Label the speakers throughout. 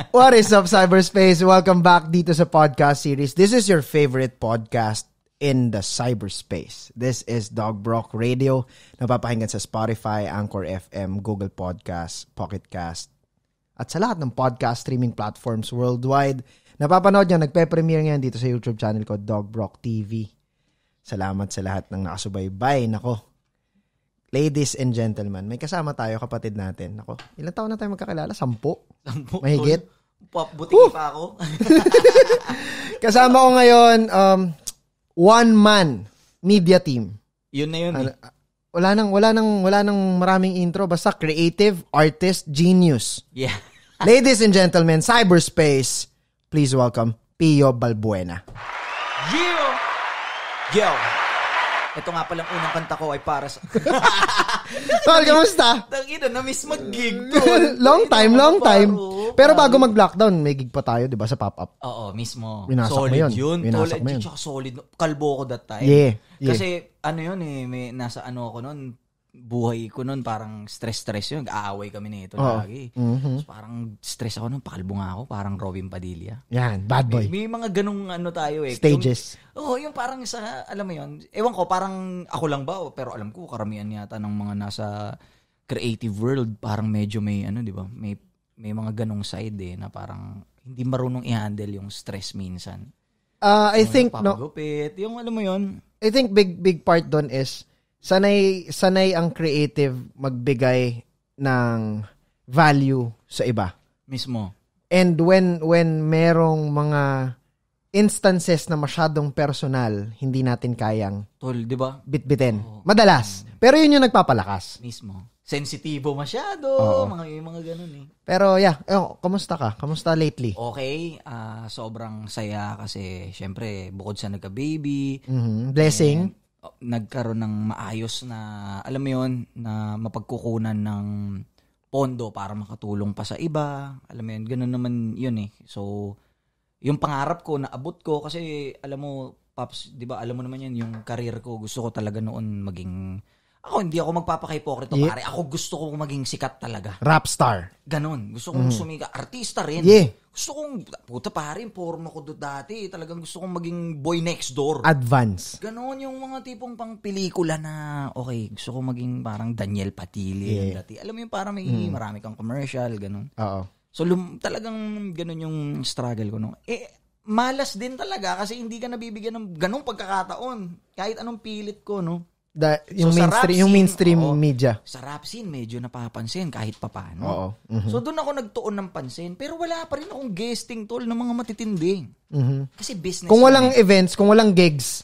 Speaker 1: What is up, cyberspace? Welcome back dito sa podcast series. This is your favorite podcast in the cyberspace. This is Dog Brock Radio. Napapakinggan sa Spotify, Anchor FM, Google Podcasts, Pocket Cast, at sa lahat ng podcast streaming platforms worldwide. Napapanood nyo, nagpe-premiere ngayon dito sa YouTube channel ko, Dog Brock TV. Salamat sa lahat ng nakasubaybay. Nako, ladies and gentlemen, may kasama tayo, kapatid natin. Nako, ilang taon na tayo magkakilala? 10? Mahigit?
Speaker 2: Buti pa ako.
Speaker 1: Kasama ko ngayon, one-man media team.
Speaker 2: Yun na yun.
Speaker 1: Wala nang maraming intro. Basta creative, artist, genius.
Speaker 2: Yeah.
Speaker 1: Ladies and gentlemen, cyberspace, please welcome Pio Balbuena.
Speaker 2: Yo! Ito nga palang unang kanta ko ay para sa...
Speaker 1: Tol, kamusta?
Speaker 2: Tangina, na-miss mag-gig, tol.
Speaker 1: long time. Pero bago mag-lockdown, may gig pa tayo, di ba, sa pop-up?
Speaker 2: Oo, mismo.
Speaker 1: Winasak
Speaker 2: solid
Speaker 1: mo yun. Winasak mo yun.
Speaker 2: Tsaka solid. Kalbo ko that time.
Speaker 1: Yeah.
Speaker 2: Kasi, nasa ako nun, buhay ko nun, parang stress yun. Aaway kami nito lagi. Mm-hmm. So, parang stress ako nun, pakalbo nga ako, parang Robin Padilla.
Speaker 1: Yan, bad boy.
Speaker 2: May mga ganung tayo eh.
Speaker 1: Stages.
Speaker 2: Yung parang sa, alam mo yun, ewan ko, parang ako lang ba, pero alam ko, karamihan yata ng mga nasa creative world, parang medyo may, di ba, may mga ganong side eh, na parang hindi marunong i-handle yung stress minsan.
Speaker 1: I think,
Speaker 2: papagupit, yung alam mo yun.
Speaker 1: I think big part doon is, sanay ang creative magbigay ng value sa iba.
Speaker 2: Mismo.
Speaker 1: And when merong mga instances na masyadong personal, hindi natin kayang
Speaker 2: Tol, di ba?
Speaker 1: bitbitin. Madalas. Pero yun yung nagpapalakas.
Speaker 2: Mismo. Sensitibo masyado. Mga ganun eh.
Speaker 1: Pero yeah, kamusta ka? Kamusta lately?
Speaker 2: Okay. Sobrang saya kasi syempre bukod sa nagka-baby.
Speaker 1: Mm-hmm. Blessing.
Speaker 2: Nagkaroon ng maayos na, alam mo yun, na mapagkukunan ng pondo para makatulong pa sa iba. Alam mo yun, ganun naman yun eh. So, yung pangarap ko, naabot ko, kasi alam mo, Paps, di ba, alam mo naman yan, yung career ko, gusto ko talaga noon maging, hindi ako magpapaka-hipokrito, pare. Ako gusto ko maging sikat talaga.
Speaker 1: Rap star.
Speaker 2: Ganon. Gusto kong sumika. Artista rin.
Speaker 1: Yeah.
Speaker 2: Gusto kong, puta pare, porno ko dati. Talagang gusto kong maging boy next door.
Speaker 1: Advance.
Speaker 2: Ganon yung mga tipong pang pelikula na, okay, gusto kong maging parang Daniel Patili. Dati. Alam mo yung parang may marami kang commercial, ganon.
Speaker 1: Oo.
Speaker 2: So, talagang ganon yung struggle ko. No? Malas din talaga kasi hindi ka nabibigyan ng ganong pagkakataon. Kahit anong pilit ko, no?
Speaker 1: Yung mainstream media.
Speaker 2: Sa rap scene, medyo napapansin kahit papano.
Speaker 1: Oo. Mm-hmm.
Speaker 2: So, doon ako nagtuon ng pansin. Pero wala pa rin akong guesting, tol, ng mga matitindi.
Speaker 1: Mm-hmm.
Speaker 2: Kasi business.
Speaker 1: Kung walang events, kung walang gigs,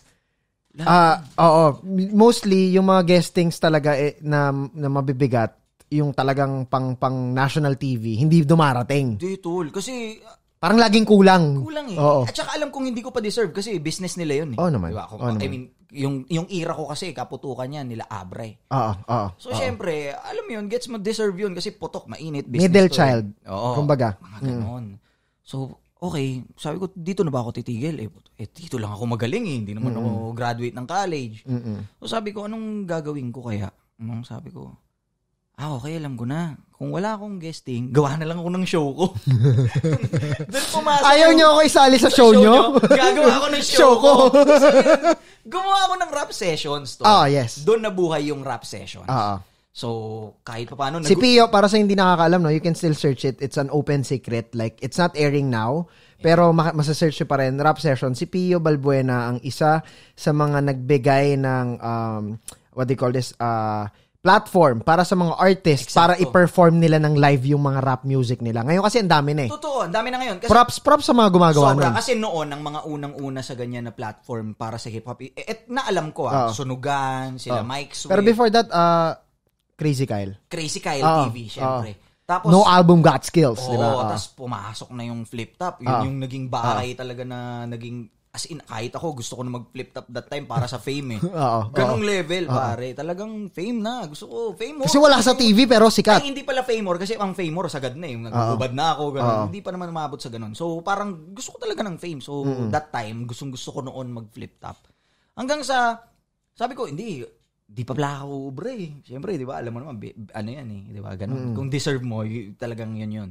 Speaker 1: mostly, yung mga guestings talaga na mabibigat, yung talagang pang national TV, hindi dumarating.
Speaker 2: Hindi, tol. Kasi
Speaker 1: parang laging kulang.
Speaker 2: Kulang eh.
Speaker 1: Oo.
Speaker 2: At saka alam kong hindi ko pa deserve kasi business nila yun eh.
Speaker 1: Oo naman.
Speaker 2: Diba? I mean, yung era ko kasi, kaputukan yan, nila Abra. So, syempre, alam mo yun, gets mo deserve yun kasi putok, mainit, business.
Speaker 1: Middle
Speaker 2: to,
Speaker 1: child.
Speaker 2: Oo.
Speaker 1: Kumbaga.
Speaker 2: Mga ganon. So, okay, sabi ko, dito na ba ako titigil? Dito lang ako magaling eh. Hindi naman ako graduate ng college. So, sabi ko, anong gagawin ko kaya? Sabi ko, okay, alam ko na. Kung wala akong guesting, gawa na lang ako ng show ko. Doon pumasok.
Speaker 1: Ayaw nyo ako isali sa show nyo?
Speaker 2: Gagawa ako ng show ko. Gumawa ako ng rap sessions.
Speaker 1: Yes.
Speaker 2: Doon nabuhay yung rap sessions. So, kahit pa paano.
Speaker 1: Si Pio, para sa hindi nakakaalam, no, you can still search it. It's an open secret. Like, it's not airing now. Pero masasearch nyo pa rin. Rap session. Si Pio Balbuena, ang isa sa mga nagbigay ng, what do you call this, platform para sa mga artists. Exacto. Para i-perform nila ng live yung mga rap music nila. Ngayon kasi ang dami na eh.
Speaker 2: Totoo, ang dami na ngayon. Kasi
Speaker 1: props sa mga gumagawa
Speaker 2: sobra, kasi noon, ang mga unang-una sa ganyan na platform para sa hip-hop, naalam ko Sunugan, sila Mike Swift.
Speaker 1: Pero before that, Crazy Kyle
Speaker 2: TV, syempre. Tapos,
Speaker 1: No Album Got Skills, di ba?
Speaker 2: Tapos pumasok na yung flip top. Yun yung naging bahay talaga na naging, as in, kahit ako, gusto ko na mag-flip top that time para sa fame eh. Ganong level, pare. Talagang fame na. Gusto ko, fame more.
Speaker 1: Kasi wala sa TV, pero sikat.
Speaker 2: Ay, hindi pala fame more. Kasi ang fame more, sagad na eh. Nagubad na ako, ganun. Hindi pa naman umabot sa ganun. So, parang gusto ko talaga ng fame. So, that time, gusto ko noon mag-flip top. Hanggang sa, sabi ko, hindi pa pala ako ubre eh. Siyempre, di ba, alam mo naman, ano yan eh. Di ba, ganun. Kung deserve mo, talagang yun.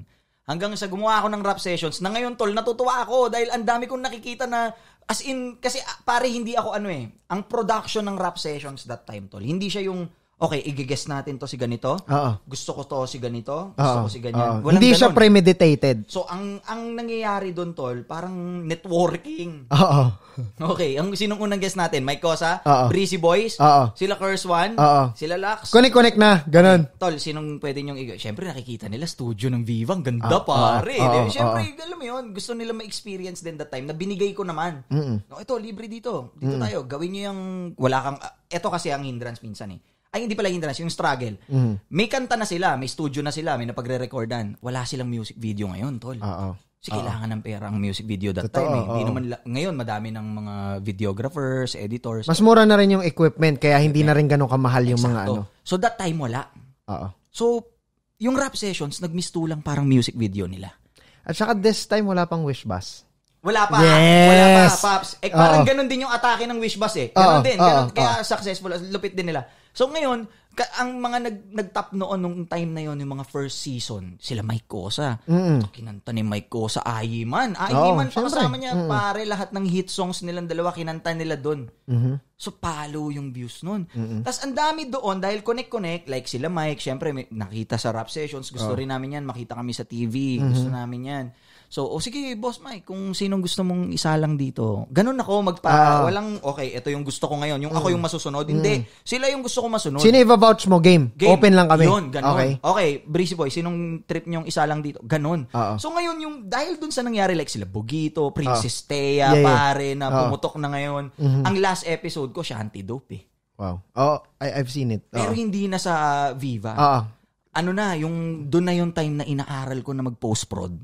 Speaker 2: Hanggang sa gumawa ako ng rap sessions na ngayon, tol, natutuwa ako dahil ang dami kong nakikita na as in, kasi pare hindi ako ang production ng rap sessions that time, tol. Hindi siya yung, okay, i-guess natin to si ganito. Gusto ko to si ganito. Gusto ko si ganyan.
Speaker 1: Hindi siya premeditated.
Speaker 2: So, ang nangyayari doon, tol, parang networking. Okay, ang sinong unang guess natin? Mike Cosa, Breezy Boys, sila Curse One, sila Lux.
Speaker 1: Connect na, ganun.
Speaker 2: Tol, sinong pwede nyong Siyempre, nakikita nila studio ng Viva. Ang ganda, pare. Siyempre, alam mo yun, gusto nila ma-experience din that time na binigay ko naman. No, ito, libre dito. Dito tayo. Gawin nyo yung, wala kang, ito kasi ang hindrance minsan Ay, hindi pala hindrance, yung struggle. May kanta na sila, may studio na sila, may napagre-recordan. Wala silang music video ngayon, tol. Kasi kailangan ng pera ang music video that time. Hindi naman, ngayon, madami ng mga videographers, editors.
Speaker 1: Mas mura na rin yung equipment, kaya hindi na rin ganun kamahal yung mga ano.
Speaker 2: So, that time, wala. So, yung rap sessions, nagmistulang parang music video nila.
Speaker 1: At saka this time, wala pang wish bus.
Speaker 2: Wala pa.
Speaker 1: Yes.
Speaker 2: Wala pa, Paps. Parang ganun din yung atake ng wish bus Ganun din. Kaya successful. Lupit din nila. So ngayon, ang mga nag-top noon nung time na yon, yung mga first season, sila Mike Cosa. Kinanta ni Mike Cosa, Ayiman. Ayiman pa kasama niya. Pare, lahat ng hit songs nilang dalawa, kinanta nila doon. So, palo yung views nun. Tapos, ang dami doon, dahil connect, like sila Mike, syempre, nakita sa rap sessions, gusto rin namin yan, makita kami sa TV, gusto namin yan. So, sige, Boss Mike, kung sinong gusto mong isalang dito. Ganun ako, walang, okay, ito yung gusto ko ngayon. Yung ako yung masusunod. Hindi. Sila yung gusto ko masunod.
Speaker 1: Sino i-vouch mo? Game. Open lang kami.
Speaker 2: Yun, ganun. Okay, Breezy Boy, sinong trip nyong isalang dito? Ganun. So, ngayon, yung, dahil dun sa nangyari, like sila Bugito, Princess Thea, pare, na pumutok na ngayon. Ang last episode ko, Shanty Dope
Speaker 1: Wow. I've seen it.
Speaker 2: Pero hindi na sa Viva. Ano na, doon na yung time na inaaral ko na mag-post-prod.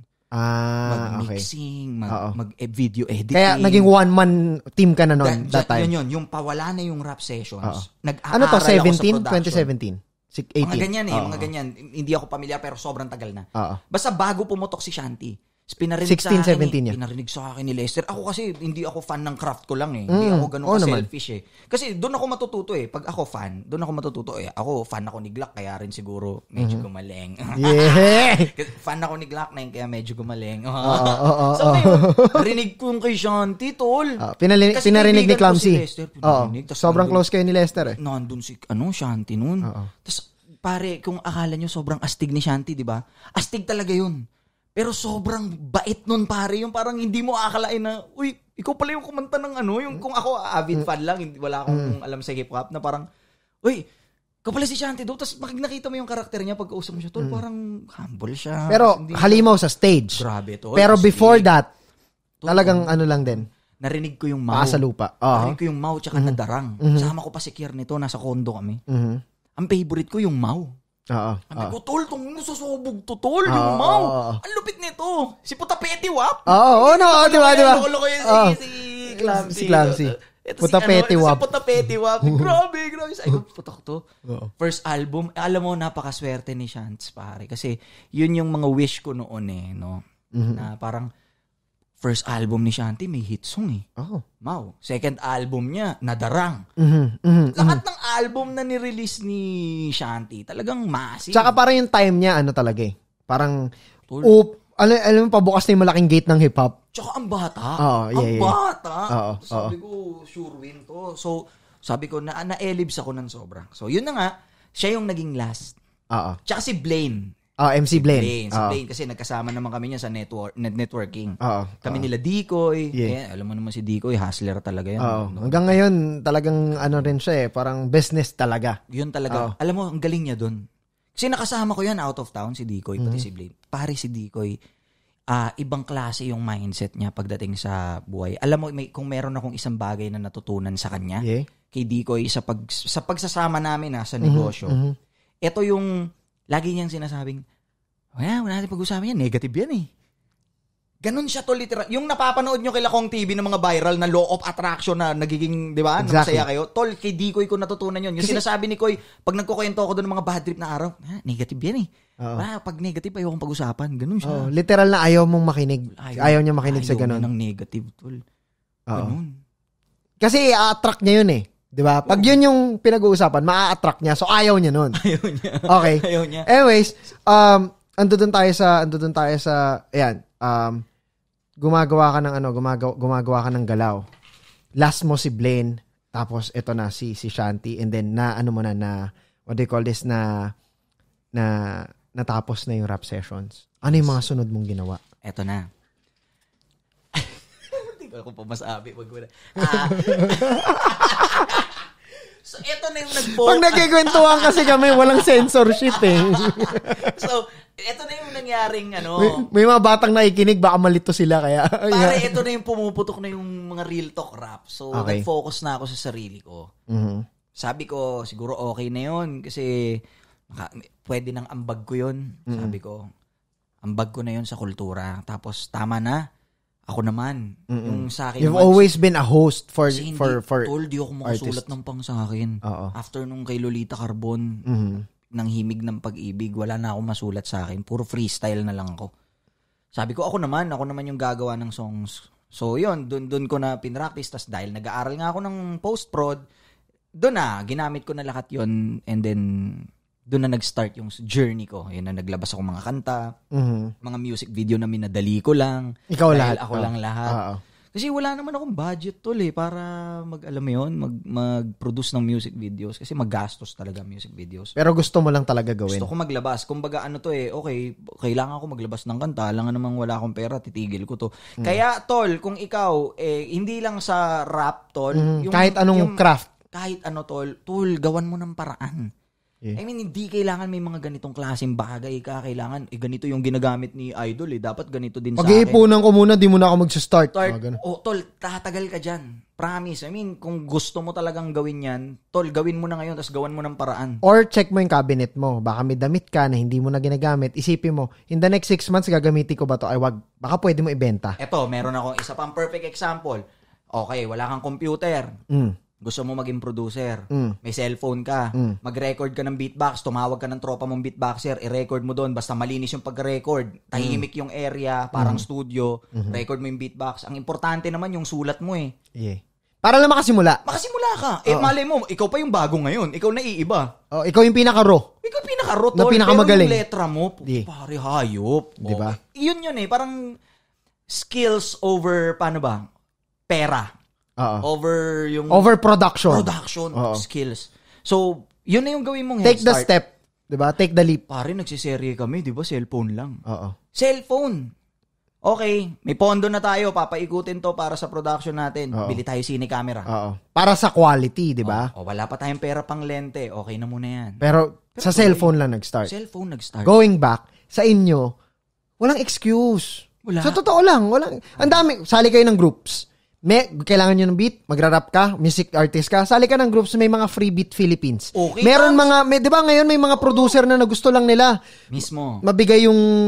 Speaker 2: Mag-mixing, mag-video editing. Kaya
Speaker 1: naging one-man team ka na noon that time.
Speaker 2: Yun. Yung pawala na yung rap sessions. Nag-aaral
Speaker 1: ano to, 17?
Speaker 2: ako sa production.
Speaker 1: 2017? 18?
Speaker 2: Mga ganyan mga ganyan. Hindi ako pamilyar pero sobrang tagal na. Basta bago pumutok si Shanty. Pinarinig
Speaker 1: 16, 17 yan.
Speaker 2: Pinarinig sa akin ni Lester. Ako kasi hindi ako fan ng craft ko lang Hindi ako ganun ka-selfish Kasi doon ako matututo Pag ako fan, doon ako matututo Ako fan ako ni Glock kaya rin siguro medyo gumaling. Fan ako ni Glock na kaya medyo gumaling. So ngayon, rinig ko kay Shanty, tol.
Speaker 1: Pinarinig ni Clumsy. Sobrang
Speaker 2: nandun,
Speaker 1: close kayo ni Lester
Speaker 2: Nandun si Shanty noon. Tapos pare, kung akala nyo sobrang astig ni Shanty, di ba? Astig talaga yun. Pero sobrang bait nun, pare. Yung parang hindi mo akalain na, uy, ikaw pala yung kumanta ng yung kung ako avid fan lang, wala akong alam sa hip-hop, na parang, uy, ikaw pala si Shanty do. Tapos nakita mo yung karakter niya pagkausap mo siya, tol, parang humble siya.
Speaker 1: Pero halimaw sa stage.
Speaker 2: Grabe, tol.
Speaker 1: Pero before that, talagang ano lang din.
Speaker 2: Narinig ko yung Mau.
Speaker 1: Sa lupa.
Speaker 2: Narinig ko yung Mau tsaka nadarang. Sama ko pa si Kier nito, nasa condo kami. Ang favorite ko yung Mau. Sabi ko, tol, itong nasusubog to, tol, yung Mau. Ang lupit nito. Si Putapeti Wap.
Speaker 1: Diba?
Speaker 2: Lolo ko yun
Speaker 1: Si Clumsy. Putapeti Wap.
Speaker 2: Si Putapeti Wap. Grabe. Sabi ko, putok to. First album. Alam mo, napakaswerte ni Shants, pare. Kasi yun yung mga wish ko noon no? Na parang, first album ni Shanty, may hit song Mau. Second album niya, Nadarang. Lahat ng album na ni-release ni Shanty, talagang massive.
Speaker 1: Tsaka parang yung time niya, talaga Parang, alam mo, pabukas na yung malaking gate ng hip-hop.
Speaker 2: Tsaka ang bata.
Speaker 1: Ang
Speaker 2: bata. Sabi ko, sure win to. So, sabi ko, na-elibs ako ng sobra. So, yun na nga, siya yung naging last. Tsaka si Blaine.
Speaker 1: MC Blaine.
Speaker 2: Si Blaine kasi nagkasama naman kami niya sa networking. Kami nila Dikoy. Alam mo naman si Dikoy, hustler talaga yan.
Speaker 1: Hanggang ngayon, talagang rin siya parang business talaga.
Speaker 2: Yun talaga. Alam mo, ang galing niya doon. Kasi nakasama ko yan out of town, si Dikoy, pati si Blaine. Pare si Dikoy, ibang klase yung mindset niya pagdating sa buhay. Alam mo, kung meron akong isang bagay na natutunan sa kanya, kay Dikoy, sa pagsasama namin sa negosyo, ito yung lagi niyang sinasabing, wala natin pag-usapan yan, negative yan Ganon siya to literal. Yung napapanood nyo kay Lakong TV ng mga viral na law of attraction na nagiging, di ba,
Speaker 1: exactly.
Speaker 2: Masaya kayo. Tol, kay Dikoy ko natutunan yun. Yung sinasabi ni Koy, pag nagkukwento ako doon ng mga bad trip na araw, negative yan pag negative, ayaw kong pag-usapan. Ganon siya.
Speaker 1: Literal na ayaw mong makinig. Ayaw niya makinig sa ganon.
Speaker 2: Ayaw ng negative, tol. Ganon.
Speaker 1: Kasi i-attract niya yun Di ba? Pag yun yung pinag-uusapan, maa-attract niya. So, ayaw niya nun.
Speaker 2: Ayaw niya.
Speaker 1: Okay.
Speaker 2: Ayaw niya.
Speaker 1: Anyways, Ando doon tayo sa ayan, gumagawa ka ng galaw. Last mo si Blaine, tapos ito na si Shanti, and then what do you call this, na natapos na yung rap sessions. Ano yung mga sunod mong ginawa?
Speaker 2: Ito na. Hindi ko ako pamasabi. Wag mo na. So, ito na yung
Speaker 1: Pag nagkikwentuhan kasi kami, walang censorship eh.
Speaker 2: So, ito na yung nangyaring
Speaker 1: May mga batang nakikinig, baka malito sila kaya.
Speaker 2: Pare, ito na yung pumuputok na yung mga real talk rap. So,
Speaker 1: Okay.
Speaker 2: nag-focus na ako sa sarili ko.
Speaker 1: Mhm.
Speaker 2: Sabi ko, siguro okay na yun kasi pwede nang ambag ko yun. Sabi ko, ambag ko na yun sa kultura. Tapos, tama na. Ako naman. Yung sa akin
Speaker 1: You've
Speaker 2: naman,
Speaker 1: always been a host for
Speaker 2: kasi hindi ako makasulat
Speaker 1: artists.
Speaker 2: ng pang sa akin.
Speaker 1: Oo.
Speaker 2: After nung kay Lolita Carbon, ng Himig ng Pag-ibig, wala na akong masulat sa akin. Puro freestyle na lang ako. Sabi ko, ako naman yung gagawa ng songs. So, yun, dun ko na pinractice. Tas dahil nag-aaral nga ako ng post-prod, doon na, ginamit ko na lahat yun. And then, doon na nag-start yung journey ko. Yun na, naglabas ako mga kanta, mga music video na minadali ko lang.
Speaker 1: Ikaw
Speaker 2: dahil
Speaker 1: lahat.
Speaker 2: ako lang lahat.
Speaker 1: Oo.
Speaker 2: Kasi wala naman akong budget tol para mag-produce ng music videos. Kasi magastos talaga music videos.
Speaker 1: Pero gusto mo lang talaga gawin.
Speaker 2: Gusto ko maglabas. Kumbaga okay, kailangan ko maglabas ng kanta. Lang namang wala akong pera, titigil ko to. Kaya tol, kung ikaw, hindi lang sa rap tol.
Speaker 1: Kahit anong craft.
Speaker 2: Kahit tol, gawan mo ng paraan.
Speaker 1: Yeah.
Speaker 2: I mean, hindi kailangan may mga ganitong klaseng bagay ka. Kailangan, ganito yung ginagamit ni Idol Dapat ganito din sa akin.
Speaker 1: Pag-iipunan ko muna, di mo na ako mag-start.
Speaker 2: Tol, tatagal ka dyan. Promise. I mean, kung gusto mo talagang gawin yan, tol, gawin mo na ngayon, tapos gawan mo ng paraan.
Speaker 1: Or check mo yung cabinet mo. Baka may damit ka na hindi mo na ginagamit. Isipin mo, in the next 6 months, gagamitin ko ba to? Ay, wag. Baka pwede mo ibenta.
Speaker 2: Eto, meron akong isa pang perfect example. Okay, wala kang computer. Gusto mo maging producer. May cellphone ka. Mag-record ka ng beatbox. Tumawag ka ng tropa mong beatboxer. I-record mo doon. Basta malinis yung pag-record. Tahimik yung area. Parang studio. Record mo yung beatbox. Ang importante naman yung sulat mo eh.
Speaker 1: Yeah. Para lang makasimula.
Speaker 2: Makasimula ka. Malay mo, ikaw pa yung bago ngayon. Ikaw na iiba.
Speaker 1: Ikaw yung pinaka-raw.
Speaker 2: Ikaw yung pinaka-raw,
Speaker 1: na pinakamagaling.
Speaker 2: Pero yung letra mo, pare, hayop.
Speaker 1: Diba?
Speaker 2: Yun eh. Parang skills over, paano ba? Pera. Over yung
Speaker 1: overproduction
Speaker 2: skills. So, yun na yung gawin mong
Speaker 1: take the step, 'di ba? Take the leap.
Speaker 2: Pare, nagsiserye kami, 'di ba? Cellphone lang. Cellphone. Okay, may pondo na tayo, papaikutin to para sa production natin. Bili tayo cine camera.
Speaker 1: Para sa quality, 'di ba?
Speaker 2: Wala pa tayong pera pang lente. Okay na muna 'yan.
Speaker 1: Pero sa cellphone lang nag-start. Going back sa inyo, walang excuse.
Speaker 2: Wala.
Speaker 1: Sa totoo lang, ang dami, sali kayo ng groups. Kailangan nyo ng beat, magra-rap ka, music artist ka, sali ka ng groups, may mga free beat Philippines.
Speaker 2: Okay,
Speaker 1: meron di ba ngayon may mga producer na gusto lang nila
Speaker 2: mismo
Speaker 1: mabigay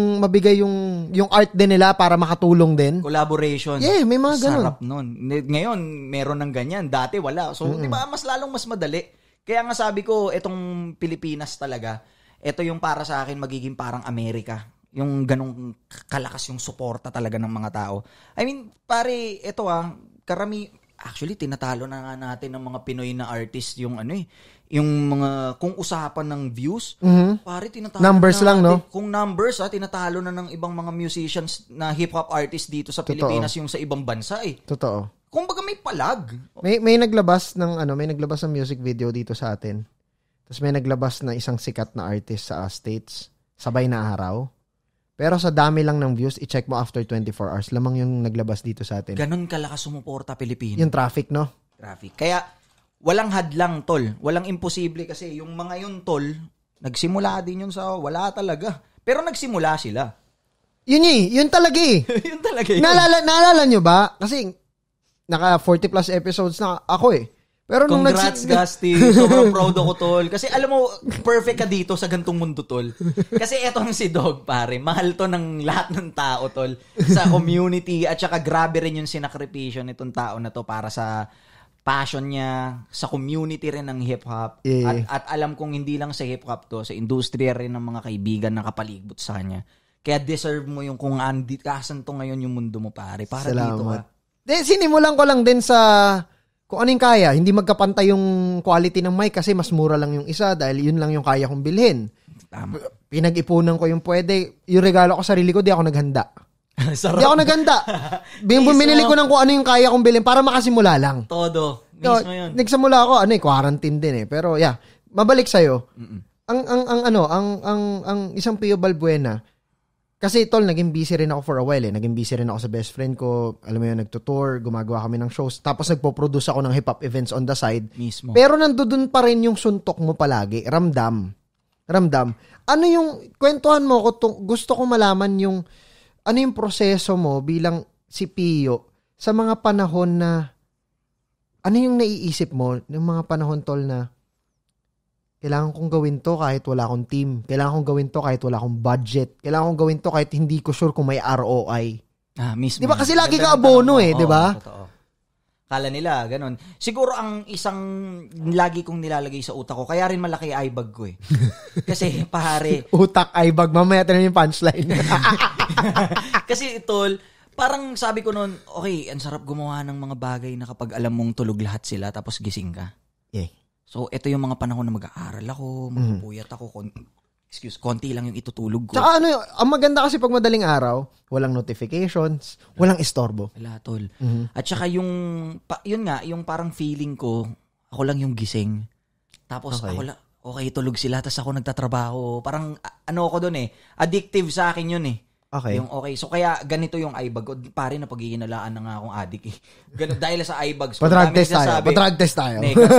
Speaker 1: yung art din nila para makatulong din.
Speaker 2: Collaboration.
Speaker 1: Yeah, may mga ganun.
Speaker 2: Sarap nun. Ngayon, meron ng ganyan. Dati wala. So, di ba, mas madali. Kaya nga sabi ko, itong Pilipinas talaga, ito yung para sa akin magiging parang Amerika. Yung ganong kalakas yung suporta talaga ng mga tao. I mean, pare, ito actually, tinatalo na nga natin ng mga Pinoy na artist yung yung mga, kung usapan ng views, pare, tinatalo
Speaker 1: numbers
Speaker 2: na
Speaker 1: lang,
Speaker 2: natin.
Speaker 1: no?
Speaker 2: Kung numbers, tinatalo na ng ibang mga musicians na hip-hop artists dito sa Pilipinas yung sa ibang bansa, eh.
Speaker 1: Totoo.
Speaker 2: Kung baga may palag.
Speaker 1: May naglabas ng music video dito sa atin. Tapos may naglabas na isang sikat na artist sa States. Sabay na araw. Pero sa dami lang ng views, i-check mo after 24 hours. Lamang yung naglabas dito sa atin.
Speaker 2: Ganon kalakas sumuporta Pilipino.
Speaker 1: Yung traffic, no?
Speaker 2: Traffic. Kaya, walang hadlang, tol. Walang imposible kasi yung mga yun, tol, nagsimula din yun sa wala talaga. Pero nagsimula sila.
Speaker 1: Yun talaga eh.
Speaker 2: Yun talaga yun.
Speaker 1: Naalala nyo ba? Kasi, naka 40 plus episodes na ako eh. Pero
Speaker 2: congrats, Gasti. Sobrang proud ako, tol. Kasi alam mo, perfect ka dito sa gantong mundo, tol. Kasi etong si Dog, pare. Mahal to ng lahat ng tao, tol. Sa community. At saka grabe rin yung sinakripisyo nitong tao na to para sa passion niya, sa community rin ng hip-hop.
Speaker 1: Yeah.
Speaker 2: At alam kong hindi lang sa hip-hop to, sa industriya rin ng mga kaibigan na kapalibot sa kanya. Kaya deserve mo yung kung kasan to ngayon yung mundo mo, pare. Para
Speaker 1: salamat.
Speaker 2: Dito ka.
Speaker 1: Sinimulan ko lang din sa kung anong kaya. Hindi magkapantay yung quality ng mic kasi mas mura lang yung isa dahil yun lang yung kaya kong bilhin.
Speaker 2: Tama.
Speaker 1: Pinag-ipunan ko yung pwede. Yung regalo ko sarili ko, di ako naghanda.
Speaker 2: Sarap.
Speaker 1: Di ako naghanda. Binili ko ng kung ano yung kaya kong bilhin para makasimula lang.
Speaker 2: Todo. Mismo yun.
Speaker 1: Nagsimula ako, quarantine din eh. Pero yeah, mabalik sa'yo. Ang isang Pio Balbuena, kasi tol, naging busy rin ako for a while eh. Naging busy rin ako sa best friend ko. Alam mo yun, nagtutour, gumagawa kami ng shows. Tapos nagpo-produce ako ng hip-hop events on the side.
Speaker 2: Mismo.
Speaker 1: Pero nandoon pa rin yung suntok mo palagi. Ramdam. Ano yung, kwentuhan mo ko, gusto ko malaman yung, ano yung proseso mo bilang si Pio sa mga panahon na, ano yung naiisip mo ng mga panahon tol na, kailangan kong gawin to kahit wala akong team. Kailangan kong gawin to kahit wala akong budget. Kailangan kong gawin to kahit hindi ko sure kung may ROI.
Speaker 2: Mismo.
Speaker 1: Di ba? Kasi lagi ka abono eh, di ba?
Speaker 2: Totoo. Kala nila, ganun. Siguro ang isang lagi kong nilalagay sa utak ko, kaya rin malaki eye bag ko eh. Kasi pare.
Speaker 1: Utak, eye bag. Mamaya tayo yung punchline.
Speaker 2: Kasi tol, parang sabi ko noon, okay, ang sarap gumawa ng mga bagay na kapag alam mong tulog lahat sila tapos gising ka.
Speaker 1: Yeah.
Speaker 2: So, ito yung mga panahon na mag-aaral ako, magpupuyat ako, konti lang yung itutulog ko.
Speaker 1: Tsaka ang maganda kasi pag madaling araw, walang notifications, walang istorbo.
Speaker 2: Wala, tol. At saka yun nga, yung parang feeling ko, ako lang yung gising. Tapos ako lang, okay, tulog sila, tapos ako nagtatrabaho. Parang, ako doon eh, addictive sa akin yun eh.
Speaker 1: Okay.
Speaker 2: Yung okay. So kaya ganito yung iBag ko. Pare na pagiginalaan na nga akong addict eh. Ganun dahil sa iBags ko.
Speaker 1: Patrag test tayo.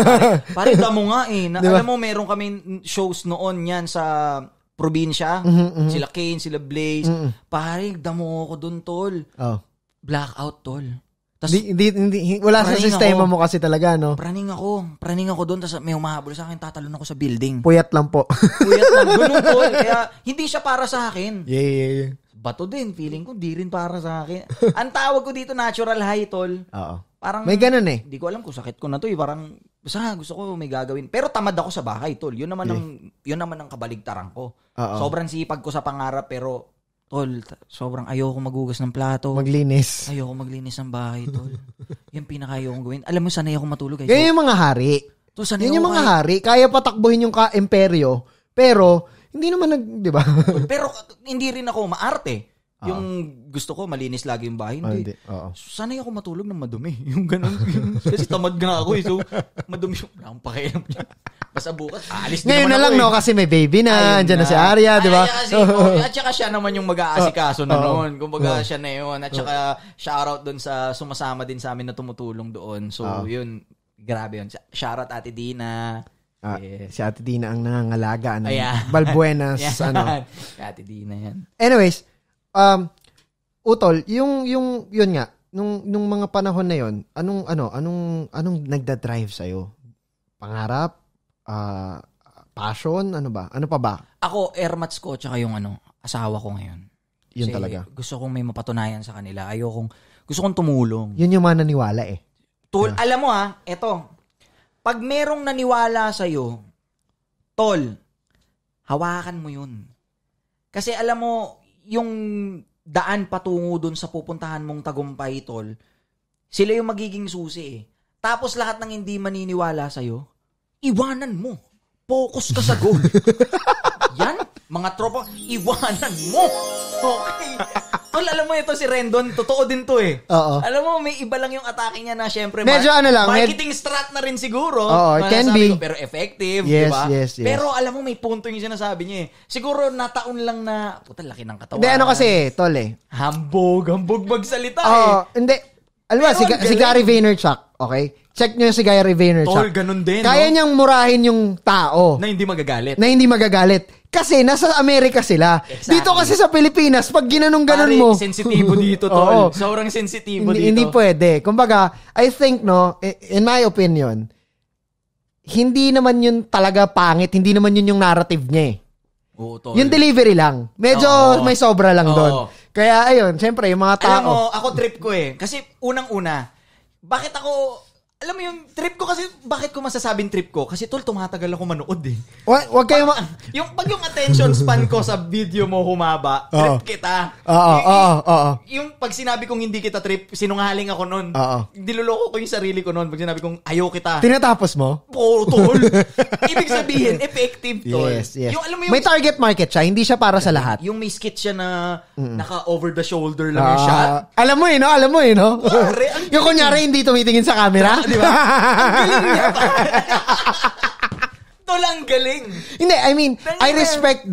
Speaker 2: Pare damo nga eh. Diba? Alam mo meron kami shows noon yan sa probinsya. Sila Kane, sila Blaze. Pare damo ko doon tol.
Speaker 1: Oh.
Speaker 2: Blackout tol. Tas,
Speaker 1: wala sa sistema mo kasi talaga, no?
Speaker 2: Praning ako doon. Tapos may humahabol sa akin. Tatalon ako sa building.
Speaker 1: Puyat lang po.
Speaker 2: Ganun tol. Kaya hindi siya para sa akin.
Speaker 1: Yeah.
Speaker 2: Bato din. Feeling ko, di rin para sa akin. Ang tawag ko dito, natural high, tol.
Speaker 1: Oo.
Speaker 2: Parang,
Speaker 1: may ganun eh.
Speaker 2: Hindi ko alam kung sakit ko na to eh. Parang, basta gusto ko may gagawin. Pero tamad ako sa bahay, tol. Yun naman ang kabaligtaran ko.
Speaker 1: Uh-oh.
Speaker 2: Sobrang sipag ko sa pangarap, pero, tol, sobrang ayoko maghugas ng plato.
Speaker 1: Maglinis.
Speaker 2: Ayoko maglinis ng bahay, tol. Yung pinaka-ayoko gawin. Alam mo, sanay ako matulog.
Speaker 1: Ganyan yung mga hari.
Speaker 2: Tol,
Speaker 1: yan yung mga hari. Kaya patakbuhin yung ka-imperyo. Pero, hindi naman di ba?
Speaker 2: Pero, hindi rin ako maarte. Yung gusto ko, malinis lagi yung bahay. Hindi. Sanay ako matulog ng madumi. Yung ganun. Kasi tamad nga ako eh. So, madumi yung wala akong pakialam niya. Basta bukas, aalis din
Speaker 1: ngayon
Speaker 2: naman
Speaker 1: na lang,
Speaker 2: ako,
Speaker 1: no? Kasi may baby na. Andiyan na si Arya, di ba?
Speaker 2: At saka siya naman yung mag-aasikaso na noon. Kumbaga siya na yun. At saka, shoutout doon sa sumasama din sa amin na tumutulong doon. So, yun. Grabe yun. Shoutout Ate Dina.
Speaker 1: Si Ate Dina ang nangangalaga. Balbuenas.
Speaker 2: Ate Dina yan.
Speaker 1: Anyways, Utol, yung yun nga, nung mga panahon na yon, anong nagda-drive sa'yo? Pangarap? Passion? Ano ba? Ano pa ba?
Speaker 2: Ako, airmats ko, tsaka yung asawa ko ngayon.
Speaker 1: Yun
Speaker 2: kasi
Speaker 1: talaga.
Speaker 2: Gusto kong may mapatunayan sa kanila. Gusto kong tumulong.
Speaker 1: Yun yung mga naniwala eh.
Speaker 2: Alam mo eto, pag merong naniwala sa'yo, tol, hawakan mo yun. Kasi alam mo, yung daan patungo dun sa pupuntahan mong tagumpay, tol, sila yung magiging susi eh. Tapos lahat ng hindi maniniwala sa'yo, iwanan mo. Focus ka sa goal. Yan, mga tropa, iwanan mo. Okay. Tol, alam mo ito si Rendon, totoo din to eh.
Speaker 1: Oo.
Speaker 2: Alam mo, may iba lang yung atake niya na syempre,
Speaker 1: medyo
Speaker 2: marketing strat na rin siguro.
Speaker 1: Oo, it can be.
Speaker 2: Ko, pero effective,
Speaker 1: yes,
Speaker 2: di ba?
Speaker 1: Yes.
Speaker 2: Pero alam mo, may punto yung sinasabi niya eh. Siguro nataon lang na, puta, laki ng katawan.
Speaker 1: Hindi, kasi, tol eh.
Speaker 2: Hambog magsalita eh.
Speaker 1: Hindi. Alam mo, si Gary Vaynerchuk, okay? Check nyo yung si Gary Vaynerchuk.
Speaker 2: Tol, ganun din.
Speaker 1: Kaya niyang murahin yung tao.
Speaker 2: Na hindi magagalit.
Speaker 1: Kasi nasa Amerika sila. Exactly. Dito kasi sa Pilipinas, pag ginanong-ganon mo.
Speaker 2: Sensitibo dito, tol. Sobrang sensitibo dito.
Speaker 1: Hindi pwede. Kumbaga, I think, in my opinion, hindi naman yun talaga pangit. Hindi naman yun yung narrative niya eh.
Speaker 2: Oo, tol.
Speaker 1: Yung delivery lang. Medyo may sobra lang doon. Kaya, ayun, syempre, yung mga tao.
Speaker 2: Alam mo, ako trip ko eh. Kasi, unang-una, bakit ako, alam mo yung trip ko kasi, bakit ko masasabing trip ko? Kasi tol, tumatagal ako manood eh.
Speaker 1: Wag kayo
Speaker 2: Pag yung attention span ko sa video mo humaba, trip kita. Yung pag sinabi kong hindi kita trip, sinungaling ako nun. Diloloko ko yung sarili ko nun pag sinabi kong ayaw kita.
Speaker 1: Tinatapos mo?
Speaker 2: Oo, tol. Ibig sabihin, effective, tol.
Speaker 1: Yes.
Speaker 2: Yung, alam mo yung,
Speaker 1: may target market siya, hindi siya para sa lahat.
Speaker 2: yung may skit siya na naka over the shoulder lang yung shot.
Speaker 1: Alam mo eh, no? Yung kunyari hindi tumitingin sa camera.
Speaker 2: Di ba? Ang galing niya. Tol, ang galing.
Speaker 1: Hindi, I mean, I respect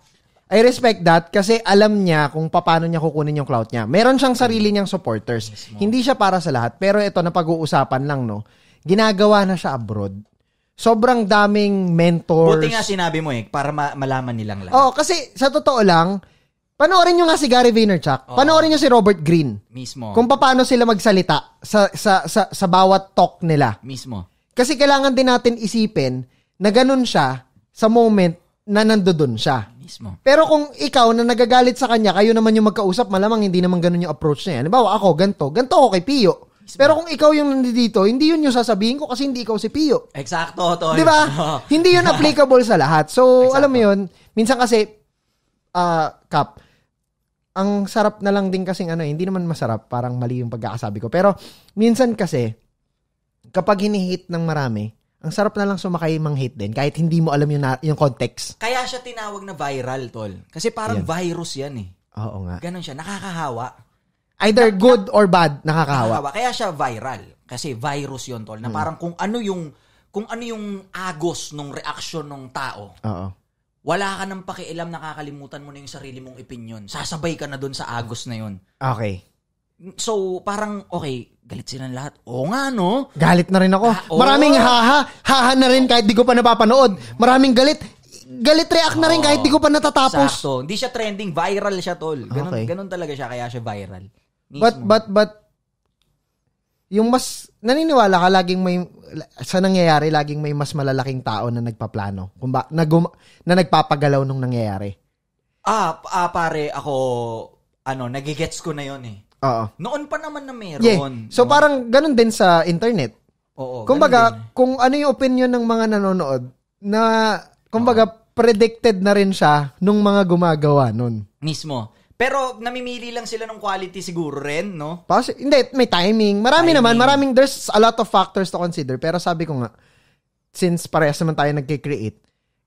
Speaker 1: that kasi alam niya kung paano niya kukunin yung clout niya. Meron siyang sarili niyang supporters. Hindi siya para sa lahat. Pero ito, na pag-uusapan lang, no? Ginagawa na siya abroad. Sobrang daming mentors.
Speaker 2: Buti nga sinabi mo para malaman nilang lahat.
Speaker 1: Kasi sa totoo lang, panoorin nyo nga si Gary Vaynerchuk. Panoorin nyo si Robert Greene.
Speaker 2: Mismo.
Speaker 1: Kung paano sila magsalita sa bawat talk nila.
Speaker 2: Mismo.
Speaker 1: Kasi kailangan din natin isipin na ganun siya sa moment na nandoon siya.
Speaker 2: Mismo.
Speaker 1: Pero kung ikaw na nagagalit sa kanya, kayo naman yung magkausap, malamang hindi naman ganun yung approach niya. Halimbawa, ako, ganto ako kay Pio. Mismo. Pero kung ikaw yung nandito, hindi yun yung sasabihin ko kasi hindi ikaw si Pio.
Speaker 2: Eksakto, tol.
Speaker 1: Di ba? Hindi yun applicable sa lahat. So, alam mo yun, minsan kasi, Kap, ang sarap na lang din kasing hindi naman masarap, parang mali yung pagkakasabi ko. Pero, minsan kasi, kapag hinihit ng marami, ang sarap na lang sumakay mang-hate din, kahit hindi mo alam yung context.
Speaker 2: Kaya siya tinawag na viral, tol. Kasi parang virus yan eh.
Speaker 1: Oo nga.
Speaker 2: Ganon siya, nakakahawa.
Speaker 1: Either good or bad, nakakahawa.
Speaker 2: Kaya siya viral. Kasi virus yun, tol. Na parang kung ano yung agos ng reaksyon ng tao.
Speaker 1: Oo.
Speaker 2: Wala ka nang pakialam, nakakalimutan mo na yung sarili mong opinion. Sasabay ka na dun sa agos na yun.
Speaker 1: Okay.
Speaker 2: So, parang, okay, galit silang lahat. Oo nga, no?
Speaker 1: Galit na rin ako. Maraming haha na rin kahit di ko pa napapanood. Maraming galit react na rin kahit di ko pa natatapos.
Speaker 2: Sakto. Hindi siya trending, viral siya, tol. Ganun talaga siya, kaya siya viral. Mismo.
Speaker 1: But, yung mas, naniniwala ka sa nangyayari, laging may mas malalaking tao na nagpaplano. Na nagpapagalaw nung nangyayari.
Speaker 2: Pare, ako, nagigets ko na yun eh.
Speaker 1: Oo.
Speaker 2: Noon pa naman na meron.
Speaker 1: Yeah. So parang ganun din sa internet.
Speaker 2: Oo.
Speaker 1: Kumbaga, kung ano yung opinion ng mga nanonood, na, kumbaga, predicted na rin siya nung mga gumagawa nun.
Speaker 2: Mismo. Pero namimili lang sila ng quality siguro rin, no?
Speaker 1: Hindi, may timing. There's a lot of factors to consider. Pero sabi ko nga, since parehas naman tayo nagkikreate,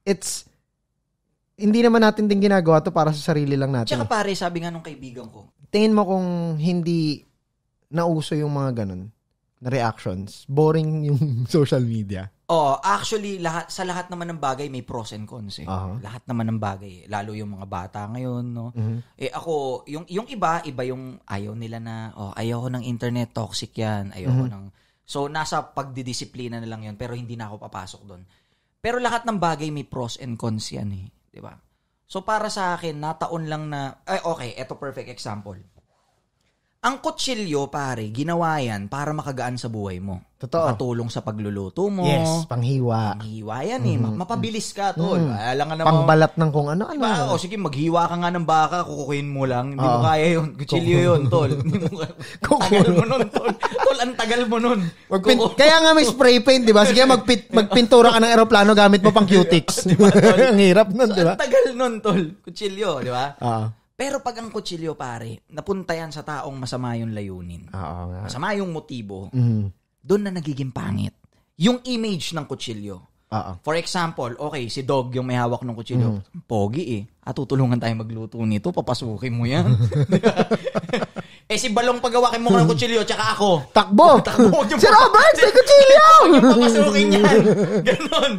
Speaker 1: hindi naman natin din ginagawa to para sa sarili lang natin.
Speaker 2: Tsaka pare, sabi nga nung kaibigan ko,
Speaker 1: tingin mo kung hindi nauso yung mga ganun na reactions, boring yung social media.
Speaker 2: Actually, sa lahat naman ng bagay may pros and cons eh. Uh-huh. Lahat naman ng bagay, lalo yung mga bata ngayon, no. Uh-huh. Ako, yung iba yung ayaw nila na, ayaw ko ng internet, toxic yan, ayaw ko ng. So nasa pagdidisiplina na lang yun, pero hindi na ako papasok doon. Pero lahat ng bagay may pros and cons yan eh, 'di ba? So para sa akin, nataon lang na okay, eto perfect example. Ang kutsilyo, pare, ginawa yan para makagaan sa buhay mo.
Speaker 1: Totoo.
Speaker 2: Makatulong sa pagluluto mo.
Speaker 1: Yes, panghiwa.
Speaker 2: Panghiwa yan eh. Mapabilis ka, tol.
Speaker 1: Pangbalat ng kung ano.
Speaker 2: Diba? Sige, maghiwa ka nga ng baka, kukuhin mo lang. Hindi mo kaya yun. Kutsilyo yun, tol. Tagal mo nun, tol. Tol, ang tagal mo nun.
Speaker 1: Kaya nga may spray paint, di ba? Sige, magpintura ka ng aeroplano gamit mo pang Q-tics. Diba, ang hirap nun, di ba?
Speaker 2: Ang tagal nun, tol. Kutsilyo, di ba?
Speaker 1: Oo.
Speaker 2: Pero pag ang kutsilyo, pare, napunta yan sa taong masama yung layunin.
Speaker 1: Oo nga.
Speaker 2: Masama yung motibo. Doon na nagiging pangit. Yung image ng kutsilyo. For example, okay, si Dog yung may hawak ng kutsilyo. Pogi eh. Tutulungan tayo magluto nito. Papasukin mo yan. Si Balong pagawakin mo ng kutsilyo, tsaka ako.
Speaker 1: Takbo! Si Robert, may kutsilyo!
Speaker 2: Yung papasukin yan. Ganon.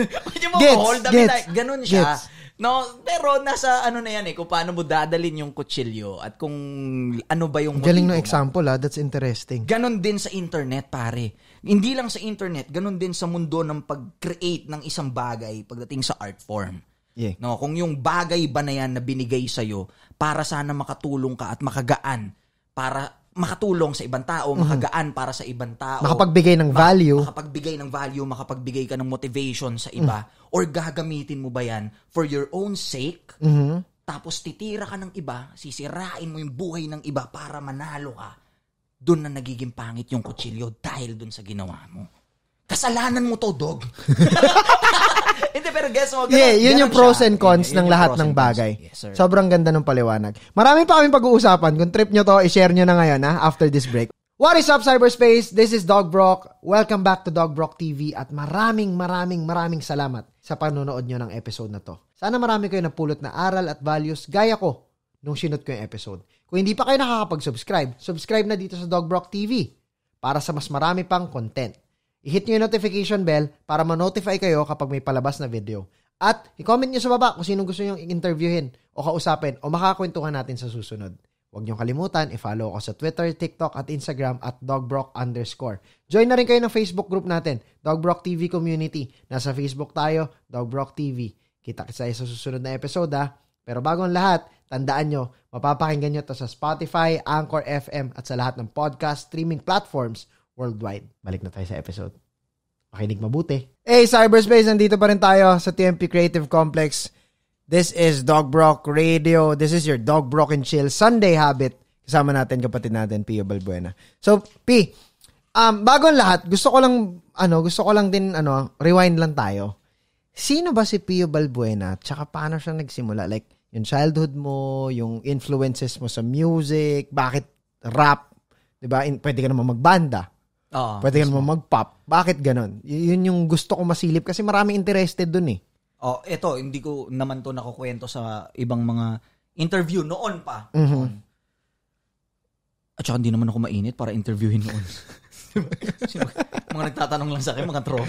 Speaker 2: Ganon siya. No, pero nasa na yan kung paano mo dadalin yung kutsilyo at kung ano ba yung motibo.
Speaker 1: Galing na example that's interesting.
Speaker 2: Ganon din sa internet, pare. Hindi lang sa internet, ganon din sa mundo ng pag-create ng isang bagay pagdating sa art form.
Speaker 1: Yeah.
Speaker 2: No, kung yung bagay ba na yan na binigay sa'yo para sana makatulong ka at makagaan para makatulong sa ibang tao, makagaan para sa ibang tao.
Speaker 1: Makapagbigay ng value.
Speaker 2: Makapagbigay ka ng motivation sa iba. Or gagamitin mo ba yan for your own sake? Tapos titira ka ng iba, sisirain mo yung buhay ng iba para manalo ka. doon na nagiging pangit yung kutsilyo dahil doon sa ginawa mo. Kasalanan mo to, dog. Hindi, pero guess mo.
Speaker 1: Yun yung pros and cons ng lahat ng bagay.
Speaker 2: Yes,
Speaker 1: sobrang ganda ng paliwanag. Marami pa kaming pag-uusapan. Kung trip nyo to, i-share nyo na ngayon after this break. What is up, cyberspace? This is Dog Brock. Welcome back to Dog Brock TV at maraming salamat sa panonood nyo ng episode na to. Sana marami kayo napulot na aral at values gaya ko nung sinot ko yung episode. Kung hindi pa kayo nakakapag-subscribe, subscribe na dito sa Dog Brock TV para sa mas marami pang content. I-hit nyo yung notification bell para ma-notify kayo kapag may palabas na video. At i-comment nyo sa baba kung sino gusto nyo interviewin o kausapin o makakwentuhan natin sa susunod. Huwag nyo kalimutan, i-follow ako sa Twitter, TikTok at Instagram at dogbrock_. Join na rin kayo ng Facebook group natin, Dogbrock TV Community. Nasa Facebook tayo, Dogbrock TV. Kita-kita sa susunod na episode Pero bago ang lahat, tandaan nyo, mapapakinggan nyo to sa Spotify, Anchor FM at sa lahat ng podcast streaming platforms worldwide. Balik na tayo sa episode. Makinig mabuti. Hey, cyberspace! Nandito pa rin tayo sa TMP Creative Complex. This is Dog Brock Radio. This is your Dog Brock and Chill Sunday habit. Kasama natin kapatid natin, Pio Balbuena. So, P, bago ang lahat, gusto ko lang din rewind lang tayo. Sino ba si Pio Balbuena? Tsaka paano siya nagsimula? Like, yung childhood mo, yung influences mo sa music, bakit rap? Diba? Pwede ka naman magbanda. Pwede ka naman mag-pop. Bakit ganon? Yun yung gusto ko masilip kasi marami interested dun eh.
Speaker 2: Ito, hindi ko naman to nakukwento sa ibang mga interview noon pa.
Speaker 1: Mm-hmm.
Speaker 2: At saka hindi naman ako mainit para interviewin noon. Mga nagtatanong lang sa akin, mga troll.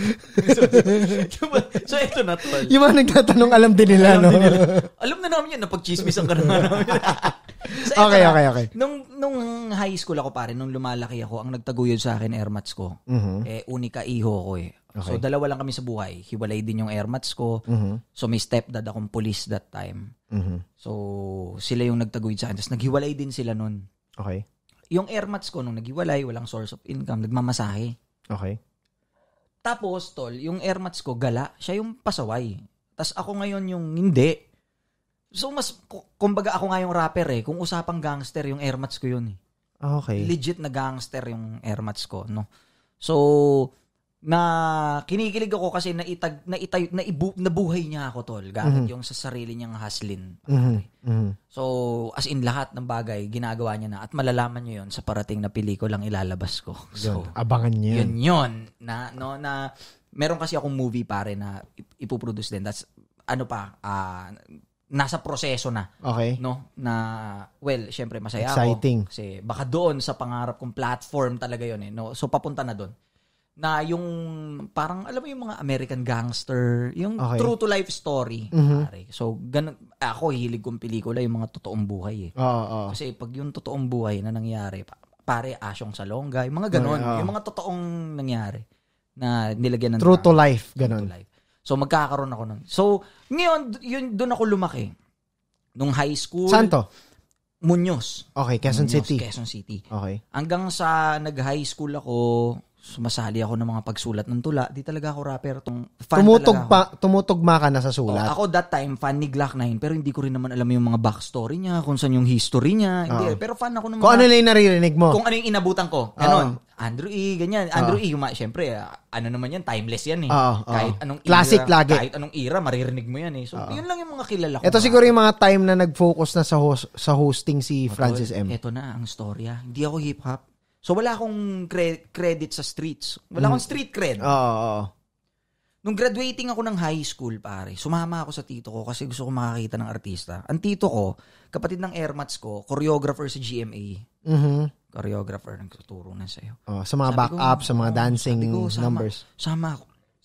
Speaker 2: So ito na, tol.
Speaker 1: Yung mga nagtatanong, alam din nila, no?
Speaker 2: Alam na namin yan, napag-chismisan ka na namin. So,
Speaker 1: okay.
Speaker 2: Nung high school ako, pare, nung lumalaki ako, ang nagtaguyod sa akin, airmats ko.
Speaker 1: Mm-hmm.
Speaker 2: Unika iho ko eh.
Speaker 1: Okay.
Speaker 2: So, dalawa lang kami sa buhay. Hiwalay din yung airmats ko.
Speaker 1: Mm-hmm.
Speaker 2: So, may stepdad akong police that time.
Speaker 1: Mm-hmm.
Speaker 2: So, sila yung nagtaguyod sa akin. Tapos, naghiwalay din sila nun.
Speaker 1: Okay.
Speaker 2: Yung airmats ko, nung naghiwalay, walang source of income, nagmamasahe.
Speaker 1: Okay.
Speaker 2: Tapos, tol, yung airmats ko, gala. Siya yung pasaway. Tapos, ako ngayon yung hindi. So, kumbaga ako nga yung rapper eh. Kung usapang gangster, yung airmats ko yun eh.
Speaker 1: Okay.
Speaker 2: Legit na gangster yung airmats ko, no? So, kinikilig ako kasi nabuhay niya ako, tol. Gamit yung sa sarili niyang haslin.
Speaker 1: Mm-hmm.
Speaker 2: So, as in lahat ng bagay, ginagawa niya na. At malalaman niyo yun sa parating na pelikulang ilalabas ko. So,
Speaker 1: abangan niyo yun.
Speaker 2: Yun. Na meron kasi akong movie, pare, na ipoproduce din. That's, nasa proseso na.
Speaker 1: Okay.
Speaker 2: No? Na, well, syempre, masaya
Speaker 1: exciting.
Speaker 2: ako. Kasi baka doon sa pangarap kong platform talaga yun eh. No? So, papunta na doon. Na yung, parang, alam mo yung mga American gangster, yung true to life story. Pare. So, ganun, ako, hilig kong pelikula, yung mga totoong buhay eh. Kasi pag yung totoong buhay na nangyari, pare, Asyong Salonga, yung mga ganun. Yung mga totoong nangyari na nilagyan ng
Speaker 1: true to life, ganun.
Speaker 2: True to life. So, magkakaroon ako nun. So, ngayon, doon ako lumaki. Nung high school.
Speaker 1: Saan to?
Speaker 2: Muñoz.
Speaker 1: Okay, Quezon City.
Speaker 2: Quezon City.
Speaker 1: Okay.
Speaker 2: Hanggang sa nag-high school ako, sumasali ako ng mga pagsulat ng tula. Di talaga ako rapper.
Speaker 1: Tumutugma ka na sa sulat.
Speaker 2: Ako that time, fan ni Glock 9, pero hindi ko rin naman alam yung mga backstory niya, kung saan yung history niya. Hindi, pero fan ako ng mga...
Speaker 1: Kung ano yung naririnig mo.
Speaker 2: Kung ano yung inabutan ko. Ganon. Andrew E., ganyan. Andrew E., syempre, ano naman yan, timeless yan eh. Kahit anong
Speaker 1: classic
Speaker 2: era,
Speaker 1: lagi.
Speaker 2: Kahit anong era, maririnig mo yan eh. So, yun lang yung mga kilala ko.
Speaker 1: Ito siguro yung mga time na nag-focus na sa hosting si Francis M.
Speaker 2: Ito na ang storya. Hindi ako hip-hop. So, wala akong credit sa streets. Wala akong street cred. Nung graduating ako ng high school, pare, sumama ako sa tito ko kasi gusto ko makakita ng artista. Ang tito ko, kapatid ng airmats ko, choreographer sa GMA. Choreographer, nagtuturo na sa'yo.
Speaker 1: Sa mga back-up, sa mga dancing numbers.
Speaker 2: Sama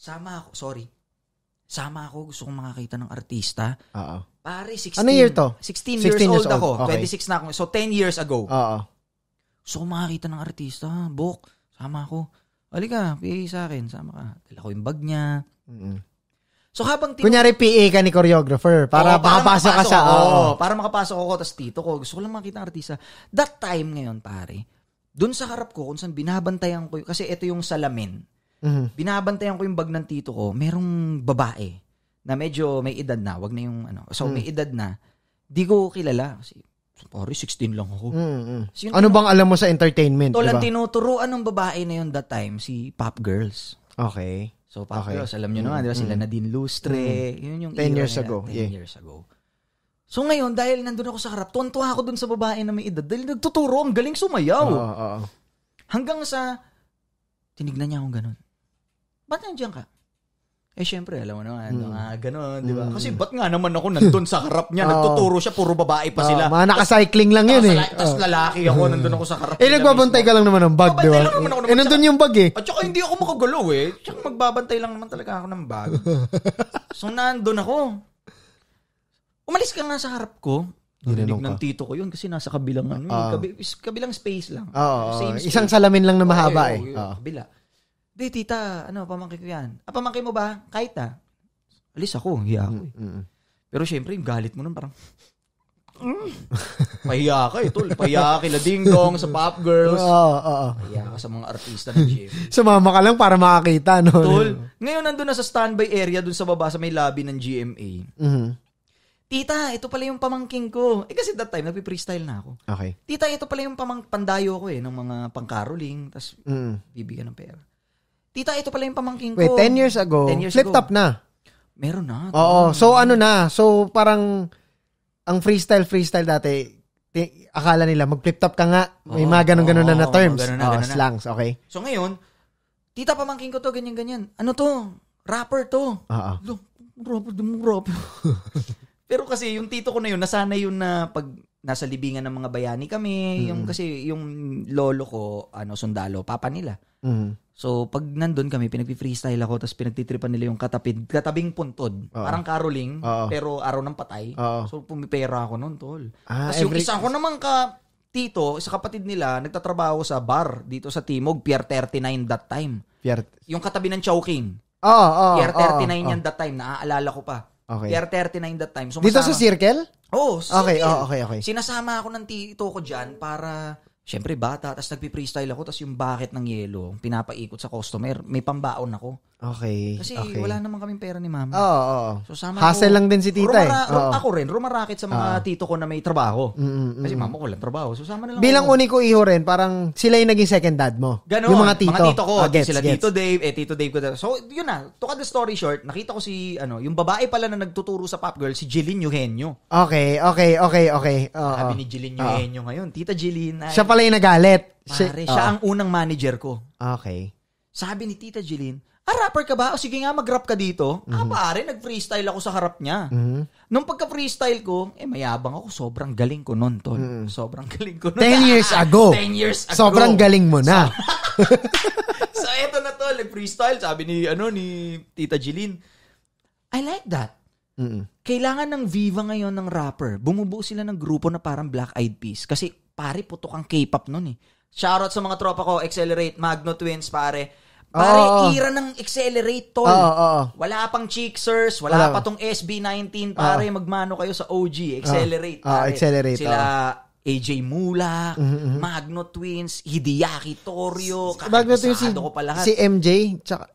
Speaker 2: ako, gusto kong makakita ng artista. Pare, 16.
Speaker 1: Ano year to?
Speaker 2: 16 years old ako.
Speaker 1: Okay.
Speaker 2: 26 na ako. So, 10 years ago.
Speaker 1: So,
Speaker 2: gusto ko makakita ng artista. Bok, sama ako. Halika, PA sa akin. Sama ka. Dala ko yung bag niya. So, habang...
Speaker 1: Kunyari, PA ka ni choreographer para makapasok ka sa...
Speaker 2: para makapasok ako. Tapos tito ko, gusto ko lang makita ng artista. That time ngayon, pare, dun sa harap ko, kung saan binabantayan ko, kasi ito yung salamin. Binabantayan ko yung bag ng tito ko, merong babae na medyo may edad na. Wag na yung ano. So, may edad na. Di ko kilala. Kasi Pare, 16 lang ako. So,
Speaker 1: Ano bang alam mo sa entertainment?
Speaker 2: Tol, ang
Speaker 1: Diba?
Speaker 2: tinuturuan ng babae na yun that time, si Pop Girls.
Speaker 1: Okay.
Speaker 2: So, Pop Girls, alam nyo naman, di ba? Sila Nadine Lustre. Yun yung
Speaker 1: 10 years
Speaker 2: era nila,
Speaker 1: ago.
Speaker 2: 10 years ago. So, ngayon, dahil nandun ako sa harap, tuwan-tuwa ako dun sa babae na may edad. Dahil nagtuturo, ang galing sumayaw. Hanggang sa, tinignan niya akong ganun. Ba't nandiyan ka? Eh, syempre, alam mo naman, ganun, di ba? Kasi ba't nga naman ako nandun sa harap niya, nagtuturo siya, puro babae pa sila.
Speaker 1: Mga naka-cycling lang yun eh.
Speaker 2: Tapos lalaki ako, nandun ako sa harap.
Speaker 1: Nagbabantay ka lang naman ng bag, di ba?
Speaker 2: Lang naman ako naman.
Speaker 1: Nandun yung bag eh.
Speaker 2: At saka hindi ako makagalaw eh. Tsaka magbabantay lang naman talaga ako ng bag. So, nandun ako. Umalis ka nga sa harap ko. Narinig ng tito ko yun kasi nasa kabilang, kabilang space lang.
Speaker 1: Same space. Isang salamin lang na mahaba eh.
Speaker 2: Kabila. Di, tita, pamangkin ko yan. Pamangkin mo ba? Kahit alis ako, hiya ako eh. Pero syempre, yung galit mo nun parang, pahiya ka eh, tol. Pahiya ka kila Ding Dong sa Pop Girls. Pahiya ka sa mga artista ng GMA.
Speaker 1: Sumama ka lang para makakita, no?
Speaker 2: Tol, ngayon nandun na sa standby area dun sa baba sa may lobby ng GMA. Tita, ito pala yung pamangkin ko. Kasi that time, nagpi-freestyle na ako.
Speaker 1: Okay.
Speaker 2: Tita, ito pala yung pandayo ko eh, ng mga pang-caroling, tas bibigyan ng pera. Tita, ito pala yung pamangkin ko.
Speaker 1: Wait, 10 years ago, flip-top na.
Speaker 2: Meron na.
Speaker 1: Oo. So, ano na? So, parang, ang freestyle dati, akala nila, mag-flip-top ka nga, may mga ganun-ganun na terms.
Speaker 2: Ganun
Speaker 1: Slangs, okay.
Speaker 2: So, ngayon, tita, pamangkin ko to, ganyan-ganyan. Ano to? Rapper to. Rapper. Pero kasi, yung tito ko na yun, nasanay yun na pag nasa libingan ng mga bayani kami, kasi yung lolo ko, sundalo, papa nila. So, pag nandun kami, pinagpi-freestyle ako, tapos pinagtitripan nila yung katabing puntod. Parang caroling, pero araw ng patay. So, pumipera ako nun, tol. Tapos yung isa ko naman tito, isa kapatid nila, nagtatrabaho sa bar dito sa Timog, Pier 39 that time. Yung katabi ng Chowking. Pier 39 yan that time, naaalala ko pa.
Speaker 1: Okay.
Speaker 2: Pier 39 that time. So,
Speaker 1: dito sa circle?
Speaker 2: Oo,
Speaker 1: okay.
Speaker 2: Sinasama ako ng tito ko dyan para, syempre bata, tapos nagpi-freestyle ako, tapos yung bucket ng yelo, pinapaikot sa customer, may pambaon ako.
Speaker 1: Okay.
Speaker 2: Kasi wala naman kaming pera ni mama.
Speaker 1: Oo.
Speaker 2: So, sama
Speaker 1: hassle lang din si tita
Speaker 2: Ako rin, rumarakit sa mga tito ko na may trabaho. Kasi mama ko lang trabaho. So, sama na lang
Speaker 1: bilang uniko iho rin, parang sila yung naging second dad mo.
Speaker 2: Ganon.
Speaker 1: Yung mga tito.
Speaker 2: Mga tito ko. Sila Tito Dave. Tito Dave ko. So, yun na. To cut the story short, nakita ko yung babae pala na nagtuturo sa Pop Girl, si Jeline Eugenio.
Speaker 1: Okay.
Speaker 2: Sabi ni Jeline Eugenio ngayon, Tita Jeline.
Speaker 1: Siya pala yung nagalit.
Speaker 2: Siya ang unang manager ko.
Speaker 1: Okay.
Speaker 2: Sabi ni Tita Jeline, rapper ka ba? O sige nga, mag-rap ka dito. Pare, nag-freestyle ako sa harap niya. Nung pagka-freestyle ko, mayabang ako. Sobrang galing ko nun, tol. Sobrang galing ko nun.
Speaker 1: 10 years ago.
Speaker 2: 10 years ago.
Speaker 1: Sobrang galing mo na.
Speaker 2: So, eto na tol. Nag-freestyle. Sabi ni Tita Jeline, I like that. Kailangan ng Viva ngayon ng rapper. Bumubuo sila ng grupo na parang Black Eyed Peas. Kasi, pare, putok ang K-pop nun eh. Shoutout sa mga tropa ko, Accelerate, Magno Twins, pare. Ira ng Accelerate, tol. Wala pang Cheeksers, wala pa tong SB19, pare. Magmano kayo sa OG, Accelerate, pare.
Speaker 1: Accelerate.
Speaker 2: Sila AJ Mulak, Magno Twins, Hideaki Torio,
Speaker 1: Magno Twins, si MJ, tsaka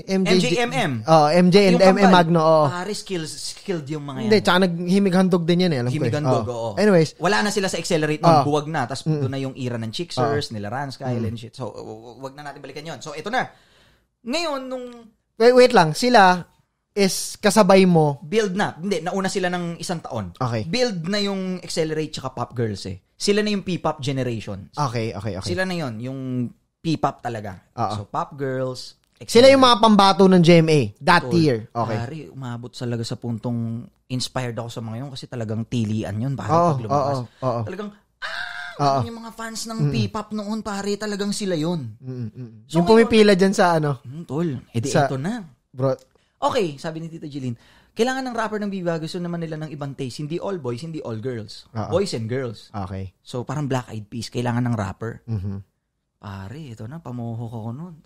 Speaker 2: MJMM.
Speaker 1: MJ and MM Magno.
Speaker 2: Pare, skilled yung mga yan.
Speaker 1: Hindi, tsaka naghimig-handog din yan eh. Alam ko.
Speaker 2: Himig-handog, oo.
Speaker 1: Anyways.
Speaker 2: Wala na sila sa Accelerate nung buwag na. Tapos doon na yung era ng Cheeksers, nila Rans, Kyle and shit. So, wag na natin balikan yon. So, ito na. Ngayon, nung...
Speaker 1: Wait lang. Sila is kasabay mo.
Speaker 2: Build na. Hindi, nauna sila ng 1 taon.
Speaker 1: Okay.
Speaker 2: Build na yung Accelerate tsaka Pop Girls eh. Sila na yung P-pop generation.
Speaker 1: Okay.
Speaker 2: Sila na yon, yung P-pop talaga. So, Pop Girls...
Speaker 1: Sila yung mga pambato ng GMA that year. Okay.
Speaker 2: Pare, umabot talaga sa puntong inspired ako sa mga yun kasi talagang tilian yun. Pare, pag lumabas. Talagang, yung mga fans ng P-pop noon, pare, talagang sila yun.
Speaker 1: So, yung pumipila dyan sa
Speaker 2: tol, ito na.
Speaker 1: Bro.
Speaker 2: Okay, sabi ni Tita Jeline, kailangan ng rapper ng Viva, gusto naman nila ng ibang taste. Hindi all boys, hindi all girls. Boys and girls.
Speaker 1: Okay.
Speaker 2: So, parang Black Eyed Peas, kailangan ng rapper. Pare, ito na, pamuhok ako noon.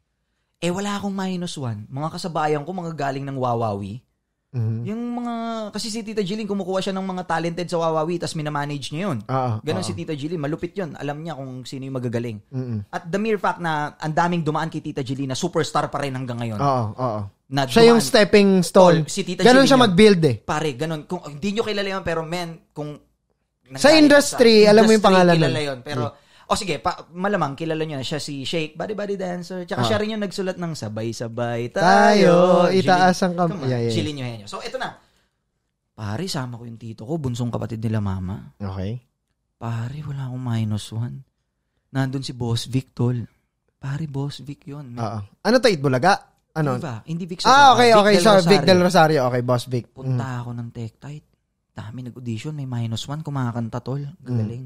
Speaker 2: Wala akong -1. Mga kasabayan ko, mga galing ng Wawawi. Yung mga, kasi si Tita Jeline, kumukuha siya ng mga talented sa Wawawi, tapos minamanage niya yun. Ganon si Tita Jeline, malupit yun. Alam niya kung sino yung magagaling. At the mere fact na ang daming dumaan kay Tita Jeline na superstar pa rin hanggang ngayon.
Speaker 1: Siya yung stepping stone.
Speaker 2: Si Tita
Speaker 1: ganon
Speaker 2: Jeline
Speaker 1: siya mag-build eh.
Speaker 2: Pare, ganon. Kung hindi nyo kilala yun, pero kung
Speaker 1: Sa industry, alam mo yung pangalan
Speaker 2: kilala yun. Pero, sige, malamang kilala nyo na siya si Shake, Body Dancer. Tsaka siya rin yung nagsulat ng Sabay-sabay Tayo.
Speaker 1: Itaas ang kamay.
Speaker 2: Chilin nyo henyo. So, eto na. Pare, sama ko yung tito ko, bunsong kapatid nila mama.
Speaker 1: Okay.
Speaker 2: Pare, wala akong -1. Nandun si Boss Vic, tol. Pare, Boss Vic yun.
Speaker 1: Ano to, Itbulaga? Ano?
Speaker 2: Hindi Vic.
Speaker 1: Okay. So, Vic Del Rosario. Okay, Boss Vic.
Speaker 2: Punta ako ng Tektite. Dami nag-audition, may -1, kumakanta, tol. Galing.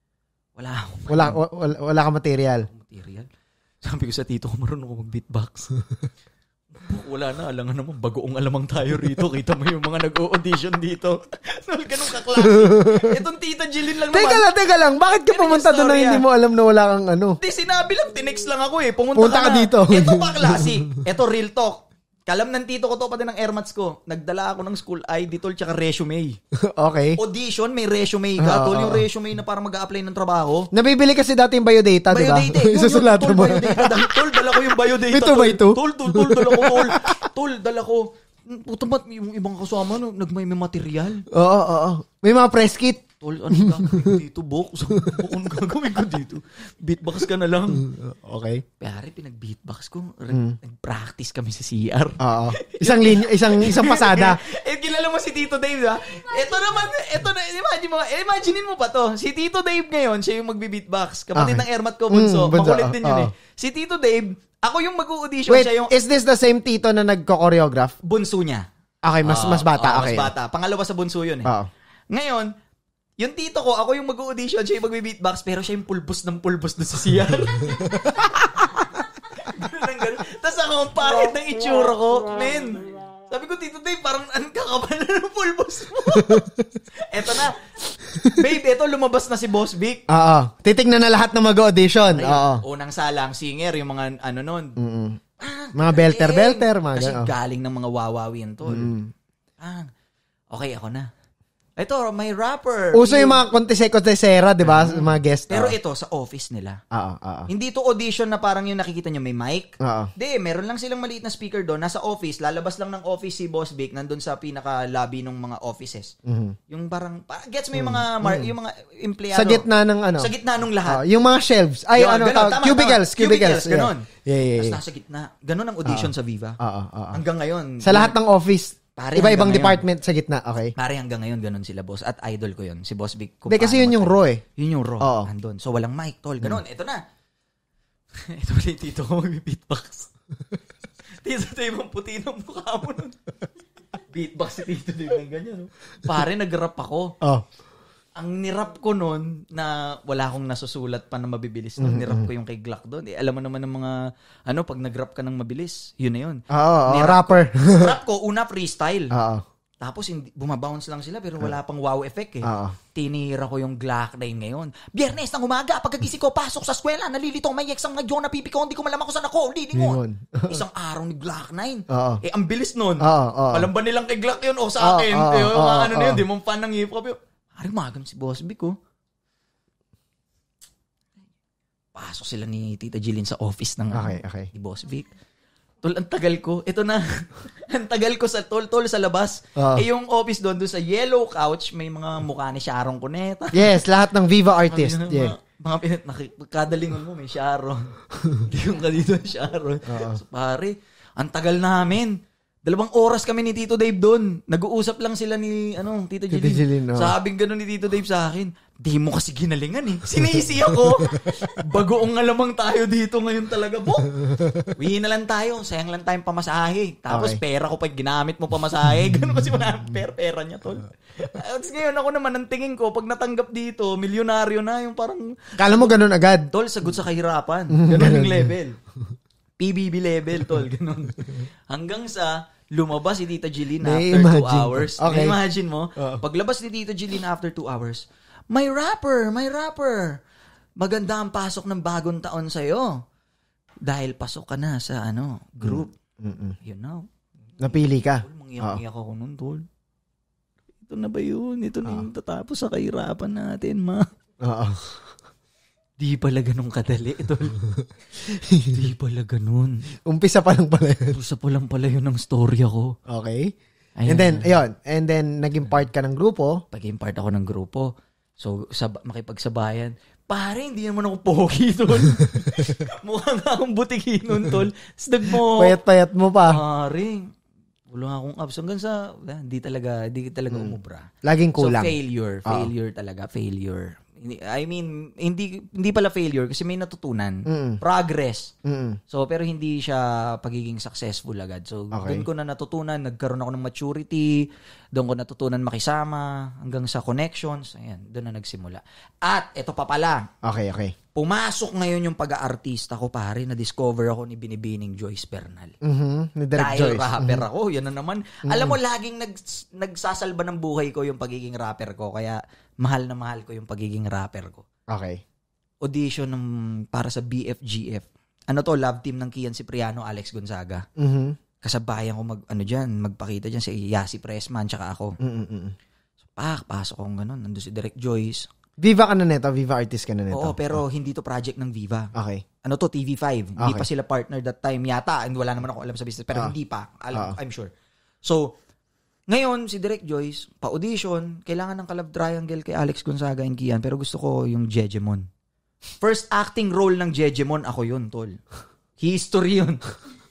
Speaker 1: Wala ka material.
Speaker 2: Sabi ko sa tito ko, marunong ako mag-beatbox. Wala na, alangan naman, bagoong alamang tayo rito. Kita mo yung mga nag-audition dito. Ganun kaklase. Itong Tita Jilin lang naman.
Speaker 1: Teka lang. Bakit ka pumunta doon na hindi mo alam na wala kang ano?
Speaker 2: Hindi, sinabi lang, tinext lang ako eh. Pumunta ka
Speaker 1: dito.
Speaker 2: Ito pa klase. Ito real talk. Kalam ng tito ko to, pati ng airmats ko. Nagdala ako ng school ID, tol, tsaka resume.
Speaker 1: Okay.
Speaker 2: Audition, may resume ka, tol. Yung resume na parang mag-a-apply ng trabaho.
Speaker 1: Nabibili kasi dati yung biodata, di ba?
Speaker 2: Isusulat mo. Tol, dala ko yung biodata.
Speaker 1: Ito ba ito?
Speaker 2: Tol, dala ko, tol. Tol, dala ko. Puta ba't yung ibang kasama, may material?
Speaker 1: Oo. May mga press kit.
Speaker 2: Tol, ano gagawin dito, Bok? Ano gagawin ko dito? Beatbox ka na lang.
Speaker 1: Okay.
Speaker 2: Pare, pinag-beatbox ko. Nag-practice kami sa CR.
Speaker 1: Oo. Isang pasada.
Speaker 2: Kilala mo si Tito Dave, ha? Ito na, imaginein mo pa to. Si Tito Dave ngayon, siya yung magbi-beatbox. Kapatid ng airmat ko, Bunso. Makulit din yun eh. Si Tito Dave, ako yung mag-audition.
Speaker 1: Wait,
Speaker 2: siya yung...
Speaker 1: is this the same Tito na nagko-choreograph?
Speaker 2: Bunso niya.
Speaker 1: Okay, mas bata. Okay.
Speaker 2: Mas bata. Pangalawa sa bunso yun eh. Ngayon, yung tito ko, ako yung mag-audition, siya yung magbe-beatbox, pero siya yung pulbos ng pulbos doon sa CR. Ganun. Tapos ako, ang pangit ng itsura ko, men. Sabi ko, Tito Dave, parang kakabal na ng pulbos mo. Eto na. Babe, eto, lumabas na si Boss Vic.
Speaker 1: Titignan na lahat ng mag-audition.
Speaker 2: Unang salang singer, yung mga ano nun.
Speaker 1: Mga belter, mga
Speaker 2: kasi galing ng mga wawawin to. Okay, ako na. Ito, may rapper.
Speaker 1: Uso yung mga kontesera, di ba? Mga guest.
Speaker 2: Pero ito, sa office nila. Hindi ito audition na parang yung nakikita nyo may mic. Hindi, meron lang silang maliit na speaker doon. Nasa office, lalabas lang ng office si Boss Vic, nandun sa pinaka-lobby ng mga offices. Yung parang, gets mo yung mga, yung mga empleyado.
Speaker 1: Sa gitna ng ano?
Speaker 2: Sa gitna ng lahat.
Speaker 1: Yung mga shelves. Ay,
Speaker 2: yun,
Speaker 1: cubicles.
Speaker 2: Ganun.
Speaker 1: Yeah.
Speaker 2: Tapos nasa gitna. Ganun ang audition sa Viva. Hanggang ngayon.
Speaker 1: Sa lahat ng office. Iba-ibang department sa gitna, okay?
Speaker 2: Pare, hanggang ngayon, ganun sila, boss. At idol ko yun, si Boss Vic.
Speaker 1: Hindi, kasi yun yung raw eh.
Speaker 2: Yun yung raw. Andun. So, walang mic, tol. Ganun. Ito na. Ito pala yung tito ko, mag-beatbox. Tito Dave, ang puti ng mukha mo nun. Beatbox si Tito Dave ng ganyan. No? Pare, nag-rap ako. Ang nirap ko nun, na wala akong nasusulat pa na mabibilis nun, nirap ko yung kay Glock doon. Alam mo naman ng mga, pag nag-rap ka ng mabilis, yun na yun.
Speaker 1: Rapper.
Speaker 2: Rap ko, una freestyle. Tapos bumabounce lang sila pero wala pang wow effect eh. Tinira ko yung Glock 9 ngayon. Biyernes ng umaga, pagkagising ko, pasok sa eskwela, nalilito may exam na John na pipi ko, hindi ko malaman kung saan ako, lilingon. Isang araw ni Glock 9. Ang bilis nun. Alam ba nilang kay Glock yun o sa akin? Ano na yun, di mo fan ng hip-hop yun. Ari, magam si Boss Vic, oh. Pasok sila ni Tita Jilin sa office ng ni Boss Vic. Tol, ang tagal ko. Ito na. Ang tagal ko sa tol sa labas. Yung office doon sa yellow couch, may mga mukha ni Sharon Cuneta.
Speaker 1: Yes, lahat ng Viva artist.
Speaker 2: Mga kadalingon mo, may Sharon. Hindi yung kadito Sharon. So, pare, ang tagal namin. 2 oras kami ni Tito Dave doon. Nag-uusap lang sila ni Tito Jilin. Sabing gano'n ni Tito Dave sa akin, di mo kasi ginalingan eh. Sinisi ako. Bagoong alamang tayo dito ngayon talaga. Uwi na lang tayo. Sayang lang tayong pamasahe. Tapos pera ko pa ginamit mo pamasahe. Gano'n kasi pera niya, tol. Tapos ngayon ako naman, ang tingin ko, pag natanggap dito, milyonaryo na yung parang...
Speaker 1: Kala mo gano'n agad?
Speaker 2: Tol, sagot sa kahirapan. Gano'n yung level. PBB level, tol. Ganun. Hanggang sa lumabas si Tita Jilin after 2 hours. Okay. Imagine mo, paglabas ni Tita Jilin after 2 hours, may rapper. Maganda ang pasok ng bagong taon sa'yo. Dahil pasok ka na sa group. You know.
Speaker 1: Napili ka.
Speaker 2: Mangyak ako nun, tol. Ito na ba yun? Ito na yung tatapos sa kahirapan natin, ma. Di pala ganun kadali ito. Di pala ganun.
Speaker 1: Umpisa pa lang pala yun.
Speaker 2: Umpisa pa lang pala yun ang storya ko.
Speaker 1: Okay. Ayan. And then, naging part ka ng grupo.
Speaker 2: Naging part ako ng grupo. So, makipagsabayan. Pare, hindi naman ako pogi, tol. Mukha nga akong butiki nun, tol. Sdag mo.
Speaker 1: Payat-payat mo pa.
Speaker 2: Pare, wala akong abs. Hanggang sa, hindi talaga umubra.
Speaker 1: Laging kulang.
Speaker 2: So, failure talaga. I mean, hindi pala failure kasi may natutunan. Progress. So, pero hindi siya pagiging successful agad. So, doon ko na natutunan, nagkaroon ako ng maturity, doon ko natutunan makisama, hanggang sa connections. Ayan, doon na nagsimula. At, ito pa pala.
Speaker 1: Okay.
Speaker 2: Pumasok ngayon yung pag-aartista ko, pare, na-discover ako ni Binibining Joyce Bernal.
Speaker 1: Ni Direct
Speaker 2: Dahil
Speaker 1: Joyce.
Speaker 2: rapper ako, yan na naman. Alam mo, laging nagsasalba ng buhay ko yung pagiging rapper ko. Kaya, mahal na mahal ko yung pagiging rapper ko.
Speaker 1: Okay.
Speaker 2: Audition para sa BFGF. Ano to, love team ng Kian Cipriano, Alex Gonzaga. Kasabayan ko magpakita dyan si Yasi Pressman, tsaka ako. So, pasok akong ganun. Nandun si Direct Joyce.
Speaker 1: Viva ka na neto? Viva artist ka na neto?
Speaker 2: Oo, pero hindi to project ng Viva.
Speaker 1: Okay.
Speaker 2: Ano to, TV5. Hindi pa sila partner that time. Yata, wala naman ako alam sa business. Pero hindi pa. I'm sure. So, ngayon, si Direct Joyce, pa-audition, kailangan ng ka-love triangle kay Alex Gonzaga and Kian, pero gusto ko yung Jejemon. First acting role ng Jejemon, ako yun, tol. History yun.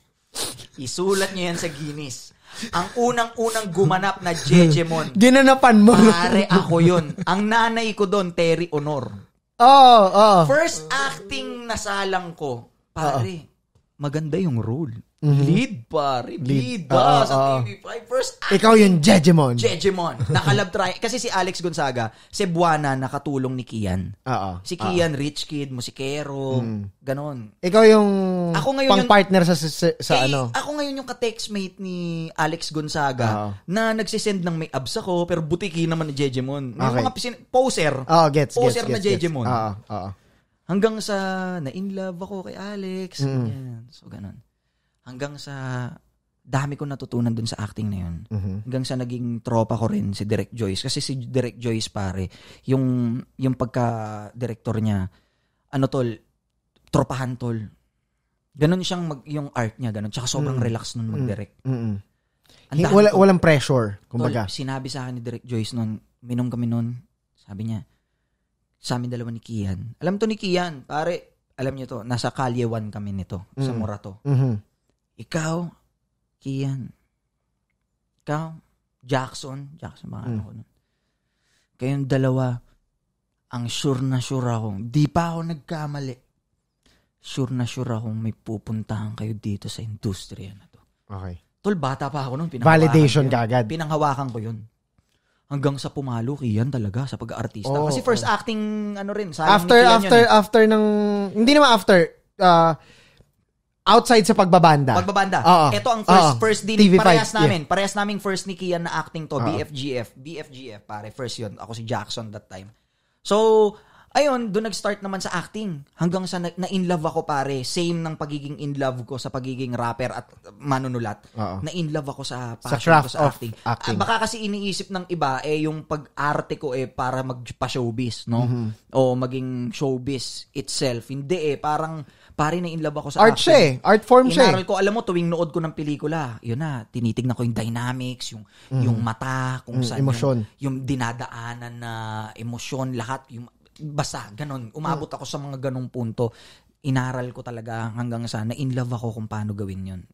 Speaker 2: Isulat niyo yan sa Guinness. Ang unang-unang gumanap na Jejemon.
Speaker 1: Ginanapan mo.
Speaker 2: Pare, ako yun. Ang nanay ko doon, Terry Honor.
Speaker 1: Oo.
Speaker 2: First acting na salang ko, pare, maganda yung role. Lead, pare. Lead sa TV5. First acting.
Speaker 1: Ikaw yung Jejemon.
Speaker 2: Nakalab try. Kasi si Alex Gonzaga, Cebuana, nakatulong ni Kian. Si Kian, rich kid, musikero, ganon.
Speaker 1: Ikaw yung pang-partner sa ano.
Speaker 2: Ako ngayon yung ka-textmate ni Alex Gonzaga na nagsisend ng may abs ako, pero butiki naman ni Jejemon. Yung mga poser. Poser na Jejemon. Hanggang sa na-in love ako kay Alex. So, ganon. Hanggang sa dami ko natutunan dun sa acting na yun. Hanggang sa naging tropa ko rin si Direct Joyce. Kasi si Direct Joyce, pare, yung pagka-director niya, tropahan, tol. Ganon siyang yung art niya, ganon. Tsaka sobrang relax nun mag-direct.
Speaker 1: Walang pressure, kumbaga.
Speaker 2: Tol, sinabi sa akin ni Direct Joyce nun, minom kami nun, sabi niya, sa amin dalawa ni Kian. Alam to ni Kian, pare, alam niyo to, nasa Kalye 1 kami nito, sa Morato. Ikaw, Kian. Ikaw, Jackson mga ano ko nun. Kayong dalawa, ang sure na sure ako, di pa ako nagkamali. Sure na sure akong may pupuntahan kayo dito sa industriya na to.
Speaker 1: Okay.
Speaker 2: Tol, bata pa ako nun.
Speaker 1: Validation kagad.
Speaker 2: Pinanghawakan ko yun. Hanggang sa pumalo, Kian talaga, sa pag-aartista. Kasi first acting, rin,
Speaker 1: after ng, hindi naman after, outside sa pagbabanda.
Speaker 2: Ito ang first din,
Speaker 1: TV5,
Speaker 2: parehas namin first ni Kian na acting to, BFGF, pare, first yun. Ako si Jackson that time. So, ayun, doon nag-start naman sa acting. Hanggang sa na-in-love ako, pare. Same ng pagiging in-love ko sa pagiging rapper at manunulat. Na-in-love ako sa passion ko sa acting. Baka kasi iniisip ng iba, yung pag-arte ko para magpa-showbiz, no? O maging showbiz itself. Hindi parang pare na-in-love ako sa acting.
Speaker 1: Art form siya.
Speaker 2: Inaral ko, alam mo, tuwing nood ko ng pelikula, yun na, tinitignan ko yung dynamics, yung mata, kung saan
Speaker 1: emosyon.
Speaker 2: Yung dinadaanan na emosyon, lahat, basta, ganun. Umabot ako sa mga ganung punto. Inaral ko talaga hanggang sa na-in-love ako kung paano gawin yun.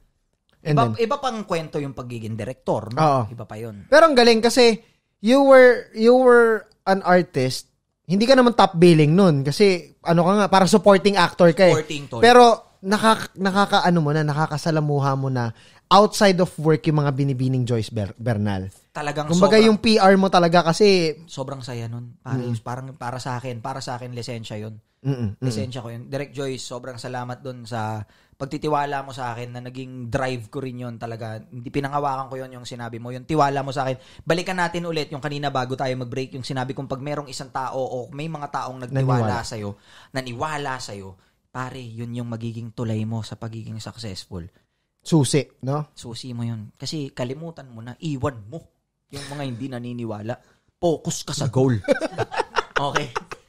Speaker 2: Iba pang kwento yung pagiging director, no? Iba pa yun.
Speaker 1: Pero ang galing kasi, you were an artist. Hindi ka naman top billing nun kasi para supporting actor ka eh. Pero nakakasalamuha mo na outside of work yung mga Binibining Joyce Bernal.
Speaker 2: Talagang
Speaker 1: kumbaga yung PR mo talaga kasi
Speaker 2: sobrang saya nun. Parang para sa akin lisensya yun. Lisensya ko yun. Direct Joyce, sobrang salamat dun sa pagtitiwala mo sa akin na naging drive ko rin yun talaga. Hindi pinangawakan ko yun yung sinabi mo. Yung tiwala mo sa akin. Balikan natin ulit yung kanina bago tayo mag-break. Yung sinabi kong pag merong isang tao o may mga taong naniwala sa'yo, pare, yun yung magiging tulay mo sa pagiging successful.
Speaker 1: Susi, no?
Speaker 2: Susi mo yun. Kasi kalimutan mo na, iwan mo yung mga hindi naniniwala. Focus ka sa goal. Okay.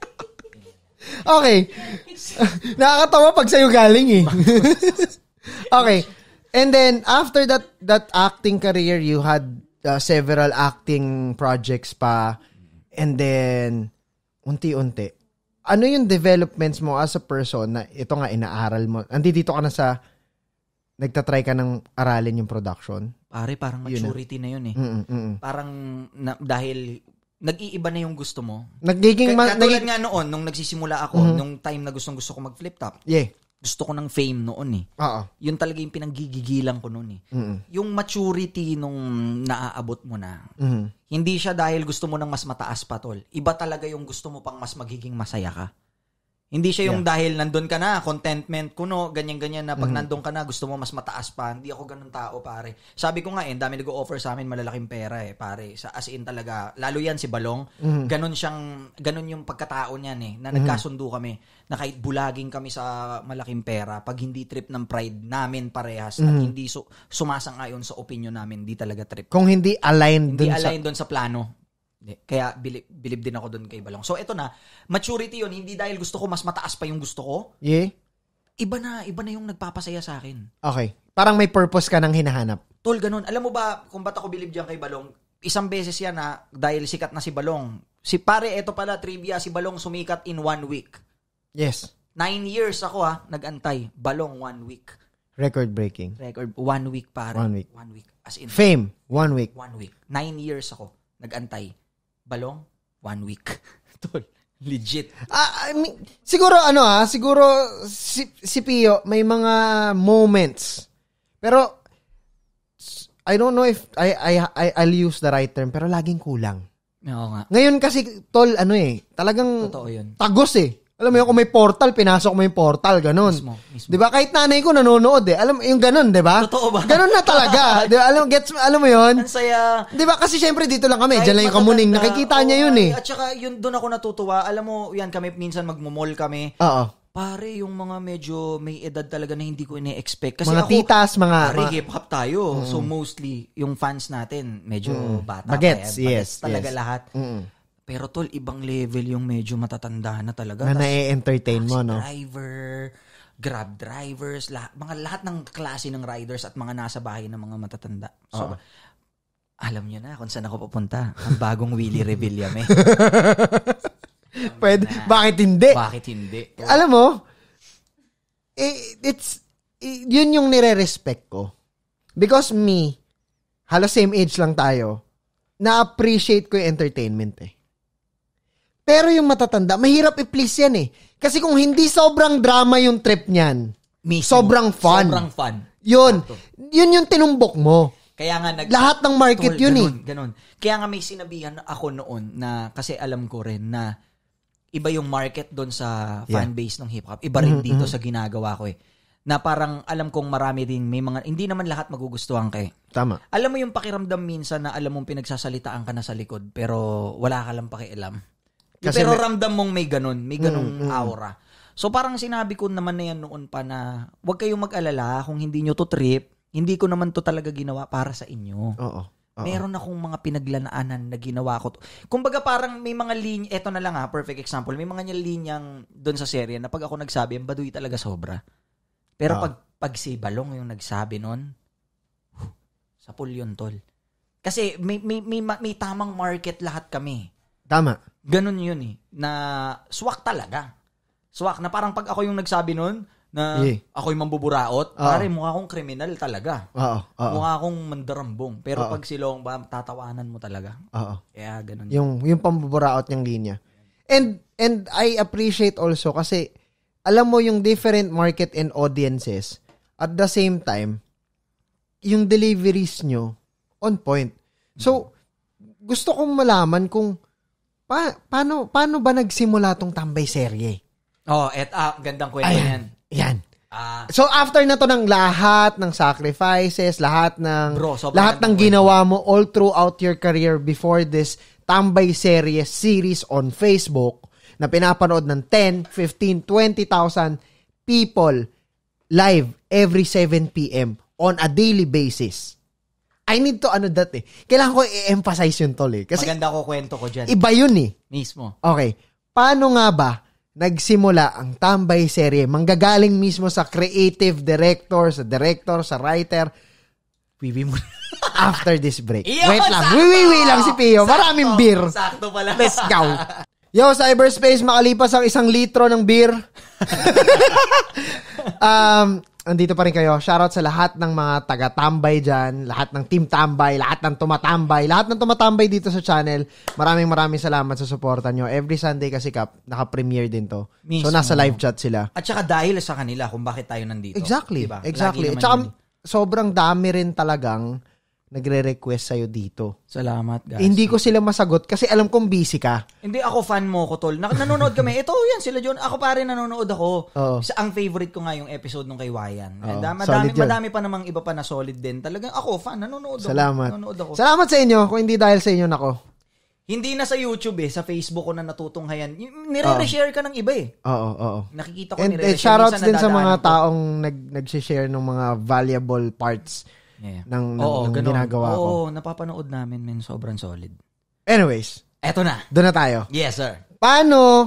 Speaker 1: Okay. Nakakatawa pag sa'yo galing eh. Okay. And then, after that acting career, you had several acting projects pa. And then, unti-unti, ano yung developments mo as a person na ito nga inaaral mo? Andito ka na sa nagtatry ka ng aralin yung production?
Speaker 2: Pare, parang maturity na yun eh. Parang dahil nag-iiba na yung gusto mo. Katulad nga noon, nung nagsisimula ako, nung time na gusto ko mag-flip top.
Speaker 1: Yeah.
Speaker 2: Gusto ko ng fame noon eh. Yun talaga yung pinanggigigilan ko noon eh. Yung maturity nung naaabot mo na, hindi siya dahil gusto mo ng mas mataas pa, tol. Iba talaga yung gusto mo pang mas magiging masaya ka. Hindi siya yung dahil nandun ka na, contentment ko no, ganyan-ganyan na pag nandun ka na, gusto mo mas mataas pa. Hindi ako ganun tao, pare. Sabi ko nga dami nag-o-offer sa amin malalaking pera pare. As in talaga, lalo yan si Balong, ganun yung pagkatao niyan na nagkasundo kami, na kahit bulaging kami sa malaking pera, pag hindi trip ng pride namin parehas, at hindi sumasang-ayon sa opinion namin, hindi talaga trip.
Speaker 1: Kung hindi aligned
Speaker 2: doon sa plano. Kaya bilib din ako doon kay Balong. So ito na, maturity yun, hindi dahil gusto ko mas mataas pa yung gusto ko.
Speaker 1: Yeah.
Speaker 2: Iba na yung nagpapasaya sa akin.
Speaker 1: Okay. Parang may purpose ka nang hinahanap.
Speaker 2: Tol, ganun. Alam mo ba kung ba't ako bilib diyan kay Balong? Isang beses yan dahil sikat na si Balong. Si pare, ito pala trivia, si Balong sumikat in 1 week.
Speaker 1: Yes.
Speaker 2: 9 years ako nag-antay. Balong 1 week.
Speaker 1: Record breaking.
Speaker 2: 1 week pare.
Speaker 1: 1 week.
Speaker 2: 1 week. As in.
Speaker 1: Fame. 1 week.
Speaker 2: 1 week. 9 years ako nag-antay. Balong, 1 week. Tol, legit.
Speaker 1: I mean, siguro si Pio may mga moments. Pero I don't know if I'll use the right term, pero laging kulang.
Speaker 2: Oo nga.
Speaker 1: Ngayon kasi tol talagang
Speaker 2: totoo yun.
Speaker 1: Tagos Alam mo yun, kung may portal, pinasok mo yung portal, ganun.
Speaker 2: Mismo.
Speaker 1: 'Di ba? Kahit nanay ko nanonood Alam mo yung ganun, 'di ba?
Speaker 2: Totoo ba?
Speaker 1: Ganun na talaga. 'Di ba? Alam mo yun?
Speaker 2: Ang saya.
Speaker 1: 'Di ba? Kasi syempre dito lang kami, diyan lang yung kamuning, nakikita niya yun
Speaker 2: At saka yun doon ako natutuwa. Alam mo, yan kami minsan magmo-mall kami.
Speaker 1: Oo.
Speaker 2: Pare, yung mga medyo may edad talaga na hindi ko ine-expect. Kasi
Speaker 1: mga titas,
Speaker 2: pare, hip-hop tayo. So mostly, yung fans natin, medyo bata.
Speaker 1: Bagets, yes.
Speaker 2: Talaga lahat. Pero tol, ibang level yung medyo matatanda na talaga.
Speaker 1: Na na-entertain mo, no?
Speaker 2: Driver, Grab drivers, lahat ng klase ng riders at mga nasa bahay ng mga matatanda. So, alam nyo na kung saan ako pupunta. Ang bagong Willie Revillame.
Speaker 1: Pwede. Bakit hindi?
Speaker 2: Bakit hindi?
Speaker 1: Alam mo, yun yung nire-respect ko. Because halos same age lang tayo, na-appreciate ko yung entertainment Pero yung matatanda, mahirap i-please yan Kasi kung hindi sobrang drama yung trip niyan, sobrang fun.
Speaker 2: Sobrang fun.
Speaker 1: Yun yung tinumbok mo.
Speaker 2: Kaya nga
Speaker 1: lahat ng market yun
Speaker 2: ganun. Kaya nga may sinabihan ako noon na, kasi alam ko rin na iba yung market doon sa fanbase ng hip-hop. Iba rin dito sa ginagawa ko Na parang alam kong marami din, may mga, hindi naman lahat magugustuhan kay.
Speaker 1: Tama.
Speaker 2: Alam mo yung pakiramdam minsan na alam mong pinagsasalitaan ka na sa likod, pero wala ka lang pakialam. Pero ramdam mong may ganung aura. So parang sinabi ko naman na yan noon pa na huwag kayong mag-alala kung hindi nyo to trip, hindi ko naman to talaga ginawa para sa inyo.
Speaker 1: Oo.
Speaker 2: Meron akong mga pinaglanaanan na ginawa ko. Kumbaga parang may mga linya, eto na lang perfect example, may mga linyang doon sa serye na pag ako nagsabi, ang baduy talaga sobra. Pero pag si Balong yung nagsabi noon, sa pool yun, tol. Kasi may tamang market lahat kami.
Speaker 1: Tama.
Speaker 2: Ganun yun na swak talaga. Swak na parang pag ako yung nagsabi nun na ako yung mambuburaot, pare mukha akong kriminal talaga. Mukha akong mandarambong. Pero pag si Long ba, tatawanan mo talaga. Kaya ganun.
Speaker 1: Yung pambuburaot niyang linya. And I appreciate also kasi alam mo yung different market and audiences at the same time yung deliveries nyo on point. So, gusto kong malaman kung paano ba nagsimula tong Tambay serye?
Speaker 2: Gandang kwento yan.
Speaker 1: Yan. So after na to ng lahat ng sacrifices, lahat ng ginawa mo all throughout your career before this Tambay series on Facebook na pinapanood ng 10, 15, 20,000 people live every 7 p.m. on a daily basis. I need to Kailangan ko i-emphasize yun, tol Kasi
Speaker 2: maganda ko kwento ko dyan.
Speaker 1: Iba yun
Speaker 2: Mismo.
Speaker 1: Okay. Paano nga ba nagsimula ang Tambay serye? Manggagaling mismo sa creative director, sa writer. Wiwi mo after this break. Wait lang. Wiwi lang si Pio. Maraming beer.
Speaker 2: Sakto pala.
Speaker 1: Let's go. Yo, cyberspace, makalipas ang 1 litro ng beer. Andito pa rin kayo. Shoutout sa lahat ng mga taga-tambay dyan, lahat ng team tambay, lahat ng tumatambay dito sa channel. Maraming salamat sa suporta nyo. Every Sunday kasi naka-premiere din to.
Speaker 2: Mismo.
Speaker 1: So, nasa live chat sila.
Speaker 2: At saka dahil sa kanila kung bakit tayo nandito.
Speaker 1: Exactly.
Speaker 2: Diba?
Speaker 1: At saka, sobrang dami rin talagang nagre-request sa'yo dito.
Speaker 2: Salamat, guys.
Speaker 1: Hindi ko sila masagot kasi alam kong busy ka.
Speaker 2: Hindi ako fan mo ko, tol. Nanonood kami. Ito, yan sila John. Ako pa rin nanonood ako. Ang favorite ko nga yung episode nung kay Wayan. Madami pa namang iba pa na solid din. Talagang ako, fan. Nanonood ako.
Speaker 1: Salamat sa inyo. Kung hindi dahil sa inyo, nako.
Speaker 2: Hindi na sa YouTube sa Facebook ko na natutunghayan. Nire-reshare ka ng iba
Speaker 1: Oo.
Speaker 2: Nakikita ko
Speaker 1: nire-reshare. And shoutouts din sa mga taong nag-share ng mga valuable parts ng ginagawa ko.
Speaker 2: Oo, napapanood namin, men. Sobrang solid.
Speaker 1: Anyways.
Speaker 2: Eto na.
Speaker 1: Doon na tayo.
Speaker 2: Yes, sir.
Speaker 1: Paano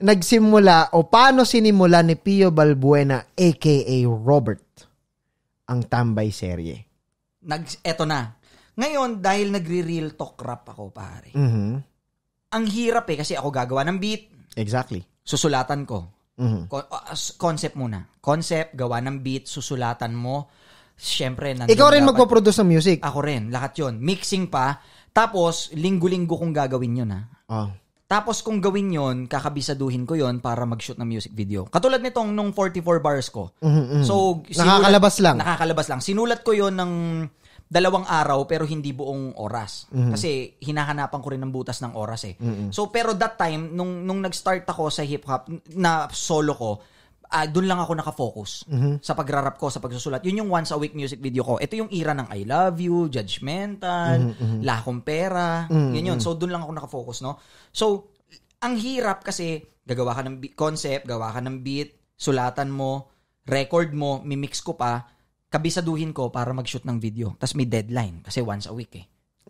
Speaker 1: sinimula ni Pio Balbuena aka Robert ang Tambay serye?
Speaker 2: Eto na. Ngayon, dahil nagre-real talk rap ako, pare.
Speaker 1: Mm-hmm.
Speaker 2: Ang hirap kasi ako gagawa ng beat.
Speaker 1: Exactly.
Speaker 2: Susulatan ko.
Speaker 1: Mm-hmm.
Speaker 2: Concept muna. Concept, gawa ng beat, susulatan mo. Siyempre,
Speaker 1: ikaw rin magpo-produce ng music.
Speaker 2: Ako rin, lahat yon. Mixing pa. Tapos, linggo-linggo kong gagawin yun, ha. Tapos, kung gawin yon, kakabisaduhin ko yon para mag-shoot ng music video. Katulad nitong nung 44 bars ko.
Speaker 1: Mm-hmm.
Speaker 2: So, Nakakalabas lang. Sinulat ko yon ng 2 araw pero hindi buong oras. Mm-hmm. Kasi hinahanapan ko rin ng butas ng oras eh.
Speaker 1: Mm-hmm.
Speaker 2: So, pero that time, nung nag-start ako sa hip-hop na solo ko, doon lang ako nakafocus sa pagrarap ko, sa pagsusulat. Yun yung once a week music video ko. Ito yung era ng I Love You, Judgmental, La Compera, yun. So, doon lang ako nakafocus, no? So, ang hirap kasi, gagawa ka ng concept, gawa ka ng beat, sulatan mo, record mo, mimix ko pa, kabisaduhin ko para mag-shoot ng video. Tapos may deadline kasi once a week eh.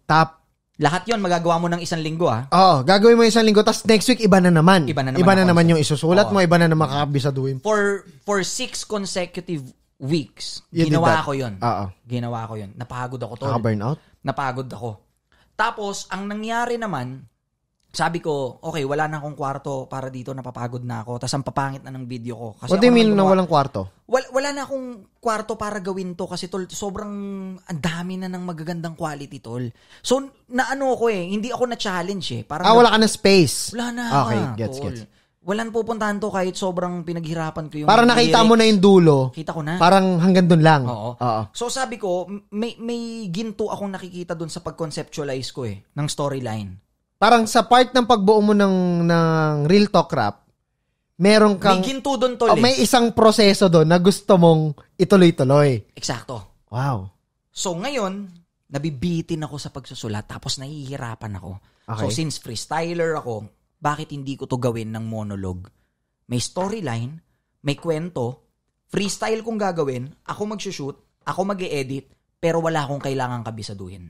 Speaker 2: Lahat yon magagawa mo ng 1 linggo
Speaker 1: gagawin mo 1 linggo tapos next week iba na naman. Iba na naman yung isusulat mo, iba na naman kakabisaduhin.
Speaker 2: For 6 consecutive weeks, ginawa ko yon. Ginawa ko yon. Napagod ako tol.
Speaker 1: Burnout?
Speaker 2: Napagod ako. Tapos ang nangyari naman, sabi ko, okay, wala na akong kwarto para dito, napapagod na ako. Tapos ang papangit na ng video ko. Kasi
Speaker 1: what do you mean na walang kwarto?
Speaker 2: Wala na akong kwarto para gawin to kasi tol, sobrang ang dami na ng magagandang quality, tol. So, naano ko hindi ako na-challenge Parang
Speaker 1: wala ka na space.
Speaker 2: Wala na.
Speaker 1: Okay, gets.
Speaker 2: Walang pupuntahan to kahit sobrang pinaghirapan ko yung
Speaker 1: parang nakita
Speaker 2: lyrics.
Speaker 1: mo na yung dulo.
Speaker 2: Kita ko na.
Speaker 1: Parang hanggang dun lang.
Speaker 2: Oo. So, sabi ko, may ginto akong nakikita dun sa pag-conceptualize ko ng storyline.
Speaker 1: Parang sa part ng pagbuo mo ng real talk rap, meron kang...
Speaker 2: May ginto doon, tol.
Speaker 1: May isang proseso doon na gusto mong ituloy-tuloy.
Speaker 2: Eksakto.
Speaker 1: Wow.
Speaker 2: So ngayon, nabibitin ako sa pagsusulat tapos nahihirapan ako.
Speaker 1: Okay.
Speaker 2: So since freestyler ako, bakit hindi ko to gawin ng monologue? May storyline, may kwento, freestyle kong gagawin, ako mag-shoot, ako mag-e-edit, pero wala akong kailangang kabisaduhin.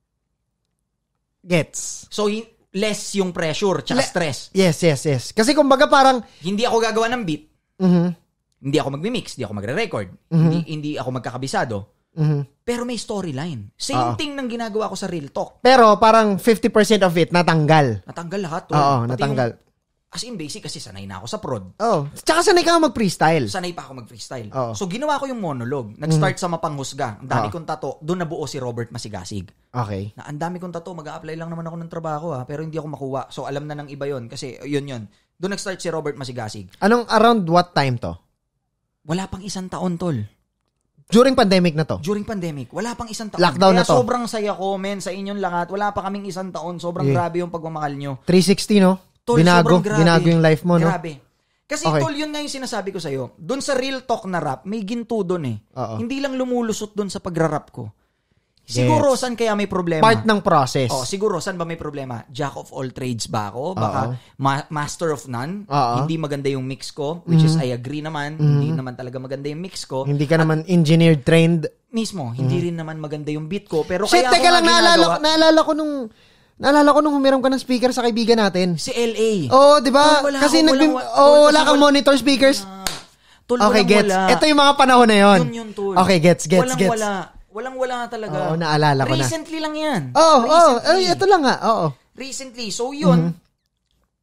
Speaker 1: Gets.
Speaker 2: So, less yung pressure tsaka stress.
Speaker 1: Yes. Kasi kumbaga parang...
Speaker 2: Hindi ako gagawa ng beat.
Speaker 1: Mm-hmm.
Speaker 2: Hindi ako magmi-mix. Hindi ako magre-record. Hindi ako magkakabisado. Pero may storyline. Same thing ng ginagawa ko sa Real Talk.
Speaker 1: Pero parang 50% of it natanggal.
Speaker 2: Natanggal lahat.
Speaker 1: Natanggal.
Speaker 2: As in basic kasi sanay na ako sa prod.
Speaker 1: Tsaka sanay ka mag-freestyle.
Speaker 2: Sanay pa ako mag-freestyle. So ginawa ko yung monologue. Nag-start sa Mapanghusga. Ang dami kong tato. Doon nabuo si Robert Masigasig.
Speaker 1: Okay.
Speaker 2: Na ang dami kong tato. Mag-a-apply lang naman ako ng trabaho pero hindi ako makuha. So alam na ng iba yon kasi yun. Doon nag-start si Robert Masigasig.
Speaker 1: Around what time to?
Speaker 2: Wala pang 1 taon, tol.
Speaker 1: During pandemic na to?
Speaker 2: During pandemic. Wala pang 1 taon.
Speaker 1: Lockdown
Speaker 2: Kaya
Speaker 1: na to?
Speaker 2: Sobrang saya ko, men, sa inyong lahat. Wala pa kaming 1 taon. Sobrang grabe yung pagmamahal nyo.
Speaker 1: 360, no?
Speaker 2: Tol,
Speaker 1: binago yung life mo, no?
Speaker 2: Grabe. Kasi tol, yun nga yung sinasabi ko sa'yo. Doon sa Real Talk na rap, may ginto doon Hindi lang lumulusot doon sa pagrarap ko. Siguro, saan kaya may problema?
Speaker 1: Part ng process.
Speaker 2: Siguro, saan ba may problema? Jack of all trades ba ako? Baka master of none? Hindi maganda yung mix ko, which is I agree naman. Hindi naman talaga maganda yung mix ko.
Speaker 1: Hindi ka naman engineered, trained.
Speaker 2: Mismo, hindi rin naman maganda yung beat ko. Pero
Speaker 1: shit,
Speaker 2: kaya
Speaker 1: teka lang, naalala ko nung humiram ka ng speaker sa kaibigan natin.
Speaker 2: Si LA.
Speaker 1: Di ba? Kasi wala kang monitor speakers. Okay, gets. Ito yung mga panahon na yon.
Speaker 2: Yun, tol.
Speaker 1: Okay, gets.
Speaker 2: Walang talaga.
Speaker 1: Naalala ko na.
Speaker 2: Recently lang yan.
Speaker 1: Ito lang nga.
Speaker 2: Recently. So, yun.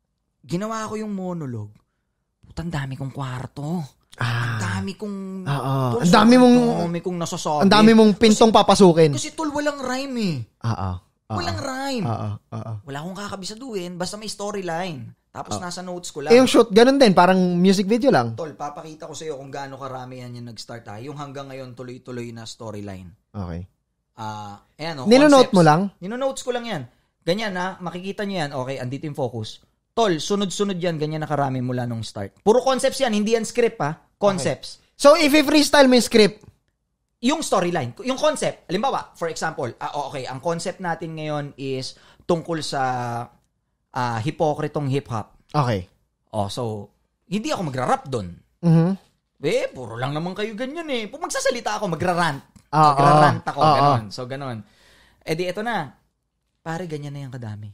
Speaker 2: ginawa ko yung monologue. Putang dami kong kwarto. Ang dami kong... Tol,
Speaker 1: ang dami
Speaker 2: kong nasasabi.
Speaker 1: Ang dami mong pintong papasukin.
Speaker 2: Kasi tol, walang rhyme eh. Walang rhyme.
Speaker 1: Oo.
Speaker 2: Wala akong kakabisaduhin. Basta may storyline. Tapos nasa notes ko lang.
Speaker 1: Yung shoot, ganun din. Parang music video lang.
Speaker 2: Tol, papakita ko sa'yo kung gaano karami yan yung nag-start Yung hanggang ngayon, tuloy-tuloy na storyline.
Speaker 1: Okay.
Speaker 2: Ayan,
Speaker 1: Ninonote mo lang?
Speaker 2: Ninonotes ko lang yan. Ganyan makikita nyo yan. Okay, andito yung focus. Tol, sunod-sunod yan. Ganyan na karami mula nung start. Puro concepts yan, hindi yan script Concepts.
Speaker 1: Okay. So, if i-freestyle mo yung script?
Speaker 2: Yung storyline, yung concept. Halimbawa, for example, okay, ang concept natin ngayon is tungkol sa hipokritong hip-hop.
Speaker 1: Okay.
Speaker 2: So, hindi ako magra-rap doon. Puro lang naman kayo ganyan eh. Kung magsasalita ako, magra-rant. Magra-rant ako, ganon. So, ganon. Di, eto na. Pare, ganyan na yan kadami.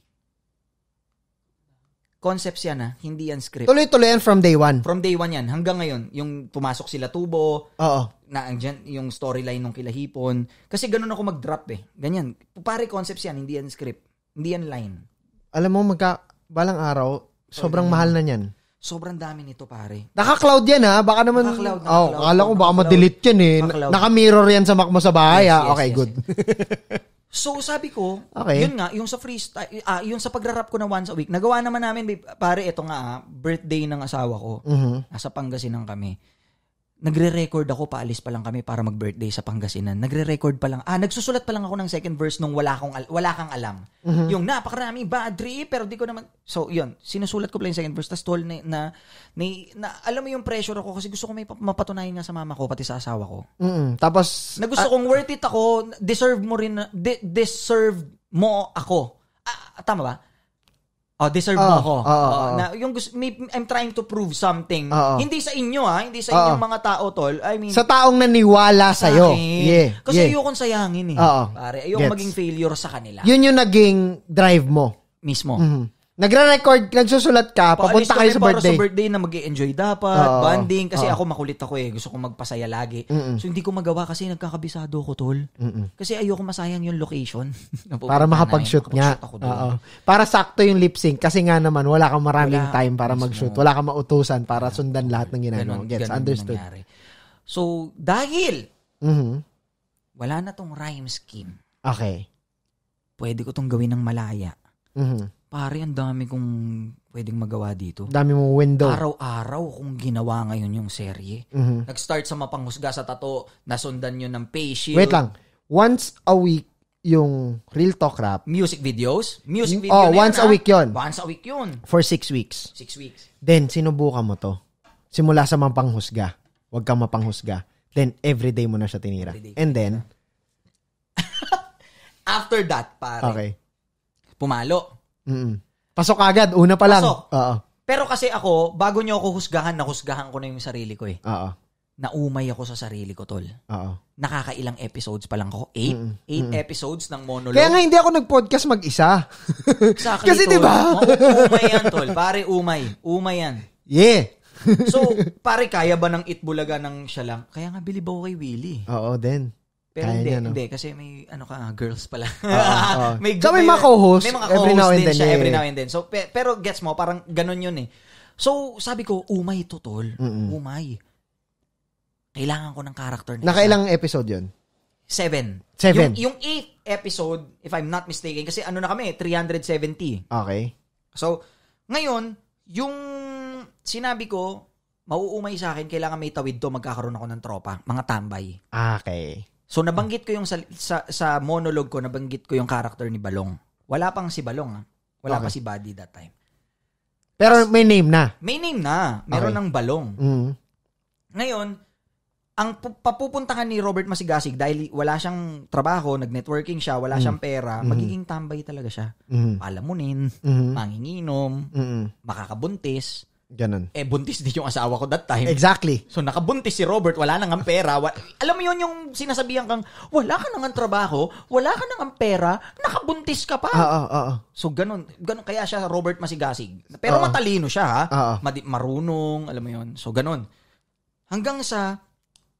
Speaker 2: Concepts yan hindi yan script.
Speaker 1: Tuloy-tuloy yan from day one.
Speaker 2: From day one yan. Hanggang ngayon, yung pumasok sila tubo, na andyan, yung storyline ng kilahipon. Kasi ganun ako mag-drop Ganyan. Pare, concepts yan, hindi yan script. Hindi yan line.
Speaker 1: Alam mo, balang araw, sobrang mahal na yan.
Speaker 2: Sobrang dami nito, pare.
Speaker 1: Naka-cloud yan Baka naman,
Speaker 2: naka-cloud.
Speaker 1: akala ko baka ma-delete yan Naka-mirror yan sa Mac mo sa bahay
Speaker 2: Yes,
Speaker 1: okay, good.
Speaker 2: So, sabi ko, yun nga, yung sa freestyle, yung sa pagra-rap ko na once a week, nagawa naman namin, pare, ito nga, birthday ng asawa ko. Nasa Pangasinan kami. Nagre-record ako, paalis pa lang kami para mag-birthday sa Pangasinan. Nagre-record pa lang. Nagsusulat pa lang ako ng second verse nung wala kang alam. Yung napakarami, bad trip, pero di ko naman. So, yun, sinusulat ko pa lang yung second verse. Tapos tol, na alam mo yung pressure ako kasi gusto ko may mapatunayan nga sa mama ko, pati sa asawa ko.
Speaker 1: Tapos,
Speaker 2: gusto kong worth it ako, deserve mo ako. Tama ba? Deserve mo ako. I'm trying to prove something. Hindi sa inyo, hindi sa inyong mga tao, tol. I mean,
Speaker 1: sa taong naniwala sa'yo. Yeah.
Speaker 2: Kasi ayokong sayangin Pare, ayokong maging failure sa kanila.
Speaker 1: Yun yung naging drive mo.
Speaker 2: Mismo.
Speaker 1: Nagre-record, nagsusulat ka, papunta kayo sa birthday.
Speaker 2: Para sa birthday na mag-i-enjoy dapat, bonding. Kasi ako makulit ako Gusto kong magpasaya lagi. So, hindi ko magawa kasi nagkakabisado ko, tol. Kasi ayoko masayang yung location.
Speaker 1: Para makapag-shoot nga. Para sakto yung lip sync. Kasi nga naman, wala kang maraming time para mag-shoot. Wala kang mautusan para sundan lahat ng ginagawa. Gets, understood.
Speaker 2: So, dahil wala na tong rhyme scheme.
Speaker 1: Okay.
Speaker 2: Pwede ko tong gawin ng malaya. Pare, ang dami kong pwedeng magawa dito.
Speaker 1: Dami mong window.
Speaker 2: Araw-araw kung ginawa ngayon yung serye. Nag-start sa mapanghusga sa tato, nasundan yun ng face shield.
Speaker 1: Wait lang. Once a week yung Real Talk Rap.
Speaker 2: Music videos? Music video
Speaker 1: once a week yun.
Speaker 2: Once a week yun.
Speaker 1: For 6 weeks.
Speaker 2: 6 weeks.
Speaker 1: Then, sinubukan mo to. Simula sa mapanghusga. Huwag kang mapanghusga. Then, everyday mo na siya tinira. And then?
Speaker 2: After that, pare.
Speaker 1: Okay.
Speaker 2: Pumalo.
Speaker 1: Pasok agad, una pa lang.
Speaker 2: Pasok. Pero kasi ako, bago niyo ako husgahan, nahusgahan ko na yung sarili ko Naumay ako sa sarili ko, tol. Nakakailang episodes pa lang ako. 8 episodes ng monologue.
Speaker 1: Kaya nga hindi ako nag-podcast mag-isa.
Speaker 2: Exactly,
Speaker 1: kasi
Speaker 2: tol.
Speaker 1: diba?
Speaker 2: Umay yan, tol. Pare, umay. Umay yan.
Speaker 1: Yeah.
Speaker 2: So, pare, kaya ba ng itbulaga ng siya lang? Kaya nga bilib ako kay Willie.
Speaker 1: Oo, din.
Speaker 2: Pero hindi, kasi may girls pala.
Speaker 1: may mga co-host.
Speaker 2: May mga co-host din siya every now and then. So, pero gets mo, parang ganun yun So, sabi ko, umay to, tol. Umay. Kailangan ko ng character na
Speaker 1: nakailang episode yun?
Speaker 2: 7. Yung 8th episode, if I'm not mistaken, kasi na kami, 370.
Speaker 1: Okay.
Speaker 2: So, ngayon, yung sinabi ko, mauumay sa akin, kailangan may tawid to, magkakaroon ako ng tropa, mga tambay.
Speaker 1: Okay.
Speaker 2: So, nabanggit ko yung sa monologue ko, nabanggit ko yung character ni Balong. Wala pang si Balong, Wala pa si Buddy that time.
Speaker 1: Pero may name na?
Speaker 2: May name na. Meron ng Balong. Ngayon, ang papupuntahan ni Robert Masigasig, dahil wala siyang trabaho, nag-networking siya, wala siyang pera, magiging tambay talaga siya. Palamunin, manginginom, makakabuntis.
Speaker 1: Ganun.
Speaker 2: Buntis din yung asawa ko that time.
Speaker 1: Exactly.
Speaker 2: So, nakabuntis si Robert, wala nang pera. Alam mo yun yung sinasabihan kang, wala ka nang trabaho, wala ka nang pera, nakabuntis ka pa. So, ganun. Kaya siya Robert Masigasig. Pero matalino siya, marunong, alam mo yun. So, ganun. Hanggang sa,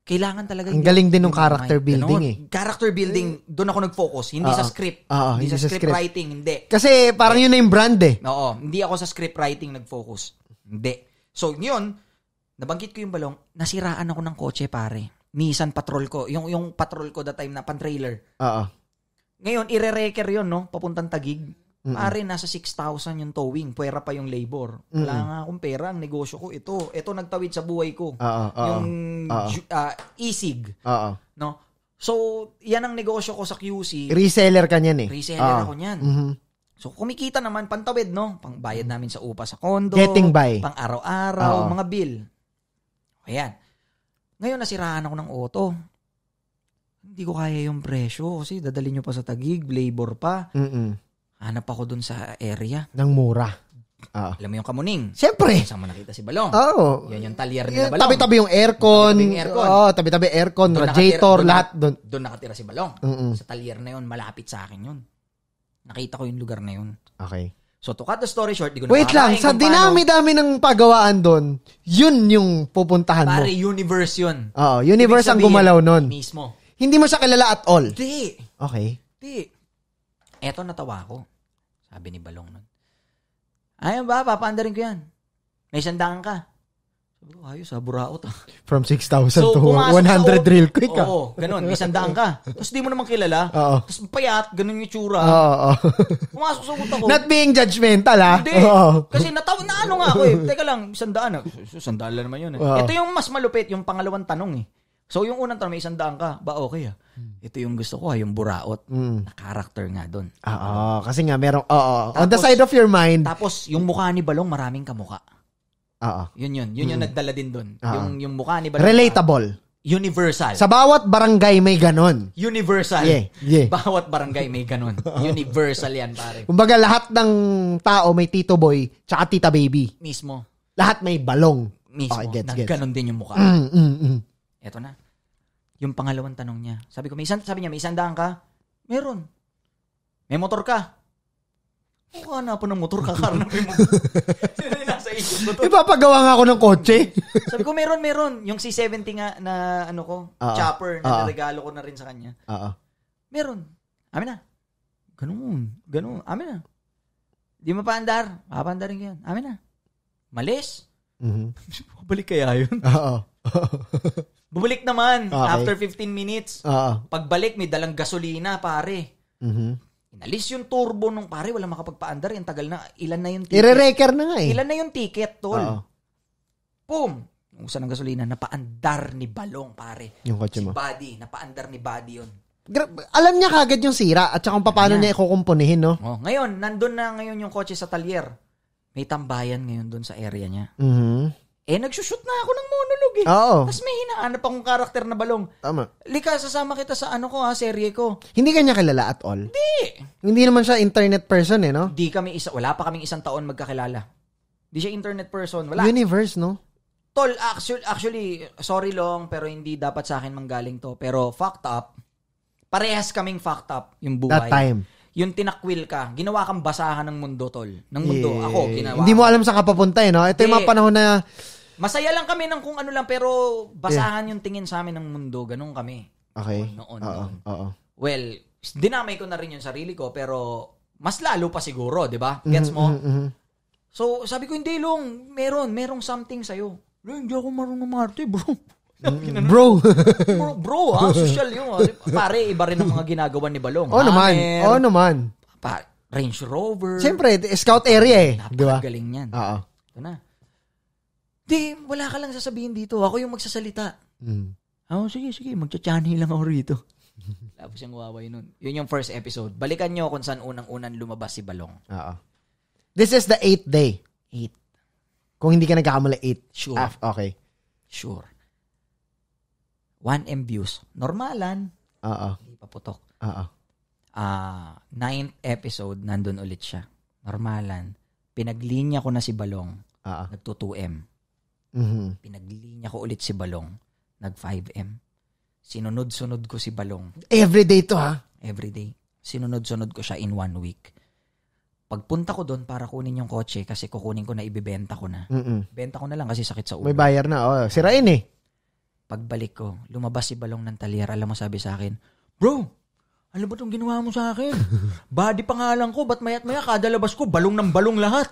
Speaker 2: kailangan talaga.
Speaker 1: Ang galing din ng character building
Speaker 2: Character building, doon ako nag-focus. Hindi sa script. Hindi sa script writing, hindi.
Speaker 1: Kasi parang yun na yung brand eh.
Speaker 2: Oo, hindi ako sa script writing nag-focus. Hindi. So, yun, nabanggit ko yung balong, nasiraan ako ng kotse, pare. Nissan Patrol ko. Yung Patrol ko that time na pan-trailer. Ngayon, ire-reker yun, no? Papuntang Taguig. Pare, nasa 6,000 yung towing. Puwera pa yung labor. Wala nga akong pera. Ang negosyo ko, ito. Ito nagtawid sa buhay ko. Yung e-sig. No? So, yan ang negosyo ko sa QC.
Speaker 1: Reseller ka niyan eh.
Speaker 2: Reseller ako niyan. So, kumikita naman, pantawid, no? Pangbayad namin sa upa sa kondo.
Speaker 1: Getting by.
Speaker 2: Pang araw-araw, mga bill. Ayan. Ngayon, nasiraan ako ng auto. Hindi ko kaya yung presyo kasi dadalhin nyo pa sa Taguig, labor pa. Hanap ako dun sa area.
Speaker 1: Ng mura.
Speaker 2: Alam mo yung Kamuning?
Speaker 1: Siyempre.
Speaker 2: Saan mo nakita si Balong? Yan yung talyer nila Balong.
Speaker 1: Tabi-tabi yung aircon. Tabi-tabi aircon, radiator, lahat doon.
Speaker 2: Doon nakatira si Balong. Sa talyer na yun, malapit sa akin yun. Nakita ko yung lugar na yun.
Speaker 1: Okay.
Speaker 2: So to cut the story short, di ko na
Speaker 1: wait lang, sa dinami-dami ng pagawaan doon, yun yung pupuntahan mo.
Speaker 2: Pare, universe yun.
Speaker 1: Universe ang gumalaw nun.
Speaker 2: Mismo.
Speaker 1: Hindi mo siya kilala at all.
Speaker 2: Hindi.
Speaker 1: Okay.
Speaker 2: Hindi. Eto, natawa ko. Sabi ni Balong nun. Ayun ba, papaandarin ko yan. May sandaan ka. Sabi ko, ayos ha, buraot ha.
Speaker 1: From 6,000 to 100 real quick ha.
Speaker 2: Oo, ganun, may sandaan ka. Tapos di mo naman kilala. Tapos payat, ganun yung tsura. Pumasok sa utak ko.
Speaker 1: Not being judgmental ha.
Speaker 2: Hindi. Kasi natawa na ano nga ako eh. Teka lang, sandaan. Sandaan lang naman yun eh. Ito yung mas malupit, yung pangalawang tanong eh. So, yung unang tanong, may sandaan ka. Ba, okay Ito yung gusto ko yung buraot. Na character nga doon.
Speaker 1: Kasi nga, merong, on the side of your mind.
Speaker 2: Tapos, yung mukha ni Balong, maraming kamuka. Yun yung nagdala din doon. Yung mukha ni Balong.
Speaker 1: Relatable.
Speaker 2: Universal.
Speaker 1: Sa bawat barangay may ganon.
Speaker 2: Universal.
Speaker 1: Yeah.
Speaker 2: Bawat barangay may ganon. Universal yan, pare.
Speaker 1: Kumbaga, lahat ng tao may tito boy, tsaka tita baby.
Speaker 2: Mismo.
Speaker 1: Lahat may balong.
Speaker 2: Mismo.
Speaker 1: Okay, gets.
Speaker 2: Ganon din yung mukha. Eto na. Yung pangalawang tanong niya. Sabi niya, may sandaan ka? Meron. May motor ka? Mukha na po ng motor ka, karnapin mo. Nasa isip ko to.
Speaker 1: Ipapagawa nga ako ng kotse.
Speaker 2: Sabi ko, meron. Yung C70 nga na chopper, na regalo ko na rin sa kanya. Meron. Amin na. Ganun. Amin na. Di mapaandar. Papaandarin ko yan. Amin na. Malis. Balik kaya yun? Bumalik naman after 15 minutes. Pagbalik, may dalang gasolina, pare. Inalis yung turbo nung pare, wala makapagpaandar. Yung tagal na, ilan na yung ticket.
Speaker 1: I-reker na nga eh.
Speaker 2: Ilan na yung ticket, tol. Boom! Usa ng gasolina, napaandar ni Balong, pare.
Speaker 1: Yung kotse mo.
Speaker 2: Si Buddy, napaandar ni Buddy yun.
Speaker 1: Alam niya kagad yung sira at saka kung paano niya ikukumpunihin, no?
Speaker 2: Ngayon, nandun na ngayon yung kotse sa talyer. May tambayan ngayon dun sa area niya. Nagsushoot na ako ng monologue eh. Tapos may hinahanap akong karakter na Balong.
Speaker 1: Tama.
Speaker 2: Lika, sasama kita sa serye ko.
Speaker 1: Hindi kanya kilala at all? Hindi naman siya internet person eh, no?
Speaker 2: Wala pa kaming 1 taon magkakilala. Hindi siya internet person. Wala.
Speaker 1: Universe, no?
Speaker 2: Tol, actually, sorry long, pero hindi dapat sa akin manggaling to. Pero fucked up. Parehas kaming fucked up yung buhay.
Speaker 1: That time.
Speaker 2: Yung tinakwil ka, ginawa kang basahan ng mundo, tol. Ng mundo. Ako, ginawa.
Speaker 1: Hindi mo alam saan ka papunta eh, no? Ito yung mga panahon na
Speaker 2: masaya lang kami ng kung ano lang, pero basahan yung tingin sa amin ng mundo. Ganun kami.
Speaker 1: Okay.
Speaker 2: Noon. Well, dinamay ko na rin yung sarili ko, pero mas lalo pa siguro, di ba? Gets mo? So, sabi ko, hindi long, merong something sa'yo. Hindi ako marunong marte, bro. Bro, social yun. Pare, iba rin ang mga ginagawa ni Balong.
Speaker 1: naman.
Speaker 2: Range Rover.
Speaker 1: Siyempre, scout area eh.
Speaker 2: Napakagaling yan. Ito na. Wala ka lang sasabihin dito. Ako yung magsasalita. Sige. Magcha-channel lang ako rito. Tapos yung waway nun. Yun yung first episode. Balikan nyo kung saan unang-unang lumabas si Balong.
Speaker 1: This is the 8th day.
Speaker 2: 8.
Speaker 1: Kung hindi ka nagkakamali, 8.
Speaker 2: Sure.
Speaker 1: Okay.
Speaker 2: Sure. 1M views. Normalan. Hindi pa putok. 9th episode, nandun ulit siya. Normalan. Pinaglinya ko na si Balong. Nagto 2M. Pinaglinya ko ulit si Balong. Nag 5M. Sinunod-sunod ko si Balong.
Speaker 1: Everyday to ha?
Speaker 2: Everyday. Sinunod-sunod ko siya in 1 week. Pagpunta ko doon para kunin yung kotse kasi kukunin ko na, ibibenta ko na. Benta ko na lang kasi sakit sa ulo.
Speaker 1: May bayar na. Sirain eh.
Speaker 2: pagbalik ko, lumabas si Balong ng talyer. Alam mo, sabi sa akin, bro, ano ba itong ginawa mo sa akin? Body pa nga lang ko, ba't maya't maya, kada labas ko, balong ng balong lahat.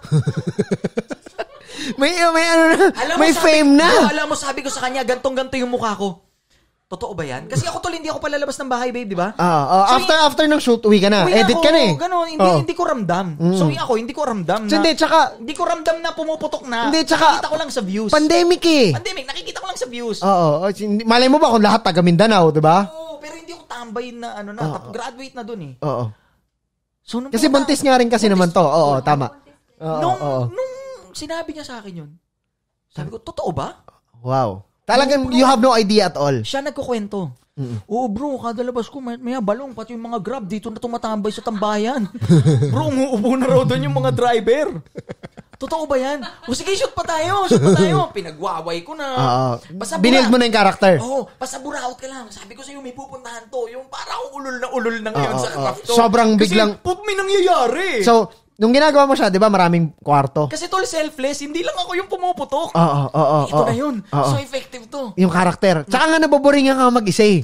Speaker 1: may ano na, may fame na.
Speaker 2: Alam mo, sabi ko sa kanya, gantong-ganto yung mukha ko. Totoo ba yan? Kasi ako tol, hindi ako palalabas ng bahay, babe, di ba?
Speaker 1: After ng shoot, uwi ka na. Edit ka na eh.
Speaker 2: Ganon, hindi ko ramdam. So ako, hindi ko ramdam na. Hindi ko ramdam na pumuputok na. Nakikita ko lang sa views.
Speaker 1: Pandemic eh.
Speaker 2: Nakikita ko lang sa views.
Speaker 1: Malay mo ba kung lahat taga Mindanao, di ba?
Speaker 2: Oo, pero hindi ako tambay na graduate na dun eh.
Speaker 1: Oo.
Speaker 2: So,
Speaker 1: kasi buntis nga rin kasi naman to. Oo, tama.
Speaker 2: Nung sinabi niya sa akin yun, sabi ko, totoo ba?
Speaker 1: Wow. Talagang you have no idea at all.
Speaker 2: Siya nagkukwento. Oo bro, kada labas ko may balong, pati yung mga grab dito na tumatambay sa tambayan. Bro, umuubo na raw doon yung mga driver. Totoo ba yan? O sige, shoot pa tayo. Pinagwaway ko na.
Speaker 1: Binild mo na yung character.
Speaker 2: Pasaburaot ka lang. Sabi ko sa'yo, may pupuntahan to. Yung parang ulol na ngayon sa craft to.
Speaker 1: Sobrang biglang.
Speaker 2: Kasi may nangyayari.
Speaker 1: So, nung ginagawa mo siya, di ba, maraming kwarto?
Speaker 2: Kasi tol, selfless, hindi lang ako yung pumuputok.
Speaker 1: Ito
Speaker 2: na yun. So effective to.
Speaker 1: Yung karakter. Tsaka nga naboboringan ka mag-isa eh.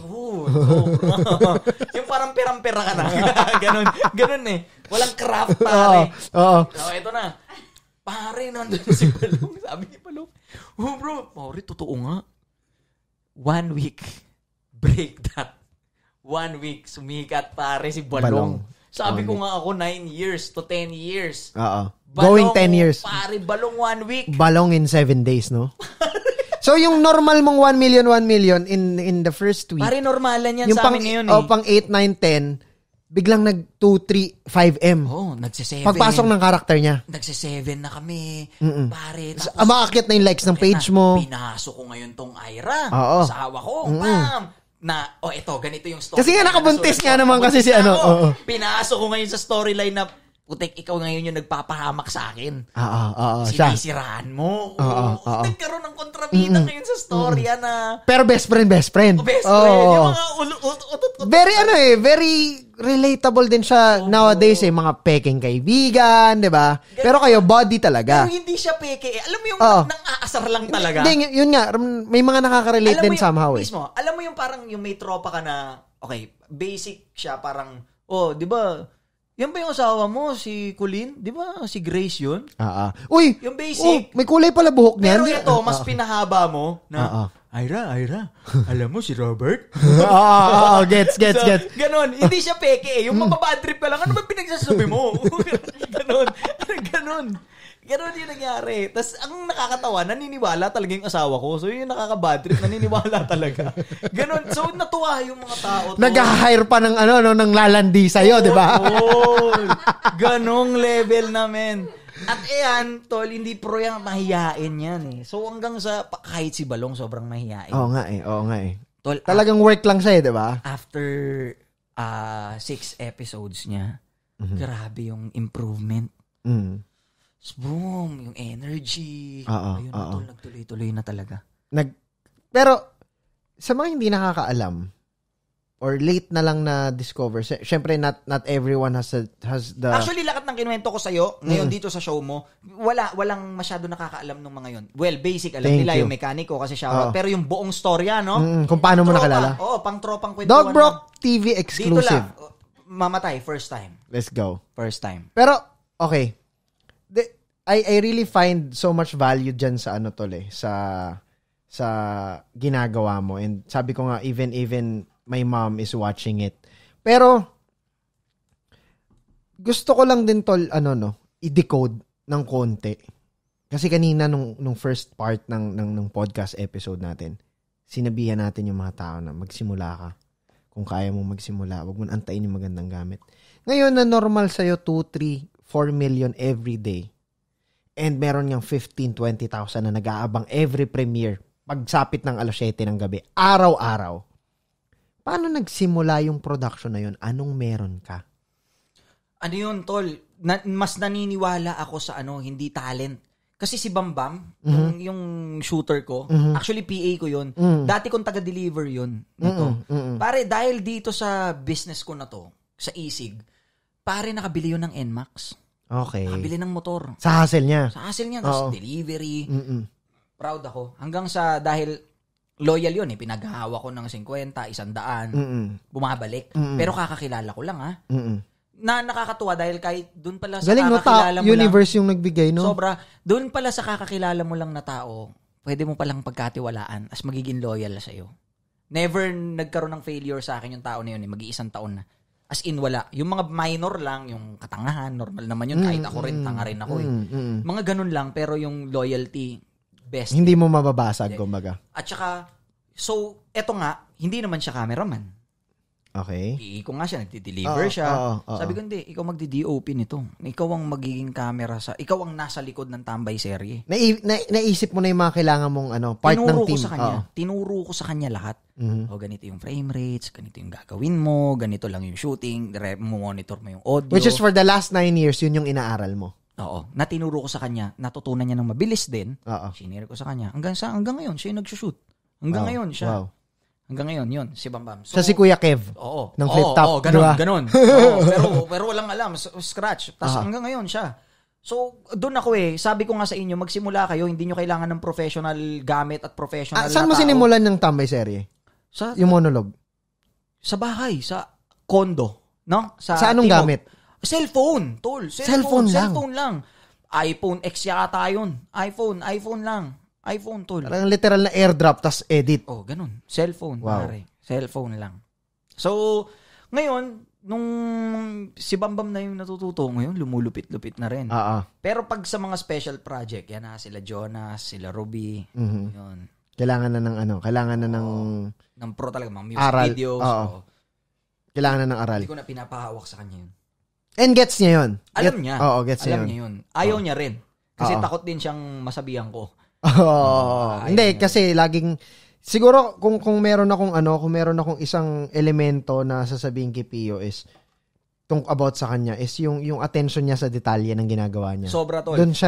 Speaker 2: Yung parang pera ka na. Ganon eh. Walang craft, pare. So, ito na. Pare, nandun si Balong. Sabi ni Balong, bro, pare, totoo nga. 1 week. Break that. 1 week. Sumikat, pare, si Balong. Sabi ko nga ako 9 years to 10 years.
Speaker 1: Going 10 years.
Speaker 2: Pare, Balong 1 week.
Speaker 1: Balong in 7 days, no? So, yung normal mong 1 million in the first week.
Speaker 2: Pare, normalan yan sa amin ngayon eh.
Speaker 1: Pang 8, 9, 10, biglang nag 2, 3, 5M.
Speaker 2: Nagse-7.
Speaker 1: Pagpasok ng karakter niya.
Speaker 2: Nagse-7 na kami. Pare, tapos
Speaker 1: maakyat na yung likes ng page mo.
Speaker 2: Pinasok ko ngayon tong Ira. Asawa ko. Ito, ganito yung story.
Speaker 1: Kasi nga nakabuntis nga naman kasi si ano.
Speaker 2: Pinasok ko ngayon sa storyline na, putek, ikaw ngayon yung nagpapahamak sa akin. Sinisiraan mo. Nagkaroon ng kontrabida ngayon sa storya na.
Speaker 1: Pero best friend.
Speaker 2: Best friend. Yung mga
Speaker 1: very very relatable din siya nowadays eh. Mga peking kaibigan, di ba? Pero kayo, body talaga.
Speaker 2: Pero hindi siya peke eh. Alam mo yung nang-aasar lang talaga.
Speaker 1: Hindi, yun nga. May mga nakaka-relate din somehow eh.
Speaker 2: Mismo, alam mo yung parang yung may tropa ka na, okay, basic siya parang, di ba, yan ba yung asawa mo, si Colleen? Di ba si Grace yun?
Speaker 1: Uy!
Speaker 2: Yung basic.
Speaker 1: May kulay pala buhok niyan.
Speaker 2: Pero ito, mas pinahaba mo na, Ira, alam mo si Robert?
Speaker 1: Gets.
Speaker 2: Ganon, hindi siya peke eh. Yung mababad trip ka lang, ano ba pinagsasabi mo? Ganon yung nangyari. Tapos, ang nakakatawa, naniniwala talaga yung asawa ko. So, yung nakaka-bad trip, naniniwala talaga. Ganon. So, natuwa yung mga tao.
Speaker 1: Nag-hire pa ng ng lalandi sa'yo, di ba?
Speaker 2: Ganong level namin. At tol, hindi pro yung mahiyain yan eh. So, hanggang sa, kahit si Balong, sobrang mahiyain.
Speaker 1: Oo nga eh.
Speaker 2: Tol,
Speaker 1: talagang work lang siya eh, di ba?
Speaker 2: After 6 episodes niya, grabe yung improvement. Boom, yung energy. Ayun na tol, nagtuloy-tuloy na talaga.
Speaker 1: Pero, sa mga hindi nakakaalam, or late na lang na discover, syempre not everyone has the...
Speaker 2: Actually, lahat ng kinuwento ko sa'yo, ngayon dito sa show mo, walang masyado nakakaalam ng mga yon. Well, basic, alam nila yung mekaniko kasi shoutout. Pero yung buong storya, no?
Speaker 1: Kung paano mo nakalala?
Speaker 2: Pang tropang kwentuhan.
Speaker 1: Dog Brock TV exclusive.
Speaker 2: Dito lang. Mamatay, first time.
Speaker 1: Let's go.
Speaker 2: First time.
Speaker 1: Pero, okay. I really find so much value dyan sa sa ginagawa mo. And sabi ko nga, even my mom is watching it. Pero, gusto ko lang din i-decode ng konti. Kasi kanina nung first part ng podcast episode natin, sinabihan natin yung mga tao na magsimula ka. Kung kaya mo magsimula, wag mo antayin yung magandang gamit. Ngayon na normal sa'yo 2, 3, 4 million every day. And meron yung 15,000-20,000 na nag-aabang every premiere pagsapit ng 7:00 ng gabi. Araw-araw. Paano nagsimula yung production na yun? Anong meron ka?
Speaker 2: Ano yun, tol? Mas naniniwala ako sa hindi talent. Kasi si Bambam, yung shooter ko, actually PA ko yun. Dati kong taga-deliver yun. Pare, dahil dito sa business ko na to, sa isig, pare nakabili yun ng NMAX.
Speaker 1: Okay.
Speaker 2: Nakabili ng motor.
Speaker 1: Sa hassle niya?
Speaker 2: Sa hassle niya. Tapos delivery. Proud ako. Hanggang sa, dahil loyal yun eh. Pinaghahawa ko ng 50, 100, bumabalik. Pero kakakilala ko lang na nakakatuwa dahil kahit doon pala sa
Speaker 1: galing,
Speaker 2: kakakilala mo
Speaker 1: universe yung nagbigay, no?
Speaker 2: Sobra. Doon pala sa kakakilala mo lang na tao, pwede mo palang pagkatiwalaan as magiging loyal sa'yo. Never nagkaroon ng failure sa akin yung tao na yun eh. Mag-iisang taon na. As in, wala. Yung mga minor lang, yung katangahan, normal naman yun. Kahit ako rin, tanga rin ako eh. Mga ganun lang, pero yung loyalty, best.
Speaker 1: Hindi mo mababasag, kumbaga.
Speaker 2: At saka, so, eto nga, hindi naman siya cameraman.
Speaker 1: Okay.
Speaker 2: Iiko nga siya, nagdi-deliver siya. Sabi ko, hindi, ikaw magdi-DOP nito. Ikaw ang magiging camera ikaw ang nasa likod ng tambay serye.
Speaker 1: Naisip mo na yung mga kailangan mong part ng team.
Speaker 2: Tinuro ko sa kanya lahat. O, ganito yung frame rates, ganito yung gagawin mo, ganito lang yung shooting, monitor mo yung audio.
Speaker 1: Which is for the last 9 years, yun yung inaaral mo.
Speaker 2: Oo. Natinuro ko sa kanya, natutunan niya ng mabilis din. Sinare ko sa kanya. Hanggang ngayon, siya yung nagsushoot. Hanggang ngayon, siya.
Speaker 1: Wow.
Speaker 2: Hanggang ngayon, yun, si Bambam.
Speaker 1: So, si Kuya Kev.
Speaker 2: Oo.
Speaker 1: Ng flip top.
Speaker 2: Oo, ganun. Oo, pero walang alam, scratch. Tapos hanggang ngayon siya. So, doon ako sabi ko nga sa inyo, magsimula kayo, hindi nyo kailangan ng professional gamit at professional
Speaker 1: saan mo sinimulan ng tambay serye? Yung monologue?
Speaker 2: Sa bahay, sa condo. No?
Speaker 1: Sa anong gamit?
Speaker 2: Cellphone, tol.
Speaker 1: Cellphone
Speaker 2: lang. iPhone X yata yun. iPhone lang. iPhone, tol.
Speaker 1: Parang literal na airdrop tas edit.
Speaker 2: Oh, ganun. Cellphone,
Speaker 1: wow.
Speaker 2: pare. Cellphone lang. So, ngayon, nung si Bambam na yung natututo, ngayon lumulupit-lupit na rin. Pero pag sa mga special project, yan na sila Jonas, sila Ruby, yun.
Speaker 1: Kailangan na
Speaker 2: ng pro talaga, mga music
Speaker 1: aral.
Speaker 2: videos.
Speaker 1: Kailangan na ng aral.
Speaker 2: Hindi ko na pinapahawak sa kanya yun.
Speaker 1: And gets niya yun.
Speaker 2: Alam niya.
Speaker 1: Gets
Speaker 2: alam
Speaker 1: niya
Speaker 2: yun. Ayaw niya rin. Kasi takot din siyang masabihan ko.
Speaker 1: Hindi, kasi laging, siguro kung meron akong isang elemento na sasabihin kay Pio is, about sa kanya, is yung attention niya sa detalye ng ginagawa niya.
Speaker 2: Sobra, tol.
Speaker 1: Doon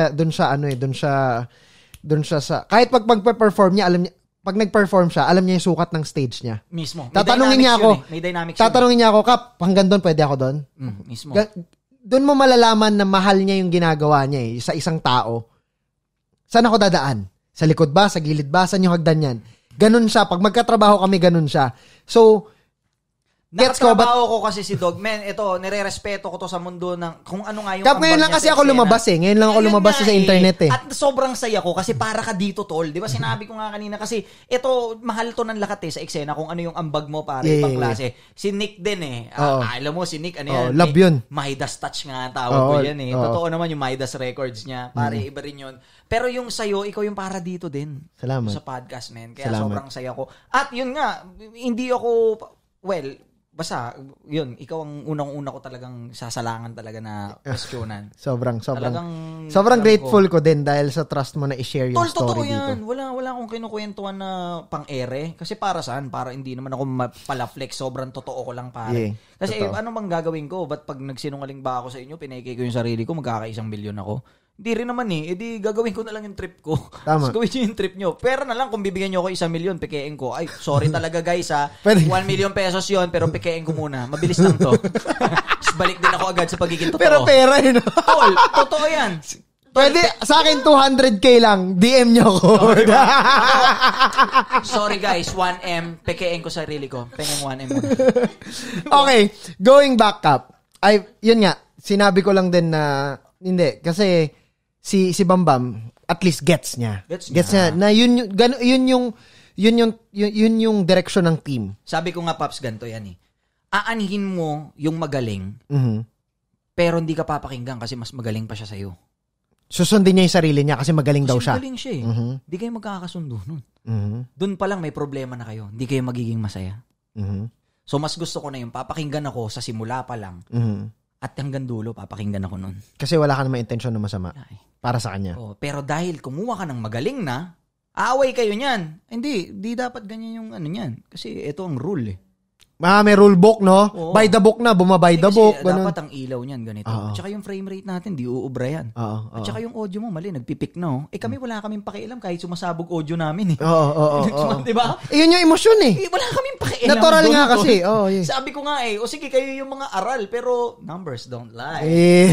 Speaker 1: siya sa, kahit pag magpe-perform niya, alam niya, pag nag-perform siya, alam niya yung sukat ng stage niya.
Speaker 2: Mismo.
Speaker 1: Tatanungin niya ako,
Speaker 2: may dynamics
Speaker 1: tatanungin niya ako, Kap, hanggang doon, pwede ako doon?
Speaker 2: Mismo.
Speaker 1: Doon mo malalaman na mahal niya yung ginagawa niya sa isang tao. Saan ako dadaan? Sa likod ba? Sa gilid ba? Saan yung hagdan yan? Ganun siya. Pag magkatrabaho kami, ganun siya. So,
Speaker 2: nakatrabaho ko kasi si Dogman. Ito, nire-respeto ko to sa mundo ng kung ano nga yung
Speaker 1: Kap, ngayon lang kasi ako lumabas Ngayon lang ako lumabas sa internet
Speaker 2: At sobrang saya ko kasi para ka dito, tol. Di ba sinabi ko nga kanina kasi ito, mahal to ng lahat sa eksena kung ano yung ambag mo para pang klase. Si Nick din alam mo, si Nick, yan?
Speaker 1: Love yun.
Speaker 2: Midas Touch nga tawag ko yan Totoo naman yung Midas Records niya. Pare, iba rin yun. Pero yung sayo, ikaw yung para dito din.
Speaker 1: Salamat.
Speaker 2: Sa podcast, man. Kaya sobrang saya ko. At yun nga, hindi ako, basta, yun, ikaw ang unang-una ko talagang sasalangan talaga na questionan.
Speaker 1: Sobrang grateful ko din dahil sa trust mo na i-share yung
Speaker 2: story
Speaker 1: dito.
Speaker 2: Totoo yan. Wala akong kinukwentuhan na pang-ere. Kasi para saan? Para hindi naman ako palaflex. Sobrang totoo ko lang, pare. Kasi ano bang gagawin ko? Ba't pag nagsinungaling ba ako sa inyo, pineke ko yung sarili ko, magkaka-1 bilyon ako? Hindi rin naman edi gagawin ko na lang yung trip ko.
Speaker 1: Tama.
Speaker 2: Gawin nyo yung trip nyo. Pero na lang kung bibigyan nyo ako 1 milyon, pekein ko. Ay, sorry talaga guys 1 million pesos yon pero pekein ko muna. Mabilis lang to. Balik din ako agad sa pagiging totoo.
Speaker 1: Pero pera yun.
Speaker 2: Tol, totoo yan.
Speaker 1: Pwede, sa akin 200k lang. DM nyo ako.
Speaker 2: Diba? Sorry guys, 1M. Pekein ko sarili ko. Pengeng 1M muna.
Speaker 1: Okay, going back up. Yun nga, sinabi ko lang din na, hindi, kasi, si Bambam at least gets niya na yun yung direction ng team.
Speaker 2: Sabi ko nga, Paps, ganito yan aanhin mo yung magaling pero hindi ka papakinggan kasi mas magaling pa siya sa'yo.
Speaker 1: Susundin niya yung sarili niya kasi magaling daw siya.
Speaker 2: Magaling siya Hindi kayo magkakasundo nun. Doon pa lang may problema na kayo. Hindi kayo magiging masaya. So mas gusto ko na yung papakinggan ako sa simula pa lang. At hanggang dulo, papakinggan ako nun.
Speaker 1: Kasi wala ka naman intensyon na masama para sa kanya.
Speaker 2: Pero dahil kumuha ka ng magaling na, aaway kayo niyan. Hindi dapat ganyan yung niyan. Kasi ito ang rule
Speaker 1: May rule book, no? Oo. By the book na, bumabay the book.
Speaker 2: Dapat ang ilaw niyan ganito. At saka yung frame rate natin, di uubra yan. At saka yung audio mo, mali, nagpipik na. Kami wala kaming pakialam kahit sumasabog audio namin
Speaker 1: Oo.
Speaker 2: Diba?
Speaker 1: Yun yung emosyon
Speaker 2: Wala kaming pakialam. pakialam
Speaker 1: Natural
Speaker 2: doon,
Speaker 1: nga
Speaker 2: tol.
Speaker 1: kasi. Oh, yeah.
Speaker 2: Sabi ko nga o sige, kayo yung mga aral, pero numbers don't lie.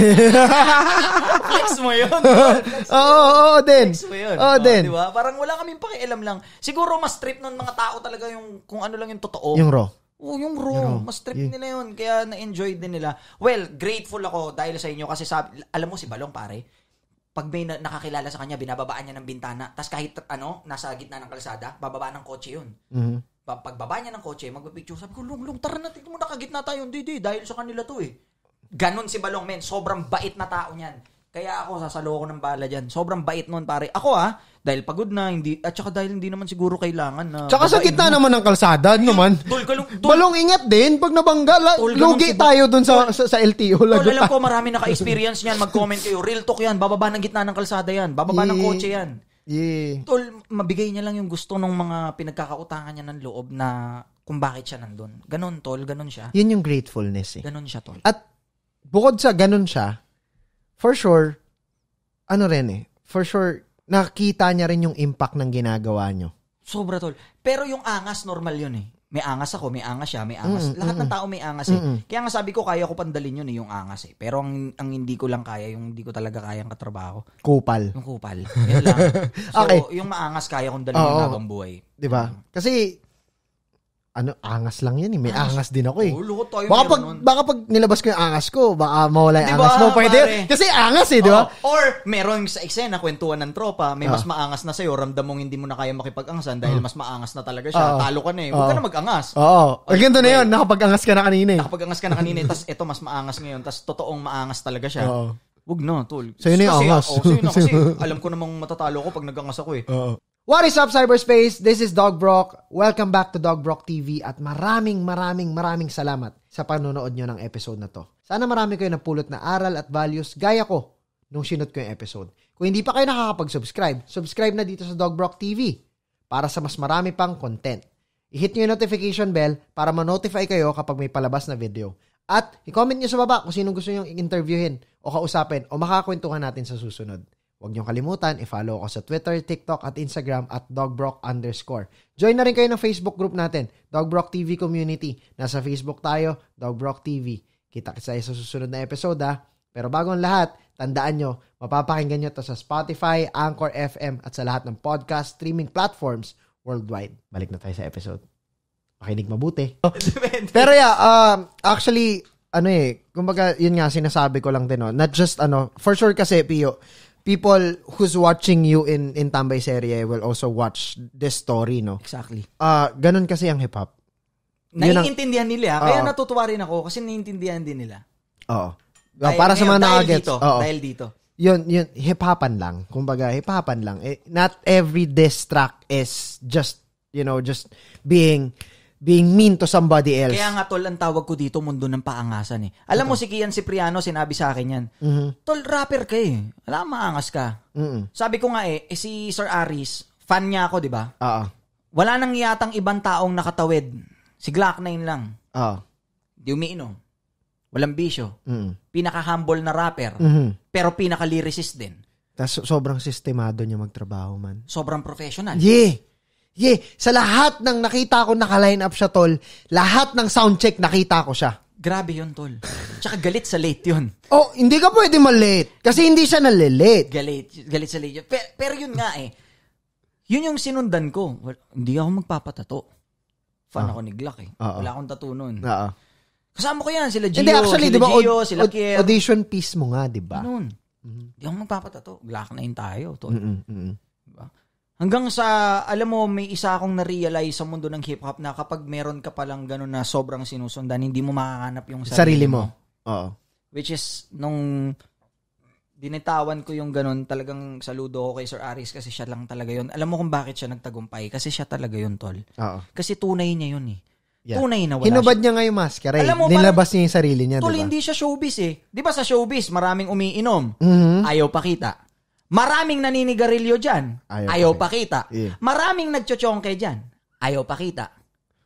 Speaker 2: Flex mo yun.
Speaker 1: Oo, din.
Speaker 2: Flex mo yun.
Speaker 1: Oo, din.
Speaker 2: Diba? Parang wala kaming pakialam lang. Siguro mas trip nun mga tao talaga yung kung ano lang yung totoo.
Speaker 1: Yung raw.
Speaker 2: Yung raw. Mas trip nila yun. Kaya na-enjoy din nila. Well, grateful ako dahil sa inyo kasi alam mo si Balong pare, pag may nakakilala sa kanya, binababaan niya ng bintana. Tapos kahit nasa gitna ng kalsada, bababa ng kotse yun.
Speaker 1: Mm-hmm.
Speaker 2: Pagbaba niya ng kotse, magpipicture. Sabi ko, Lung, tara na, tignan mo, nakagitna tayo. Hindi, dahil sa kanila to eh. Ganon si Balong, men. Sobrang bait na tao niyan. Kaya ako, sasalo ko ng bala dyan. Sobrang bait nun, pare. Ako dahil pagod na, at saka dahil hindi naman siguro kailangan na...
Speaker 1: Tsaka sa gitna naman ng kalsada, naman. Balong, ingat din. Pag nabangga, lugi tayo dun sa LTO.
Speaker 2: Tol, alam ko, marami naka-experience niyan. Mag-comment kayo. Real talk yan. Bababa ng gitna ng kalsada yan. Bababa ng kotse yan.
Speaker 1: Yeah.
Speaker 2: Tol, mabigay niya lang yung gusto ng mga pinagkakautangan niya ng loob na kung bakit siya nandun. Ganon, tol. Ganon siya.
Speaker 1: Yun yung gratefulness eh.
Speaker 2: Ganon siya, tol.
Speaker 1: At bukod sa ganon siya, for sure, for sure, nakita niya rin yung impact ng ginagawa nyo.
Speaker 2: Sobra, tol. Pero yung angas, normal yun eh. May angas ako, may angas siya, may angas. Lahat ng tao may angas eh. Kaya nga sabi ko, kaya ko pandalin yun eh, yung angas eh. Pero ang hindi ko lang kaya, yung hindi ko talaga kayang katrabaho.
Speaker 1: Kupal.
Speaker 2: Yung kupal. Yan lang. So,
Speaker 1: okay.
Speaker 2: Yung maangas, kaya kong dalhin yung habang buhay.
Speaker 1: Diba? Kasi, angas lang yan eh. May angas din ako eh.
Speaker 2: Lukot tayo
Speaker 1: Baka pag nilabas ko yung angas ko, baka mawala yung
Speaker 2: diba,
Speaker 1: angas mo. Pwede.
Speaker 2: Pare?
Speaker 1: Kasi angas eh, di ba?
Speaker 2: Or, meron sa eksena, kwentuhan ng tropa, may mas maangas na sa'yo, ramdam mong hindi mo na kaya makipag-angasan dahil mas maangas na talaga siya. Talo ka na eh. Huwag ka na mag-angas.
Speaker 1: Oo. Or ganito na yun, nakapag-angas ka na kanina eh.
Speaker 2: Nakapag-angas ka na kanina eh, tas eto mas maangas ngayon, tas totoong maangas talaga siya. Huwag na, tol.
Speaker 1: Sa'yo na yung angas.
Speaker 2: Sa'yo na kasi alam ko namang matatalo ko pag nag-angas ako eh.
Speaker 1: What is up, cyberspace? This is Dog Brock. Welcome back to Dog Brock TV at maraming salamat sa panonood nyo ng episode na to. Sana marami kayo napulot na aral at values gaya ko nung sinot ko yung episode. Kung hindi pa kayo nakakapag-subscribe, subscribe na dito sa Dog Brock TV para sa mas marami pang content. I-hit nyo yung notification bell para ma-notify kayo kapag may palabas na video. At i-comment nyo sa baba kung sino gusto nyo interviewin o kausapin o makakwentuhan natin sa susunod. Huwag niyong kalimutan, i-follow ako sa Twitter, TikTok at Instagram at dogbrock_. Join na rin kayo ng Facebook group natin, Dogbrock TV Community. Nasa Facebook tayo, Dogbrock TV. Kita-kits tayo sa susunod na episode Pero bago ang lahat, tandaan nyo, mapapakinggan nyo to sa Spotify, Anchor FM at sa lahat ng podcast streaming platforms worldwide. Balik na tayo sa episode. Makinig mabuti. Pero actually, kumbaga, yun nga, sinasabi ko lang din, not just, for sure kasi, Pio, people who's watching you in Tambay Serye will also watch this story, no?
Speaker 2: Exactly.
Speaker 1: Ganun kasi ang hip-hop.
Speaker 2: Naiintindihan nila. Kaya natutuwa rin ako kasi naiintindihan din nila.
Speaker 1: Oo. Para sa mga nakagets.
Speaker 2: Dahil dito.
Speaker 1: Yun, hip-hopan lang. Kumbaga, hip-hopan lang. Not every diss track is just being mean to somebody else.
Speaker 2: Kaya nga, tol, ang tawag ko dito, mundo ng paangasan eh. Alam mo, si Kian Cipriano, sinabi sa akin yan. Tol, rapper ka eh. Alam, maangas ka. Sabi ko nga si Sir Aris, fan niya ako, di ba? Wala nang yatang ibang taong nakatawid. Si Glock 9 lang. Di umiinom. Walang bisyo. Pinaka-humble na rapper. Pero pinaka-lyricist din.
Speaker 1: Tas sobrang sistemado niya magtrabaho, man.
Speaker 2: Sobrang professional.
Speaker 1: Sa lahat ng nakita ko naka-line up siya, tol, lahat ng soundcheck nakita ko siya.
Speaker 2: Grabe yun, tol. Tsaka galit sa late yun.
Speaker 1: Hindi ka pwede mal-late. Kasi hindi siya na-late.
Speaker 2: Galit sa late yun. Pero yun nga yun yung sinundan ko. Hindi ako magpapatato. Fan ako ni Glock eh. Wala akong tattoo nun. Kasama ko yan. Sila Gio, sila Kier.
Speaker 1: Audition piece mo nga, di ba?
Speaker 2: Ganun. Hindi ako magpapatato. Glock 9 tayo, tol. Diba? Hanggang sa, alam mo, may isa akong na-realize sa mundo ng hip-hop na kapag meron ka palang gano'n na sobrang sinusundan, hindi mo makakanap yung sarili mo.
Speaker 1: Oo.
Speaker 2: Which is, nung binitawan ko yung gano'n, talagang saludo ko kay Sir Aris kasi siya lang talaga yun. Alam mo kung bakit siya nagtagumpay? Kasi siya talaga yun, tol.
Speaker 1: Oo.
Speaker 2: Kasi tunay niya yun eh. Yeah. Tunay na wala
Speaker 1: hinubad niya nga yung maskara eh. Nilabas niya yung sarili niya,
Speaker 2: tol,
Speaker 1: diba?
Speaker 2: hindi siya showbiz eh. Di ba sa showbiz, maraming umiinom. Ayaw pakita. Maraming naninigarilyo dyan. Ayaw pakita. Yeah. Maraming nagchochongke dyan. Ayaw pakita.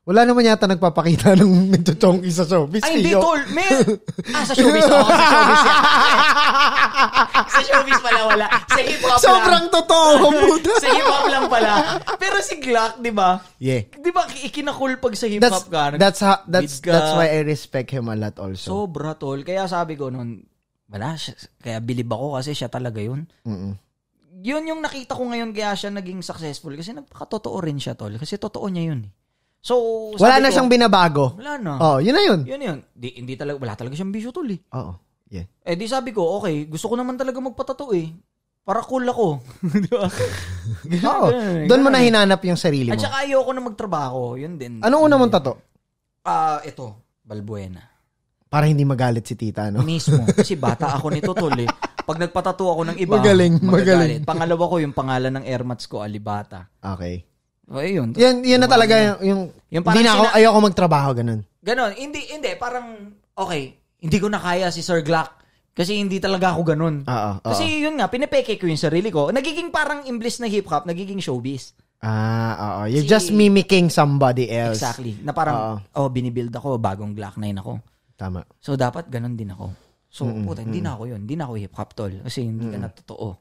Speaker 1: Wala naman yata nagpapakita ng nagtuchonky sa showbiz.
Speaker 2: Ay, hindi,
Speaker 1: Yo.
Speaker 2: tol. Sa showbiz ako. Sa showbiz yan. Sa showbiz pala wala. Sa hip-hop lang.
Speaker 1: Sobrang totoo.
Speaker 2: Sa hip-hop lang pala. Pero si Glock, di ba?
Speaker 1: Yeah.
Speaker 2: Di ba, ikinakul pag sa hip-hop ka.
Speaker 1: That's why I respect him a lot also.
Speaker 2: Sobra, tol. Kaya sabi ko noon, wala, kaya bilib ako kasi siya talaga yun. Yun yung nakita ko ngayon kaya siya naging successful kasi nagpakatotoo rin siya, tol. Kasi totoo niya yun. So,
Speaker 1: wala na siyang binabago.
Speaker 2: Wala na.
Speaker 1: Oh, yun na yun.
Speaker 2: Yun. Hindi talaga, wala talaga siyang bisyo, tol.
Speaker 1: Oo. Yeah.
Speaker 2: Di sabi ko, okay, gusto ko naman talaga magpatato para cool ako. Di ba?
Speaker 1: Oo. Doon mo na hinanap yung sarili mo.
Speaker 2: At saka ayoko na magtrabaho. Yun din.
Speaker 1: Anong una mong tato?
Speaker 2: Ito, Balbuena.
Speaker 1: Para hindi magalit si tita, no?
Speaker 2: Mismo. Kasi bata ako nito, tol. Pag nagpatato ako ng iba,
Speaker 1: magaling.
Speaker 2: Pangalawa ko, yung pangalan ng airmats ko, Alibata.
Speaker 1: Okay.
Speaker 2: Yun.
Speaker 1: Yan na talaga yung hindi na ako, ayoko magtrabaho, ganun.
Speaker 2: Ganon. Hindi. Parang, okay, hindi ko na kaya si Sir Glock. Kasi hindi talaga ako ganun. Kasi yun nga, pinipeke ko yung sarili ko. Nagiging parang imblis na hip-hop, nagiging showbiz.
Speaker 1: Oo. You're just mimicking somebody else.
Speaker 2: Exactly. Na parang, binibuild ako, bagong Glock 9 ako.
Speaker 1: Tama.
Speaker 2: So, dapat ganun din ako. So, puta, hindi na ako yun. Hindi na ako hip-hop, tol. Kasi hindi ka na totoo.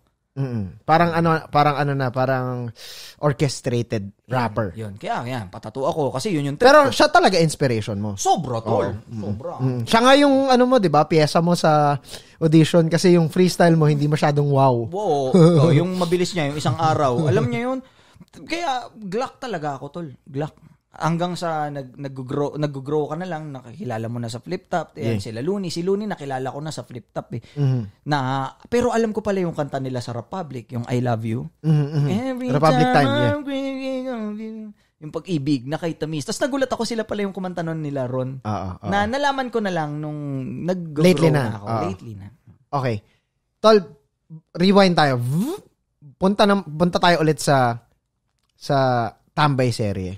Speaker 1: Parang orchestrated rapper.
Speaker 2: Yun. Kaya, yan, patato ako. Kasi yun yung
Speaker 1: pero siya talaga inspiration mo.
Speaker 2: Sobra, tol. Sobra.
Speaker 1: Siya nga yung, mo, di ba, piyesa mo sa audition kasi yung freestyle mo hindi masyadong wow.
Speaker 2: Wow. Yung mabilis niya, yung isang araw. Alam niya yun. Kaya, Glock talaga ako, tol. Glock. Hanggang sa nag-grow ka na lang, nakakilala mo na sa flip top. Sila Looney. Si Looney nakilala ko na sa flip top pero alam ko pala yung kanta nila sa Republic, yung I Love You.
Speaker 1: Republic Time,
Speaker 2: yung pag-ibig na kay Tamis. Tapos nagulat ako sila pala yung kumanta nun nila Ron. Na nalaman ko na lang nung nag-grow na ako. Lately na.
Speaker 1: Okay. Tol, rewind tayo. Punta tayo ulit sa Tambay serye.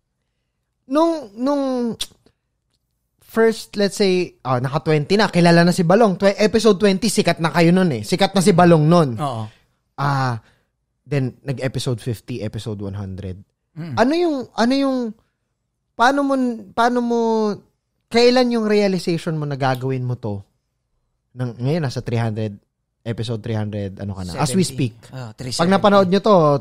Speaker 1: Nung first, let's say, naka 20 na, kilala na si Balong. Episode 20, sikat na kayo nun eh. Sikat na si Balong nun.
Speaker 2: Oo.
Speaker 1: Then, nag-episode 50, episode 100. Ano yung, paano mo, kailan yung realization mo na gagawin mo to? Ngayon, nasa 300, episode 300, ano ka na? 70. As we speak. Pag napanood nyo to,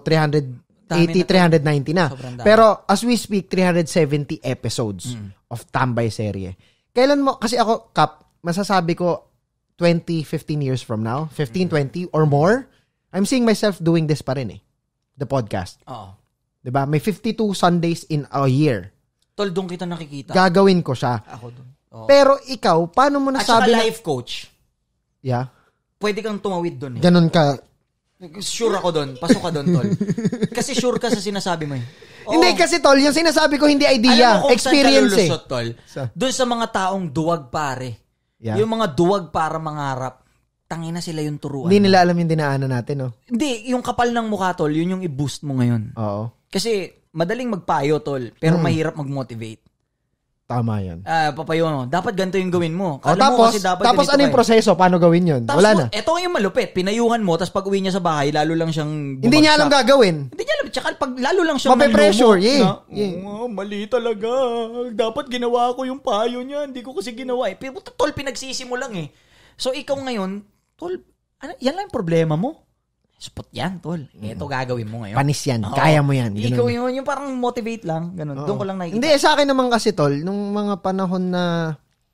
Speaker 1: 390 na. Pero as we speak, 370 episodes of Tambay serye. Kailan mo, kasi ako, Kap, masasabi ko 20, 15 years from now, 15, 20 or more, I'm seeing myself doing this pa rin the podcast.
Speaker 2: Oo.
Speaker 1: Diba? May 52 Sundays in a year.
Speaker 2: Tol, doon kita nakikita.
Speaker 1: Gagawin ko siya.
Speaker 2: Ako doon.
Speaker 1: Pero ikaw, paano mo nasabi
Speaker 2: at saka life coach.
Speaker 1: Yeah.
Speaker 2: Pwede kang tumawid doon
Speaker 1: Ganon ka.
Speaker 2: Sure ako doon. Pasok ka doon, tol. Kasi sure ka sa sinasabi mo
Speaker 1: Hindi kasi, tol, yung sinasabi ko hindi idea.
Speaker 2: Alam mo kung
Speaker 1: experience
Speaker 2: saan ka lulusot, tol? Doon sa mga taong duwag pare. Yeah. Yung mga duwag para mangarap. Tangina sila yung turuan.
Speaker 1: Hindi nila alam yung dinaanan natin, no?
Speaker 2: Hindi, yung kapal ng mukha, tol, yun yung i-boost mo ngayon.
Speaker 1: Oo.
Speaker 2: Kasi madaling magpayo, tol, pero mahirap mag-motivate.
Speaker 1: Tama yan.
Speaker 2: Papayo mo. Dapat ganito yung gawin mo.
Speaker 1: Tapos ano yung proseso? Paano gawin yun? Wala na.
Speaker 2: Ito yung malupit. Pinayuhan mo, tapos pag uwi niya sa bahay, lalo lang siyang bumagsak.
Speaker 1: Hindi niya alam gagawin.
Speaker 2: Hindi niya alam. Tsaka pag lalo lang siyang
Speaker 1: mape-pressure.
Speaker 2: Mali talaga. Dapat ginawa ko yung payo niya. Hindi ko kasi ginawa. Pero tol, pinagsisi mo lang So ikaw ngayon, tol, yan lang yung problema mo. Spot yan, tol. Ito gagawin mo ngayon.
Speaker 1: Panis yan. Kaya mo yan.
Speaker 2: Ganun. Ikaw yun, yung parang motivate lang. Ganun. Doon ko lang nakikita.
Speaker 1: Hindi, sa akin naman kasi, tol, nung mga panahon na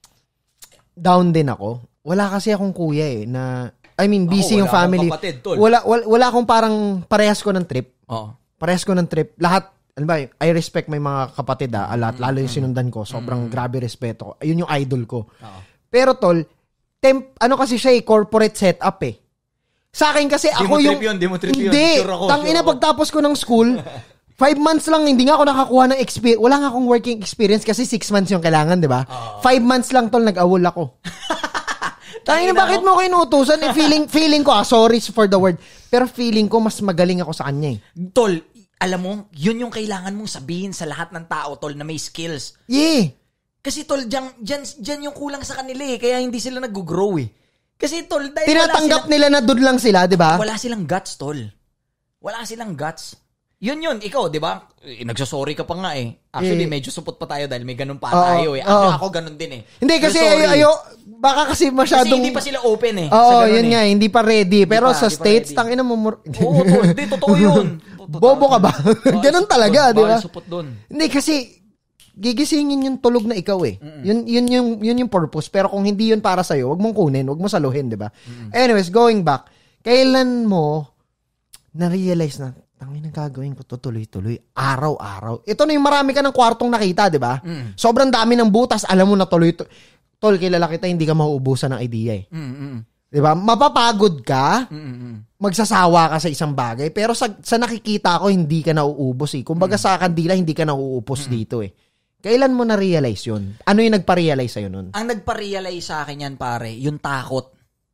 Speaker 1: down din ako, wala kasi akong kuya na, busy yung family.
Speaker 2: Kapatid, tol.
Speaker 1: Wala akong parang parehas ko ng trip.
Speaker 2: Oo.
Speaker 1: Parehas ko ng trip. Lahat, I respect my mga kapatid a lot. Lalo yung sinundan ko. Sobrang grabe respeto ko. Ayun yung idol ko. Pero, tol, ano kasi siya corporate setup Sa akin kasi ako yung...
Speaker 2: Di mo trip yun.
Speaker 1: Hindi. Tangina pagtapos ko ng school, 5 months lang, hindi nga ako nakakuha ng experience. Wala nga akong working experience kasi 6 months yung kailangan, di ba? 5 months lang, tol, nag-awol ako. Tangina, bakit mo ko inuutusan? Feeling ko, sorry for the word, pero feeling ko mas magaling ako sa kanya
Speaker 2: Tol, alam mo, yun yung kailangan mong sabihin sa lahat ng tao, tol, na may skills.
Speaker 1: Yeah.
Speaker 2: Kasi, tol, dyan yung kulang sa kanila kaya hindi sila nag-grow Kasi, tol, dahil
Speaker 1: tinatanggap nila na doon lang sila, di ba?
Speaker 2: Wala silang guts, tol. Wala silang guts. Yun, ikaw, di ba? Nagsasorry ka pa nga eh. Actually, medyo supot pa tayo dahil may ganun pa tayo eh. Ako ganun din eh.
Speaker 1: Hindi, kasi baka kasi masyadong...
Speaker 2: Kasi hindi pa sila open eh.
Speaker 1: Oo, yun nga, hindi pa ready. Pero sa States, tangina mo...
Speaker 2: Oo, hindi, totoo yun.
Speaker 1: Bobo ka ba? Ganun talaga, di ba?
Speaker 2: Bawal supot dun.
Speaker 1: Hindi, kasi gigisingin yung tulog na ikaw eh. Yun yung purpose. Pero kung hindi yun para sa'yo, wag mong kunin, wag mo saluhin, di ba? Anyways, going back, kailan mo na-realize na tangin ang gagawin ko to tuloy-tuloy, araw-araw. Ito na yung marami ka ng kwartong nakita, di ba? Sobrang dami ng butas, alam mo na tuloy-tuloy. Tol, kilala kita, hindi ka mauubusan ng idea eh. Di ba? Mapapagod ka, magsasawa ka sa isang bagay, pero sa nakikita ko, hindi ka nauubos eh. Kumbaga sa kandila, hindi ka nauupos dito eh. Kailan mo na-realize yun? Ano yung nagpa-realize sa'yo nun?
Speaker 2: Ang nagpa-realize sa akin yan, pare, yung takot.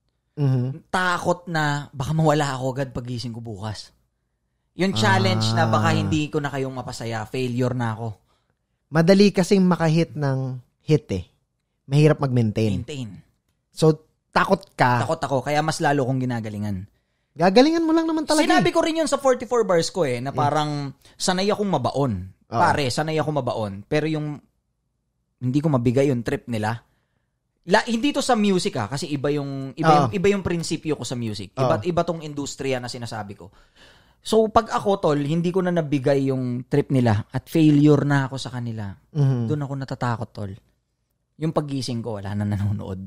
Speaker 2: Takot na baka mawala ako agad pagising ko bukas. Yung challenge na baka hindi ko na kayong mapasaya, failure na ako.
Speaker 1: Madali kasing makahit ng hit eh. Mahirap mag-maintain. So, takot ka.
Speaker 2: Takot ako, kaya mas lalo kong ginagalingan.
Speaker 1: Gagalingan mo lang naman talaga.
Speaker 2: Sinabi ko rin yun sa 44 bars ko eh, na parang sanay akong mabaon. Pare, sanay akong mabaon. Pero yung hindi ko mabigay yung trip nila. Hindi to sa music kasi iba yung prinsipyo ko sa music. Iba tong industriya na sinasabi ko. So, pag ako, tol, hindi ko na nabigay yung trip nila at failure na ako sa kanila, doon ako natatakot, tol. Yung paggising ko, wala na nanonood.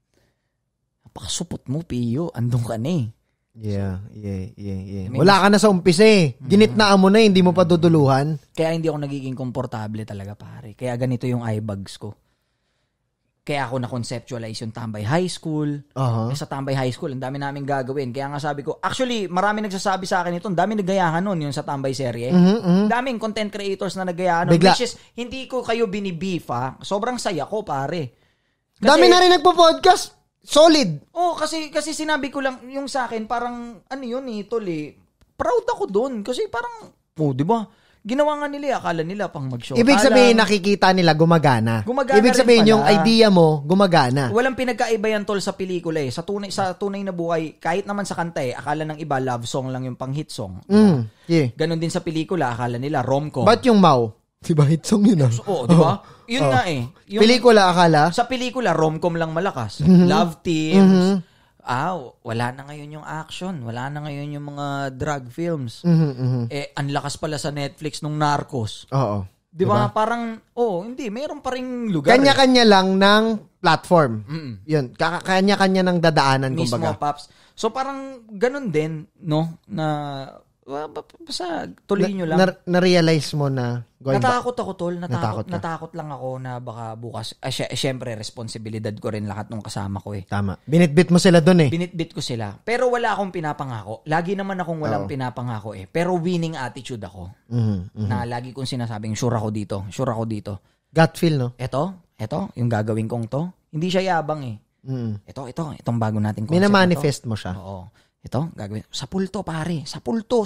Speaker 2: Napakasupot mo, Pio. Andun ka na eh.
Speaker 1: Yeah. Wala ka na sa umpisa eh. Ginitnaan mo na, hindi mo pa duduluhan.
Speaker 2: Kaya hindi ako nagiging komportable talaga, pare. Kaya ganito yung eye bags ko. Kaya ako na-conceptualize yung Tambay High School. Sa Tambay High School, ang dami namin gagawin. Kaya nga sabi ko, actually, marami nagsasabi sa akin ito, ang dami nagayahan nun, yung sa Tambay serye. Daming content creators na nagayahan nun. Which is, hindi ko kayo binibeef ha. Sobrang saya ko, pare.
Speaker 1: Kasi, dami na rin nagpo-podcast. Solid.
Speaker 2: Kasi sinabi ko lang, yung sa akin, parang, ano yun eh, tol eh. Proud ako dun. Kasi parang, di ba? Ginawa nga nila, akala nila pang mag-show.
Speaker 1: Ibig sabihin, nakikita nila gumagana. Ibig sabihin, yung idea mo, gumagana.
Speaker 2: Walang pinagkaiba yan, tol, sa pelikula eh. Sa tunay na buhay, kahit naman sa kanta eh, akala ng iba, love song lang yung pang-hit song.
Speaker 1: Yeah.
Speaker 2: Ganon din sa pelikula, akala nila, rom-com.
Speaker 1: Ba't yung Mau? Diba hit song yun ah?
Speaker 2: Oo, diba? Yun nga eh. Yung,
Speaker 1: pelikula, akala?
Speaker 2: Sa pelikula, rom-com lang malakas. Love teams. Wala na ngayon yung action. Wala na ngayon yung mga drug films. Ang lakas pala sa Netflix nung Narcos.
Speaker 1: Oo.
Speaker 2: Diba? Parang, hindi. Mayroon pa ring lugar.
Speaker 1: Kanya-kanya lang ng platform. Yun. Kanya-kanya ng dadaanan,
Speaker 2: mismo,
Speaker 1: kumbaga.
Speaker 2: Paps. So, parang ganun din, no? Na, basta tuloy nyo lang.
Speaker 1: Na-realize mo na
Speaker 2: natakot ako, tol. Natakot lang ako na baka bukas. Syempre, responsibilidad ko rin lahat ng kasama ko eh.
Speaker 1: Tama. Binitbit mo sila dun eh.
Speaker 2: Binitbit ko sila. Pero wala akong pinapangako. Lagi naman akong walang pinapangako eh. Pero winning attitude ako. Na lagi kong sinasabing, sure ako dito.
Speaker 1: Gut feel, no?
Speaker 2: Ito, yung gagawin kong to. Hindi siya yabang eh. Itong bago nating concept.
Speaker 1: Mina-manifest mo siya.
Speaker 2: Oo. Ito, gagawin. Sa pulto, pare. Sa pulto.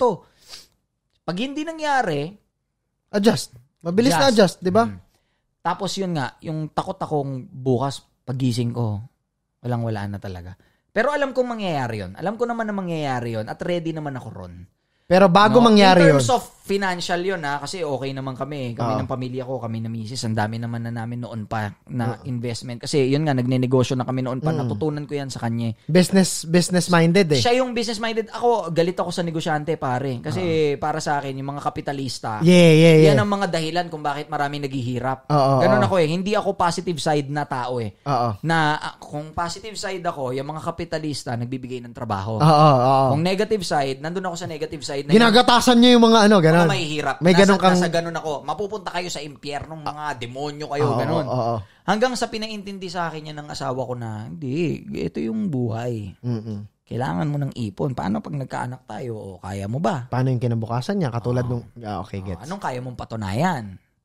Speaker 2: Pag hindi nangyari,
Speaker 1: adjust. Mabilis na adjust, di ba?
Speaker 2: Tapos yun nga, yung takot akong bukas pagising ko, walang-wala na talaga. Pero alam kong mangyayari yun. Alam ko naman na mangyayari yun at ready naman ako ron.
Speaker 1: Pero bago mangyari yun.
Speaker 2: In terms of financial yun kasi okay naman kami. Kami ng pamilya ko, kami ng misis, ang dami naman na namin noon pa na investment. Kasi yun nga, nagne-negosyo na kami noon pa. Natutunan ko yan sa kanya.
Speaker 1: Business-minded eh.
Speaker 2: Siya yung business-minded. Ako, galit ako sa negosyante, pare. Kasi para sa akin, yung mga kapitalista, yan ang mga dahilan kung bakit maraming naghihirap. Ganun ako eh. Hindi ako positive side na tao eh. Na kung positive side ako, yung mga kapitalista, nagbibigay ng trabaho. Kung negative side, nandun ako sa negative side.
Speaker 1: Ginagatasan niyo yung mga ganun.
Speaker 2: Mga mahihirap.
Speaker 1: May ganun kang...
Speaker 2: Nasa ganun ako. Mapupunta kayo sa impyernong mga demonyo kayo. Ganun. Hanggang sa pinaintindi sa akin yan ng asawa ko na, hindi, ito yung buhay. Kailangan mo ng ipon. Paano pag nagkaanak tayo? Kaya mo ba?
Speaker 1: Paano yung kinabukasan niya? Katulad nung... okay, gets.
Speaker 2: Anong kaya mong patunayan?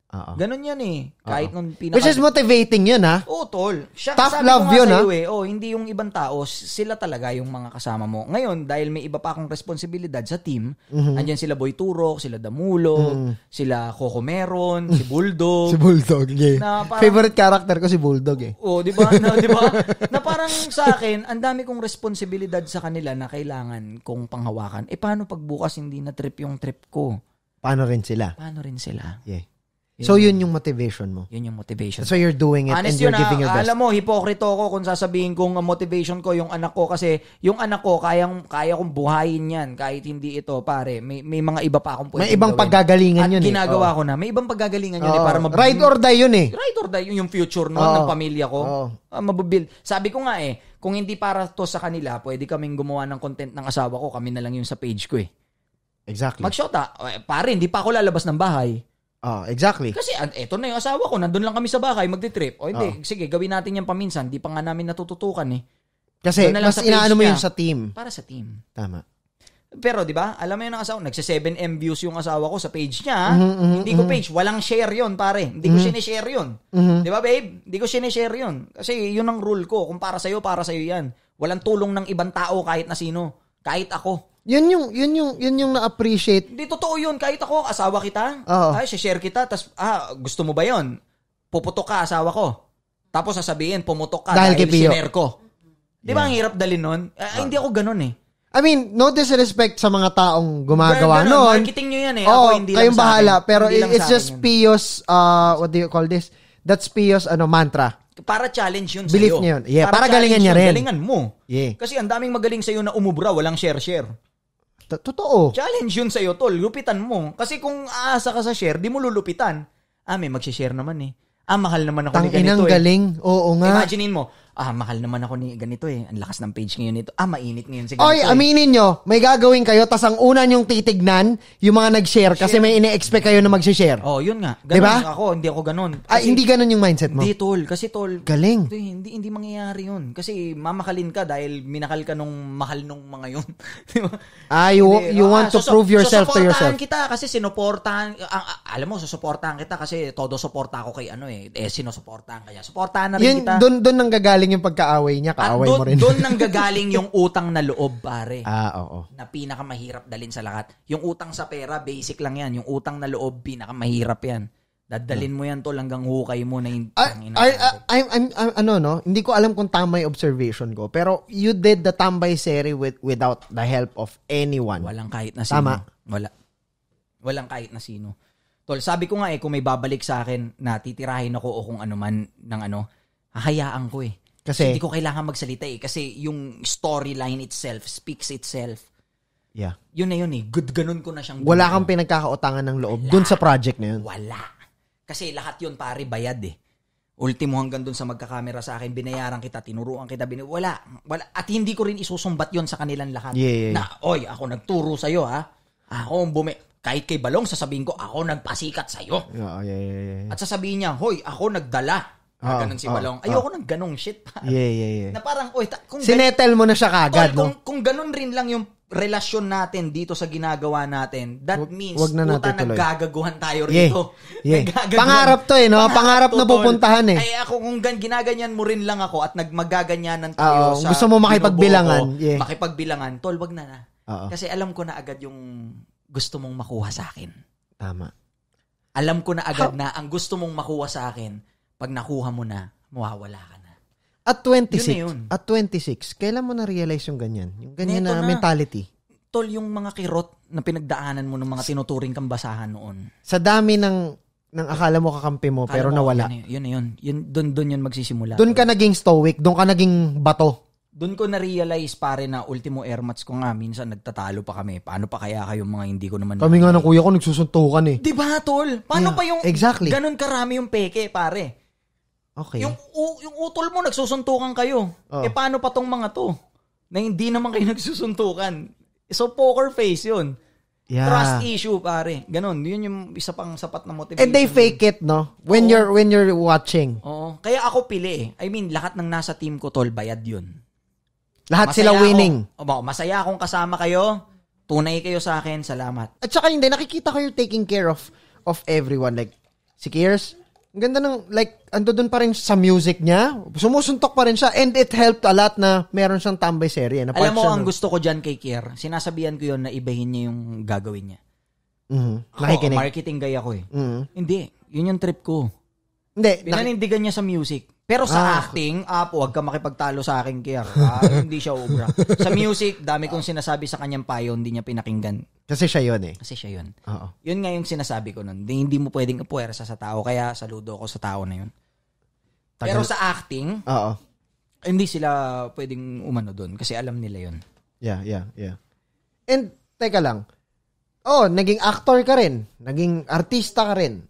Speaker 2: Ganon yan eh. Kahit nung
Speaker 1: Which is motivating yun, ha?
Speaker 2: Oo, tol.
Speaker 1: Tough love yun, ha?
Speaker 2: Hindi yung ibang tao, sila talaga yung mga kasama mo. Ngayon, dahil may iba pa akong responsibilidad sa team, andyan sila Boy Turok, sila Damulog, sila Coco Meron, si Bulldog.
Speaker 1: Si Bulldog, yeah.
Speaker 2: Parang,
Speaker 1: favorite character ko si Bulldog, eh.
Speaker 2: Oo, di ba? Di ba? Na parang sa akin, ang dami kong responsibilidad sa kanila na kailangan kong panghawakan. Paano pag bukas hindi na trip yung trip ko?
Speaker 1: Paano rin sila?
Speaker 2: Yeah.
Speaker 1: So, yun yung motivation mo.
Speaker 2: Yun yung motivation.
Speaker 1: So, you're doing it
Speaker 2: honest
Speaker 1: and you're
Speaker 2: yun,
Speaker 1: giving your best.
Speaker 2: Alam mo, hipokrito ko kung sasabihin kong ang motivation ko yung anak ko kasi yung anak ko, kaya kong buhayin yan kahit hindi ito, pare. May mga iba pa akong pwedeng
Speaker 1: may ibang
Speaker 2: gawin.
Speaker 1: paggagalingan
Speaker 2: At
Speaker 1: yun.
Speaker 2: At ginagawa ko na. May ibang paggagalingan yun para
Speaker 1: ride or die yun eh.
Speaker 2: Ride or die yun yung future ng pamilya ko. Mabubuild. Sabi ko nga kung hindi para to sa kanila, pwede kaming gumawa ng content ng asawa ko. Kami na lang yung sa page ko eh.
Speaker 1: Exactly.
Speaker 2: Mag-shota. Pare, hindi pa ako lalabas ng bahay.
Speaker 1: Exactly.
Speaker 2: Kasi eto na yung asawa ko, nandun lang kami sa bahay, magdi-trip. Hindi, sige, gawin natin yan paminsan. Di pa nga namin natututukan eh.
Speaker 1: Kasi mas inaano mo yun sa team.
Speaker 2: Para sa team.
Speaker 1: Tama.
Speaker 2: Pero di ba, alam mo yun ang asawa, nagse-7M views yung asawa ko sa page niya. Hindi ko page, walang share yun, pare. Hindi ko sinishare yun. Di ba, babe? Hindi ko sinishare yun. Kasi yun ang rule ko. Kung para sa'yo yan. Walang tulong ng ibang tao kahit na sino. Kahit ako.
Speaker 1: Yun yung na-appreciate.
Speaker 2: Hindi totoo yun. Kahit ako, asawa kita. Share kita. Tas, gusto mo ba yun? Puputok ka, asawa ko. Tapos sasabihin, pumutok ka dahil sinare ko. Di ba ang hirap dalhin nun? Hindi ako ganun eh.
Speaker 1: I mean, no disrespect sa mga taong gumagawa nun.
Speaker 2: Marketing nyo yan eh. Ako hindi
Speaker 1: kayong
Speaker 2: lang
Speaker 1: bahala.
Speaker 2: sa akin.
Speaker 1: Pero it's just Pio's, what do you call this? That's Pio's mantra.
Speaker 2: Para challenge yun sa'yo.
Speaker 1: Belief niya yun. Yeah, para galingan niya rin.
Speaker 2: Galingan mo.
Speaker 1: Yeah.
Speaker 2: Kasi ang daming magaling sa'yo na umubra, walang share-share.
Speaker 1: Totoo.
Speaker 2: Challenge yun sa'yo, tol. Lupitan mo. Kasi kung aasa ka sa share, di mo lulupitan. May mag-share naman eh. Mahal naman ako ni ganito
Speaker 1: Tanginang galing. Oo nga.
Speaker 2: Imaginein mo, mahal naman ako ni ganito eh. Ang lakas ng page ngayon nito. Mainit ngayon si ganito.
Speaker 1: Oy, aminin nyo, may gagawin kayo, tas ang una nyong titignan, yung mga nag-share, kasi may ine-expect kayo na mag-share.
Speaker 2: Yun nga. Ganun
Speaker 1: diba?
Speaker 2: Ako, hindi ako ganun. Kasi,
Speaker 1: hindi ganun yung mindset mo?
Speaker 2: Hindi, tol. Kasi, tol.
Speaker 1: Galing.
Speaker 2: Hindi mangyayari yun. Kasi, mamakalin ka dahil minakal ka nung mahal nung mga yun. Diba?
Speaker 1: You want to prove yourself to yourself.
Speaker 2: Susuportahan kita kasi sinuportahan. Alam mo, susuportahan kita kasi todo suporta ako kay sinusuportahan kaya. Suportahan na rin kita.
Speaker 1: Doon nang gagaling yung pagkaaway niya. Kaaway mo rin.
Speaker 2: Doon nang gagaling yung utang na loob, pare.
Speaker 1: Oo.
Speaker 2: Na pinakamahirap dalhin sa lahat. Yung utang sa pera, basic lang yan. Yung utang na loob, pinakamahirap yan. Dadalhin mo yan tol hanggang hukay mo na yung
Speaker 1: hindi ko alam kung tama yung observation ko. Pero you did the Tambay series without the help of anyone.
Speaker 2: Walang kahit na sino.
Speaker 1: Tama.
Speaker 2: Walang kahit na sino. Tol, sabi ko nga kung may babalik sa akin na titirahin ako o kung ano man ng hahayaan ko eh. Kasi hindi ko kailangan magsalita eh. Kasi yung storyline itself speaks itself.
Speaker 1: Yeah.
Speaker 2: Yun na yun eh. Ganun ko na siyang
Speaker 1: wala kang pinagkakautangan ng loob dun sa project na yun.
Speaker 2: Wala. Kasi lahat yun pare bayad eh. Ultimo hanggang dun sa magkakamera sa akin, binayaran kita, tinuruan kita, wala. At hindi ko rin isusumbat yon sa kanilang lahat.
Speaker 1: Yeah.
Speaker 2: Na, ako nagturo sa'yo ha. Ako kahit kay Balong, sasabihin ko, ako nagpasikat sa'yo.
Speaker 1: Yeah.
Speaker 2: At sasabihin niya, hoy, ako nagdala. Ganun si Balong. Ayoko ng ganong shit.
Speaker 1: Yeah.
Speaker 2: Na parang,
Speaker 1: sinetel mo na siya kagad, no?
Speaker 2: Kung ganun rin lang yung relasyon natin dito sa ginagawa natin, that means,
Speaker 1: wag na natin tuloy.
Speaker 2: Naggagaguhan tayo rito.
Speaker 1: Yeah. Pangarap to no? Pangarap na pupuntahan eh.
Speaker 2: Ay ako, kung ginaganyan mo rin lang ako at maggaganyanan tayo sa
Speaker 1: gusto mo makipagbilangan.
Speaker 2: Makipagbilangan, tol, wag na. Kasi alam ko na agad yung gusto mong makuha sa akin.
Speaker 1: Tama.
Speaker 2: Alam ko na agad na ang gusto mong makuha sa akin, pag nakuha mo na, mawawala ka na.
Speaker 1: At 26, kailan mo na-realize yung ganyan? Yung ganyan na mentality?
Speaker 2: Tol, yung mga kirot na pinagdaanan mo ng mga tinuturing kang basahan noon.
Speaker 1: Sa dami ng akala mo kakampi mo, pero nawala.
Speaker 2: Yun. Doon yun magsisimula.
Speaker 1: Doon ka naging stoic, doon ka naging bato.
Speaker 2: Doon ko na-realize pare na ultimo airmats ko nga, minsan nagtatalo pa kami. Paano pa kaya kayong mga hindi ko naman...
Speaker 1: Kami nga ng kuya ko nagsusuntukan eh.
Speaker 2: Diba, tol? Paano pa yung...
Speaker 1: Exactly.
Speaker 2: Ganun karami yung peke, pare.
Speaker 1: Okay.
Speaker 2: Yung utol mo, nagsusuntukan kayo. Paano pa tong mga to? Na hindi naman kayo nagsusuntukan. So, poker face yun.
Speaker 1: Yeah.
Speaker 2: Trust issue, pare. Ganon. Yun yung isa pang sapat na motivation.
Speaker 1: And they fake it, no? When you're watching.
Speaker 2: Oo. Kaya ako pili eh. I mean, lahat ng nasa team ko, tol, bayad yun.
Speaker 1: Lahat masaya sila winning.
Speaker 2: Masaya akong kasama kayo. Tunay kayo sa akin. Salamat.
Speaker 1: At saka hindi, nakikita ko you're taking care of everyone. Like, Si Kears, ang ganda ng, like, ando dun pa rin sa music niya. Sumusuntok pa rin siya. And it helped a lot na meron siyang tambay serye. Na
Speaker 2: Alam mo,
Speaker 1: siya
Speaker 2: ang gusto ko dyan kay Kier, sinasabihan ko yun na ibahin niya yung gagawin niya.
Speaker 1: Nakikinig.
Speaker 2: Marketing guy ako eh. Hindi. Yun yung trip ko.
Speaker 1: Hindi.
Speaker 2: Pinanindigan niya sa music. Pero sa acting, huwag ka makipagtalo sa akin, Kier. Hindi siya obra. Sa music, dami kong sinasabi sa kanyang payo, hindi niya pinakinggan.
Speaker 1: Kasi siya yun eh.
Speaker 2: Kasi siya yun.
Speaker 1: Oo.
Speaker 2: Yun nga yung sinasabi ko nun. Hindi mo pwedeng ipuwersa sa tao, kaya saludo ako sa tao na yun. Pero sa acting,
Speaker 1: Oo.
Speaker 2: hindi sila pwedeng umano doon kasi alam nila yun.
Speaker 1: Yeah. And, teka lang. Naging actor ka rin. Naging artista ka rin.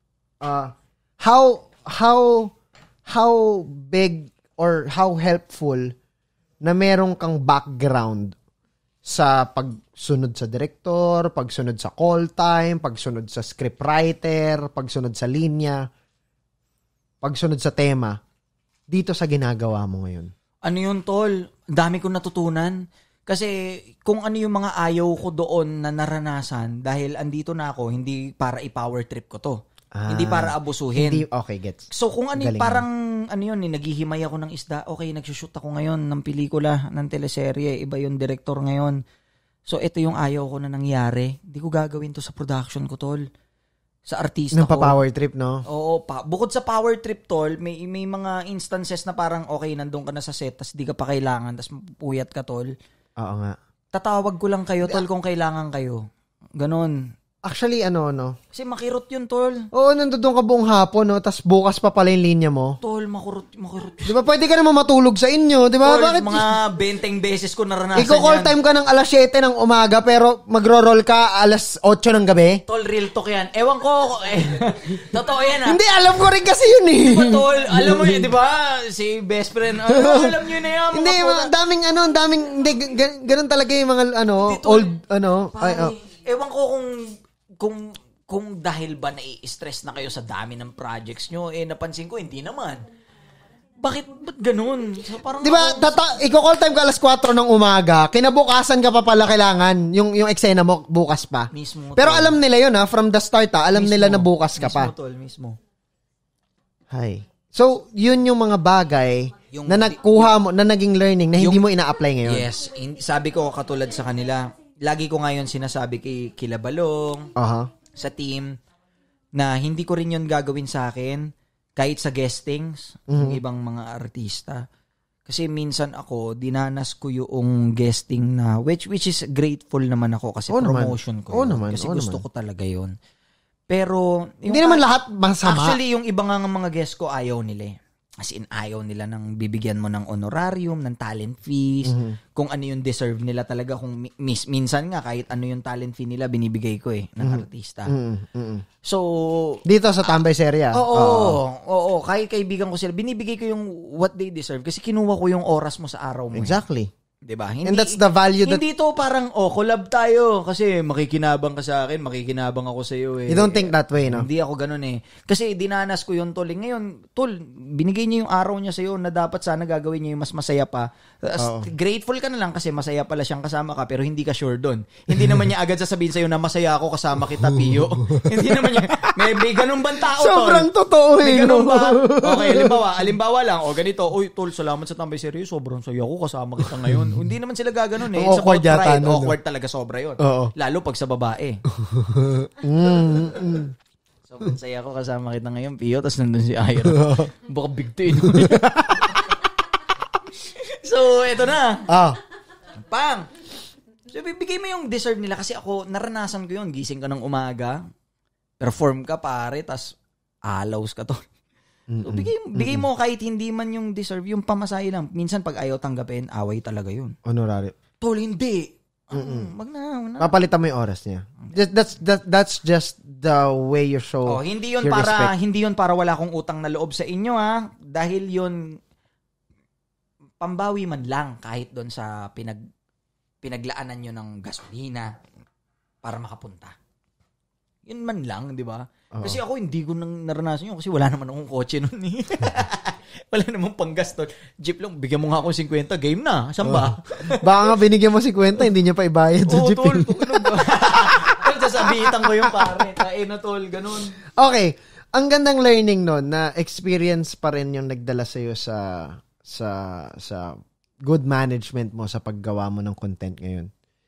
Speaker 1: How big or how helpful na merong kang background sa pagsunod sa director, pagsunod sa call time, pagsunod sa scriptwriter, pagsunod sa linya, pagsunod sa tema, dito sa ginagawa mo ngayon?
Speaker 2: Ano yun, tol? Dami kong natutunan. Kasi kung ano yung mga ayaw ko doon na naranasan, dahil andito na ako, hindi para i-power trip ko to. Hindi para abusuhin.
Speaker 1: Hindi, okay, gets.
Speaker 2: So kung ano yung parang, ano yun, naghihimay ako ng isda, okay, nagsushoot ako ngayon ng pelikula, ng teleserye, iba yung director ngayon. So ito yung ayaw ko na nangyari. Hindi ko gagawin to sa production ko, tol. Sa artista ko.
Speaker 1: Power trip, no?
Speaker 2: Oo, bukod sa power trip, tol, may mga instances na parang, okay, nandun ka na sa set, tas di ka pa kailangan, tas puyat ka, tol.
Speaker 1: Oo nga.
Speaker 2: Tatawag ko lang kayo, tol, kung kailangan kayo. Ganon.
Speaker 1: Actually,
Speaker 2: Kasi makirot yun, tol.
Speaker 1: Oo, nandun ka buong hapon, no? Tapos bukas pa pala yung linya mo.
Speaker 2: Tol, makurot.
Speaker 1: Di ba, pwede ka naman matulog sa inyo, di ba?
Speaker 2: Tol,
Speaker 1: Bakit?
Speaker 2: mga 20 beses ko naranasan
Speaker 1: Iko-call time ka ng alas 7 ng umaga, pero magro-roll ka alas 8 ng gabi?
Speaker 2: Tol, real talk yan. Ewan ko, totoo yan,
Speaker 1: Hindi, alam ko rin kasi yun eh.
Speaker 2: Tol, alam mo yun, di ba? Si best friend, alam nyo na yan.
Speaker 1: Hindi, daming, hindi, ganun talaga yung mga, old,
Speaker 2: Ewan ko kung dahil ba nai-stress na kayo sa dami ng projects nyo, napansin ko, hindi naman. Ba't ganun? So, parang
Speaker 1: di ba, iko-call time ka alas 4 ng umaga, kinabukasan ka pa pala kailangan, yung eksena mo bukas pa.
Speaker 2: Mismo.
Speaker 1: Pero alam nila yun from the start alam nila na bukas ka pa.
Speaker 2: Mismo.
Speaker 1: Hay. So, yun yung mga bagay na nakuha mo, na naging learning, na hindi mo ina-apply ngayon.
Speaker 2: Yes. Sabi ko katulad sa kanila, lagi ko ngayon sinasabi kay Kilabalong, sa team, na hindi ko rin yun gagawin sa akin, kahit sa guestings, ng ibang mga artista. Kasi minsan ako, dinanas ko yung guesting na, which is grateful naman ako kasi promotion ko yun. Kasi gusto ko talaga yun. Pero,
Speaker 1: hindi naman lahat masama.
Speaker 2: Actually, yung iba nga mga guest ko, ayaw nila. As in, ayaw nila ng bibigyan mo ng honorarium, ng talent fees, kung ano yung deserve nila talaga. Kung minsan nga, kahit ano yung talent fee nila, binibigay ko ng artista. So,
Speaker 1: dito sa Tambay Serya.
Speaker 2: Oo. Kahit kaibigan ko sila, binibigay ko yung what they deserve kasi kinuha ko yung oras mo sa araw mo.
Speaker 1: Exactly.
Speaker 2: Diba?
Speaker 1: And that's the value that...
Speaker 2: Hindi to parang, collab tayo kasi makikinabang ka sa akin, makikinabang ako sa iyo.
Speaker 1: You don't think that way, no?
Speaker 2: Hindi ako ganun Kasi dinanas ko yun, tol. Ngayon, tol, binigay niya yung araw niya sa iyo na dapat sana gagawin niya yung mas masaya pa. Grateful ka na lang kasi masaya pala siyang kasama ka pero hindi ka sure doon. Hindi naman niya agad sasabihin sa iyo na masaya ako kasama kita, Pio. Hindi naman niya. May ganun bang tao, tol?
Speaker 1: Sobrang totoo
Speaker 2: May ganun ba? Okay, halimbawa lang. Ganito. Uy, tol, salamat sa Tambay Seryo. Sobrang saya ko kasama kita ngayon. Hindi naman sila gaganon It's
Speaker 1: awkward
Speaker 2: about pride.
Speaker 1: yata,
Speaker 2: Awkward talaga sobra yun. Lalo pag sa babae. So, saya ko kasama kita ngayon, Pio, tapos nandun si Ira. Baka big to So, eto na. Pang! So, bibigay mo yung deserve nila kasi ako, naranasan ko yun. Gising ka ng umaga, perform ka pare, tapos alaws ka to. So, bigay mo kahit hindi man yung deserve, yung pamasahe lang. Minsan pag ayaw tanggapin, away talaga yun.
Speaker 1: Honorary.
Speaker 2: Tol, hindi.
Speaker 1: Papalitan mo yung oras niya. That's just the way you show
Speaker 2: hindi yun
Speaker 1: your
Speaker 2: para
Speaker 1: respect.
Speaker 2: Hindi yun para wala akong utang na loob sa inyo dahil yun pambawi man lang kahit doon sa pinaglaanan nyo ng gasolina para makapunta. Yun man lang, di ba? Kasi ako hindi ko nang naranasan yun kasi wala naman akong kotse noon Wala namang panggas doon. Jeep lang, bigyan mo nga ako 50, game na. Saan ba?
Speaker 1: Baka nga binigyan mo 50, hindi niya pa ibayad sa jeep.
Speaker 2: Tol, sasabitan ko yung pare. Kain na tol, ganun.
Speaker 1: Okay. ang gandang learning nun na experience pa rin yung nagdala sa'yo sa good management mo sa paggawa mo ng content ngayon.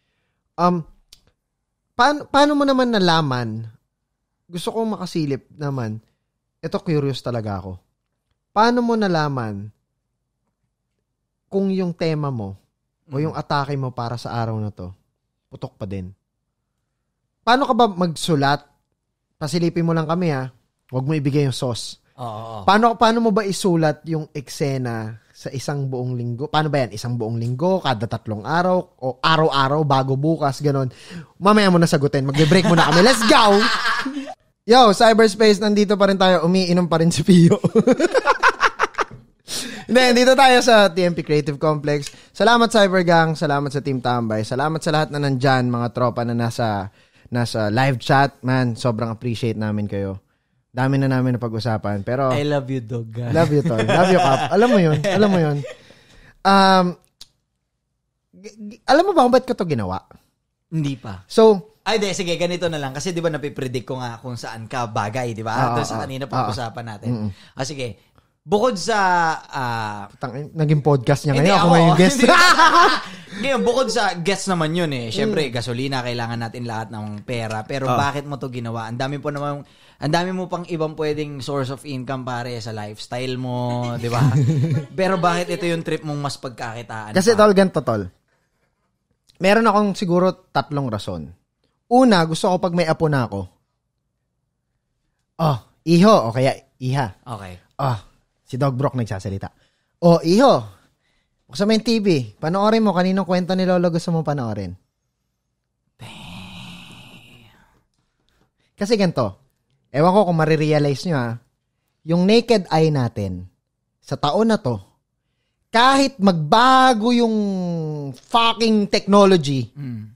Speaker 1: Paano mo naman nalaman? Gusto kong makasilip naman. Ito, curious talaga ako. Paano mo nalaman kung yung tema mo o yung atake mo para sa araw na to, putok pa din? Paano ka ba magsulat? Pasilipin mo lang kami ha. Huwag mo ibigay yung sauce.
Speaker 2: Oo.
Speaker 1: Paano mo ba isulat yung eksena sa isang buong linggo? Paano ba yan? Isang buong linggo, kada 3 araw, o araw-araw, bago bukas, ganon. Mamaya mo na sagutin. Magbe-break muna kami. Let's go! Yo, cyberspace, nandito pa rin tayo. Umiinom pa rin si Pio. Hindi, dito tayo sa TMP Creative Complex. Salamat Cybergang, salamat sa Team Tambay, salamat sa lahat na nandyan, mga tropa na nasa live chat. Man, sobrang appreciate namin kayo. Dami na namin na pag-usapan. Pero
Speaker 2: I love you, dog.
Speaker 1: Love you, tol. Love you, Kap. Alam mo yun. Alam mo ba kung ba't ko to ginawa?
Speaker 2: Hindi pa.
Speaker 1: So,
Speaker 2: Sige, ganito na lang. Kasi di ba napipredict ko nga kung saan ka bagay, di ba? Doon sa kanina pag-usapan natin. Sige. Bukod sa...
Speaker 1: naging podcast niya ngayon. Ako may guest.
Speaker 2: Ngayon, bukod sa guest naman yun eh. Siyempre, gasolina, kailangan natin lahat ng pera. Pero bakit mo to ginawa? Ang dami mo pang ibang pwedeng source of income pare sa lifestyle mo, di ba? Pero bakit ito yung trip mong mas pagkakitaan?
Speaker 1: Kasi tol, ganito tol. Meron akong siguro 3 rason. Una, gusto ko pag may apo na ako. Iho, o kaya iha.
Speaker 2: Okay.
Speaker 1: Si Dog Brock nagsasalita. Iho, buksan mo yung TV. Panoorin mo, kaninong kwento ni Lolo gusto mo panoorin? Kasi ganito, ewan ko kung marirealize nyo yung naked eye natin, sa taon na to, kahit magbago yung fucking technology,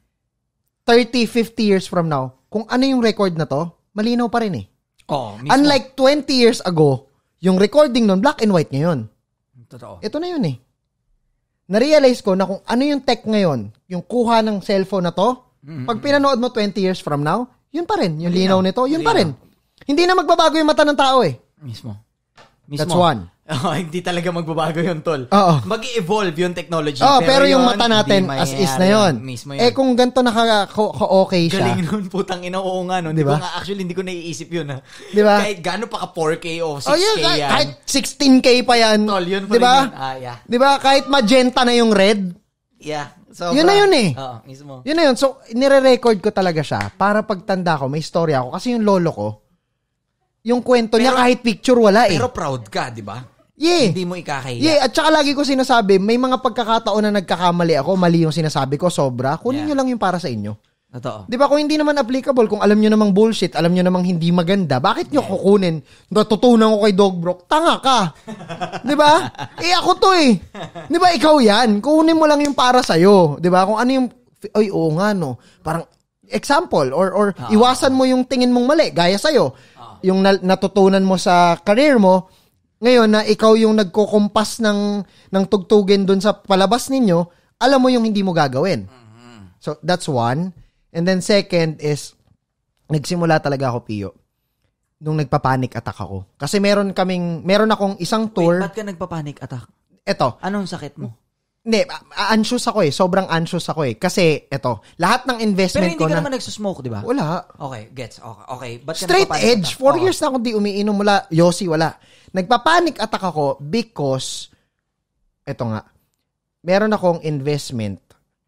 Speaker 1: 30, 50 years from now, kung ano yung record na to, malinaw pa rin eh.
Speaker 2: Mismo.
Speaker 1: Unlike 20 years ago, yung recording nun, black and white ngayon.
Speaker 2: Totoo.
Speaker 1: Ito na yun eh. Na-realize ko na kung ano yung tech ngayon, yung kuha ng cellphone na to, pag pinanood mo 20 years from now, yun pa rin. Yung linaw nito, yun pa rin. Hindi na magbabago yung mata ng tao eh.
Speaker 2: Mismo.
Speaker 1: That's one.
Speaker 2: Hindi talaga magbabago yun, tol.
Speaker 1: Oo.
Speaker 2: Mag-i-evolve yung technology.
Speaker 1: Pero yung mata natin, as is na yun.
Speaker 2: Mismo yun.
Speaker 1: Kung ganito ka-okay siya.
Speaker 2: Galing nun, putang ina, oo nga nun.
Speaker 1: Diba?
Speaker 2: Hindi ko naiisip yun ha.
Speaker 1: Diba?
Speaker 2: Kahit gaano pa ka 4K o 6K yan.
Speaker 1: Kahit 16K pa yan.
Speaker 2: Tol, yun pa
Speaker 1: diba?
Speaker 2: rin yun. Yeah.
Speaker 1: Diba? Kahit magenta na yung red.
Speaker 2: Yeah.
Speaker 1: Yun na yun eh.
Speaker 2: Oo, mismo.
Speaker 1: Yun na yun. So, nire-record ko talaga siya para pagtanda ko, may istorya ako. Kasi yung lolo ko, yung kwento niya kahit picture wala eh.
Speaker 2: Pero proud ka, di ba?
Speaker 1: Yeah.
Speaker 2: Hindi mo ikakahiya.
Speaker 1: Yeah, at saka lagi ko sinasabi, may mga pagkakataon na nagkakamali ako, mali yung sinasabi ko, sobra. Kunin nyo lang yung para sa inyo.
Speaker 2: Totoo.
Speaker 1: Di ba? Kung hindi naman applicable, kung alam nyo namang bullshit, alam nyo namang hindi maganda, bakit nyo kukunin? Natutunan ko kay Dog Brock, tanga ka. Di ba? Ako to eh. Di ba? Ikaw yan. Kunin mo lang yung para sa'yo. Di ba? Kung ano yung, oo nga no. Parang, example, or iwasan mo yung tingin mong mali, gaya sa'yo. Yung natutunan mo sa career mo, ngayon na ikaw yung nagkukumpas ng tugtugin dun sa palabas ninyo, alam mo yung hindi mo gagawin. So, that's one. And then second is, nagsimula talaga ako, Pio, nung nagpa-panic attack ako. Kasi meron akong isang tour.
Speaker 2: Wait, ba't ka nagpa-panic attack?
Speaker 1: Eto.
Speaker 2: Anong sakit mo?
Speaker 1: Hindi, anxious ako eh. Sobrang anxious ako eh. Kasi, eto, lahat ng investment ko na...
Speaker 2: Pero hindi ka naman nagsusmoke, di ba?
Speaker 1: Wala.
Speaker 2: Okay, gets. Okay. Ba't ka
Speaker 1: straight edge. 4
Speaker 2: attack?
Speaker 1: years na akong di umiinom mula. Yossi, wala. Nagpa-panic attack ako because, eto nga, meron akong investment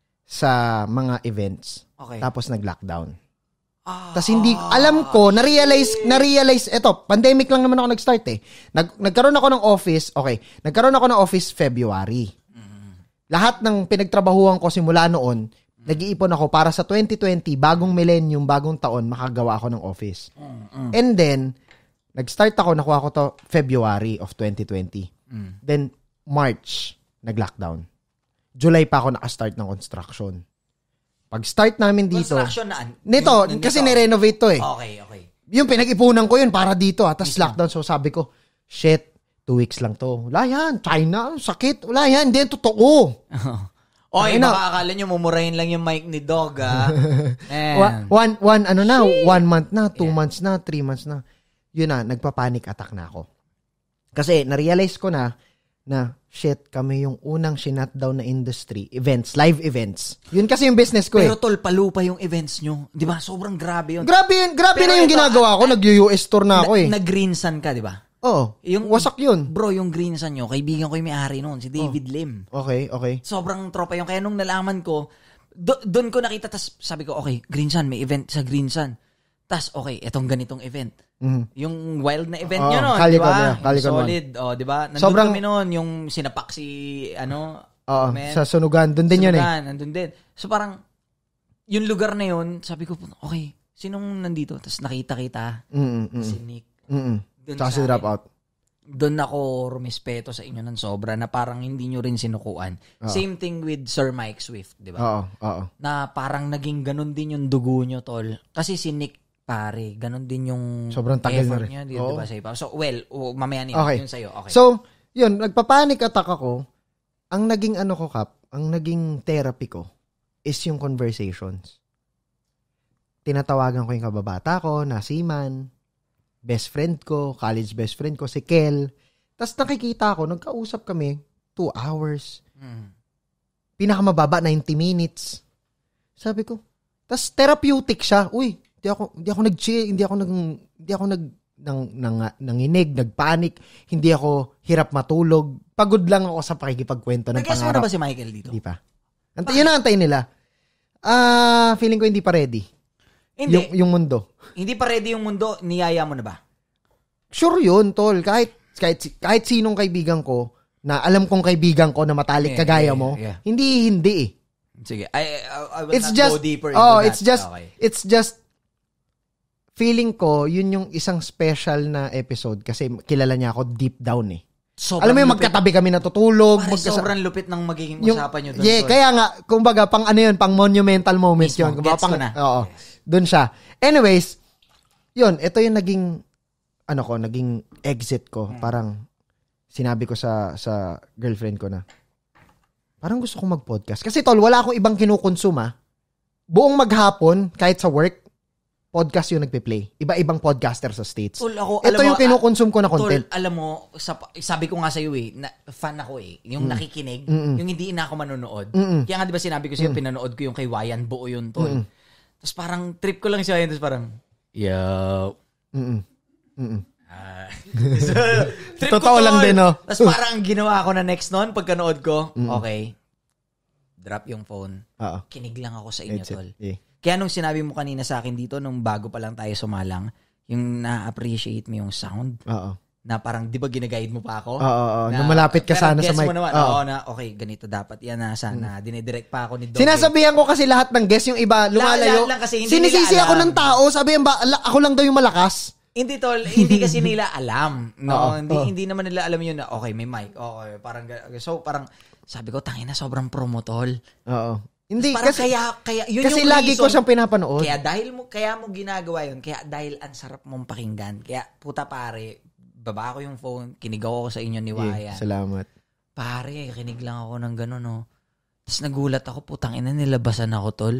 Speaker 1: sa mga events.
Speaker 2: Okay.
Speaker 1: Tapos nag-lockdown. Tapos hindi, alam ko, na-realize, eto, pandemic lang naman ako nag-start eh. Nagkaroon ako ng office February. Lahat ng pinagtrabahuan ko simula noon, nag-iipon ako para sa 2020, bagong millennium, bagong taon, makagawa ako ng office. And then, nag-start ako, nakuha ko to February of 2020. Then, March, nag-lockdown. July pa ako naka-start ng construction. Pag-start namin dito...
Speaker 2: Construction na?
Speaker 1: Nito, kasi ni-renovate to eh.
Speaker 2: Okay.
Speaker 1: Yung pinag-ipunan ko yun para dito Tapos lockdown. So sabi ko, shit, 2 weeks lang to. Wala yan. China, sakit. Wala yan. Hindi yan totoo.
Speaker 2: Baka akala nyo mumurahin lang yung mic ni Dog, ha?
Speaker 1: 1 month na, 2 months na, 3 months na. yun na, nagpa-panic attack na ako. Kasi na-realize ko na shit, kami yung unang shinutdown na industry, events, live events. Yun kasi yung business ko
Speaker 2: Pero tol, palupa yung events nyo. Di ba? Sobrang grabe yun.
Speaker 1: Grabe
Speaker 2: Pero
Speaker 1: na yung ginagawa ko. Nag-US tour na ako eh.
Speaker 2: Nag-Green Sun ka, di ba?
Speaker 1: Oo. Wasak yun.
Speaker 2: Bro, yung Green Sun nyo, kaibigan ko yung may-ari noon, si David Lim.
Speaker 1: Okay.
Speaker 2: Sobrang tropa yung. Kaya nung nalaman ko, doon ko nakita, tas sabi ko, okay, Green Sun, may event sa Green Sun. Tas, okay, etong ganitong event. Yung wild na event nyo noon, di ba? Solid, di ba? Nandun kami noon, yung sinapak si,
Speaker 1: sa Sunugan, dun din yun eh.
Speaker 2: Nandun din. So parang, yung lugar na yun, sabi ko, okay, sinong nandito? Tapos nakita-kita, si Nick.
Speaker 1: Tsaka si Dropout.
Speaker 2: Doon ako rumispeto sa inyo ng sobra na parang hindi nyo rin sinukuan. Same thing with Sir Mike Swift, di ba?
Speaker 1: Oo.
Speaker 2: Na parang naging ganun din yung dugo nyo, tol. Kasi si Nick, pare, ganun din yung
Speaker 1: sobrang tagal
Speaker 2: effort
Speaker 1: na rin.
Speaker 2: Niya, di ba, sa'yo pa? So, mamaya yun sa'yo. Okay.
Speaker 1: So, yun, nagpa-panic attack ako. Ang naging ang naging therapy ko is yung conversations. Tinatawagan ko yung kababata ko, na seaman, best friend ko, college best friend ko, si Kel. Tapos nakikita ko, nagkausap kami, 2 hours. Pinakamababa, 90 minutes. Sabi ko, tapos therapeutic siya. Uy, hindi ako nag-chill, hindi ako nanginig, nagpanic, hindi ako hirap matulog. Pagod lang ako sa pakikipagkwento ng
Speaker 2: pangarap. Nag-guess mo na ba si Michael dito?
Speaker 1: Hindi pa. Yun ang antayin nila. Feeling ko hindi pa ready.
Speaker 2: Hindi.
Speaker 1: Yung mundo.
Speaker 2: Hindi pa ready yung mundo, niyaya mo na ba?
Speaker 1: Sure yun, tol. Kahit sinong kaibigan ko, na alam kong kaibigan ko na matalik kagaya mo, hindi eh.
Speaker 2: Sige. I will not go deeper into that.
Speaker 1: It's just feeling ko, yun yung isang special na episode kasi kilala niya ako deep down eh.
Speaker 2: Sobrang
Speaker 1: alam mo yung magkatabi kami natutulog.
Speaker 2: Sobrang lupit ng magiging usapan nyo doon.
Speaker 1: Yeah, kaya nga, kumbaga, pang monumental moment
Speaker 2: mismo,
Speaker 1: yun.
Speaker 2: Gets ko na.
Speaker 1: Oo, doon siya. Anyways, yun, ito yung naging exit ko. Parang, sinabi ko sa girlfriend ko na, parang gusto kong mag-podcast. Kasi tol, wala akong ibang kinukonsuma. Buong maghapon, kahit sa work, podcast yung nagpe-play. Iba-ibang podcaster sa States.
Speaker 2: Tol,
Speaker 1: ito yung kinukonsum ko na content.
Speaker 2: Tol, alam mo, sabi ko nga sa'yo fan ako yung nakikinig, yung hindi na ako manonood. Kaya nga diba sinabi ko sa'yo, pinanood ko yung kay Wayan, buo yun, tol. Tapos parang trip ko lang siya yun, tapos parang, yo. Trip
Speaker 1: totoo
Speaker 2: ko
Speaker 1: lang din, no?
Speaker 2: Tapos parang ginawa ko na next noon, pagkanood ko, okay, drop yung phone. Kinig lang ako sa inyo, tol. Kaya nung sinabi mo kanina sa akin dito, nung bago pa lang tayo sumalang, yung na-appreciate mo yung sound. Na parang, di ba ginaguide mo pa ako?
Speaker 1: Nung malapit ka sana sa mic.
Speaker 2: Naman, na okay, ganito dapat yan na sana. Dinedirect pa ako ni Dog.
Speaker 1: Sinasabihan ko kasi lahat ng guest, yung iba, lumalayo. Sinisisi ako ng tao, sabi ako lang daw yung malakas.
Speaker 2: Hindi tol, hindi kasi nila alam. No, hindi naman nila alam yun na okay, may mic. Okay, parang so parang sabi ko tangina sobrang promo tol.
Speaker 1: Hindi
Speaker 2: kasi kaya yun
Speaker 1: kasi
Speaker 2: yung
Speaker 1: lagi
Speaker 2: reason,
Speaker 1: ko siyang pinapanood.
Speaker 2: Kaya mo ginagawa yun. Kaya dahil ang sarap mong pakinggan. Kaya puta pare, baba ko yung phone, kinigaw ako sa inyo ni Wayan.
Speaker 1: Salamat.
Speaker 2: Pare, kinig lang ako ng gano'n, no. Tapos nagulat ako, putang ina, nilabasan ako, tol.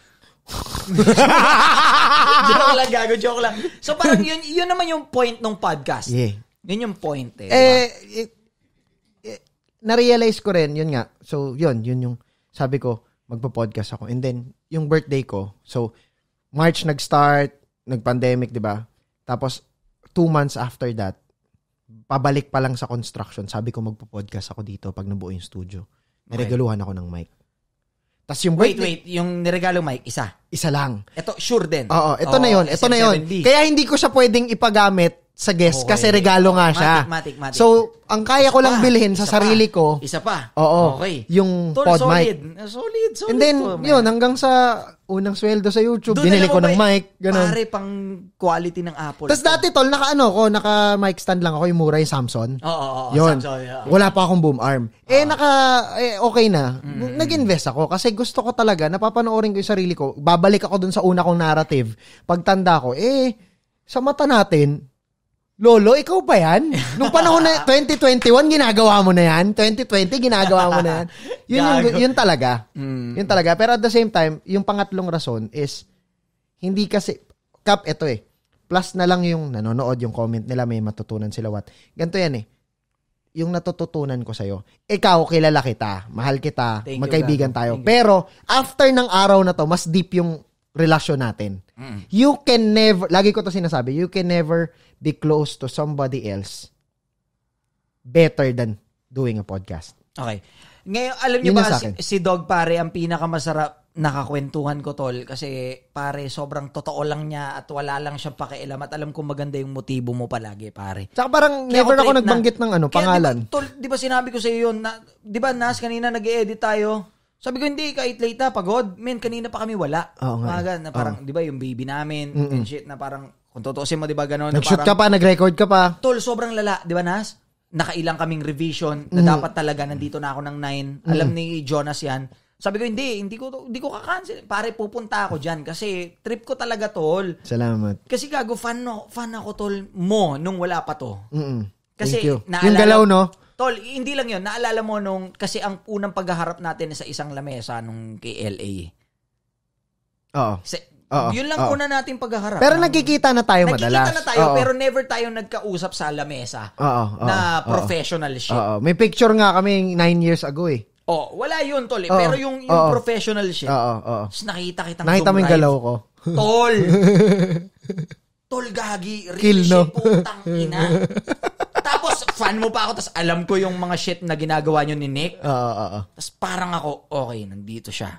Speaker 2: Joke lang. So parang yun naman yung point ng podcast.
Speaker 1: Yeah.
Speaker 2: Yun yung point diba?
Speaker 1: Na-realize ko rin, yun nga. So, yun yung sabi ko, magpo-podcast ako. And then, yung birthday ko, so, March nag-start, nag-pandemic, di ba? Tapos, 2 months after that, pabalik pa lang sa construction, sabi ko magpo-podcast ako dito pag nabuo yung studio. Niregaluhan ako ng mic. Tapos yung birthday...
Speaker 2: Wait, yung niregalong mic, isa?
Speaker 1: Isa lang.
Speaker 2: Ito, sure din.
Speaker 1: Oo, ito na yun. Kaya hindi ko siya pwedeng ipagamit sa guest kasi regalo nga siya.
Speaker 2: Matik.
Speaker 1: So, ang kaya ko lang bilhin sa sarili ko.
Speaker 2: Isa pa.
Speaker 1: Oo.
Speaker 2: Okay.
Speaker 1: Yung pod mic.
Speaker 2: Solid.
Speaker 1: And then, yun, hanggang sa unang sweldo sa YouTube, binili ko ng mic. Ganun.
Speaker 2: Pare, pang quality ng Apple.
Speaker 1: Tapos dati, tol, naka-mic stand lang ako, yung mura yung Samsung.
Speaker 2: Oo.
Speaker 1: Yun.
Speaker 2: Samsung,
Speaker 1: wala pa akong boom arm. Okay na. Nag-invest ako kasi gusto ko talaga, napapanoorin ko yung sarili ko, babalik ako dun sa una kong narrative. Pagtanda ko, sa mata natin, Lolo, ikaw ba yan? Nung panahon na 2021, ginagawa mo na yan. 2020, ginagawa mo na yan. Yun talaga. Yun talaga. Pero at the same time, yung pangatlong rason is, hindi kasi, Kap, ito plus na lang yung nanonood, yung comment nila, may matutunan sila what. Ganito yan eh. Yung natututunan ko sa'yo, ikaw, kilala kita, mahal kita, magkaibigan tayo. Pero, after ng araw na to, mas deep yung relasyon natin. You can never, lagi ko to sinasabi, you can never be close to somebody else better than doing a podcast.
Speaker 2: Okay. Ngayon, alam niyo ba, si Dog pare, ang pinakamasarap nakakwentuhan ko, tol, kasi pare, sobrang totoo lang niya at wala lang siyang pakialam at alam kong maganda yung motibo mo palagi, pare.
Speaker 1: Tsaka parang kaya never ako nagbanggit ng pangalan.
Speaker 2: Diba, tol, di ba sinabi ko sa iyo yun, di ba, Nas, kanina nag-e-edit tayo? Sabi ko, hindi, kahit late na, pagod. Men, kanina pa kami wala. Na parang, di ba, yung baby namin, and shit, na parang, kung tutusin mo, di ba, gano'n.
Speaker 1: Nag-shoot ka pa, nag-record ka pa.
Speaker 2: Tol, sobrang lala, di ba, Nas? Nakailang kaming revision na dapat talaga nandito na ako ng 9. Alam ni Jonas yan. Sabi ko, hindi ko kakancel. Pare, pupunta ako dyan kasi trip ko talaga, tol.
Speaker 1: Salamat.
Speaker 2: Kasi gago, fan ako, tol, mo nung wala pa to. Kasi,
Speaker 1: naalala, yung galaw, no?
Speaker 2: Tol, hindi lang yun. Naalala mo nung, kasi ang unang paghaharap natin sa isang lamesa nung kay LA. Oo. Yun lang una natin paghaharap.
Speaker 1: Pero nagkikita na tayo madalas.
Speaker 2: Nagkikita na tayo, pero never tayo nagkausap sa lamesa. Na professional shit.
Speaker 1: May picture nga kami 9 years ago eh.
Speaker 2: Wala yun, tol. Pero yung professional shit. Nakita kitang
Speaker 1: nakita mo yung galaw ko.
Speaker 2: Tol. Tol, gagi.
Speaker 1: Kill, no?
Speaker 2: Putang ina. Tapos, fan mo pa ako, tapos alam ko yung mga shit na ginagawa nyo ni Nick. Tapos parang ako, okay, nandito siya.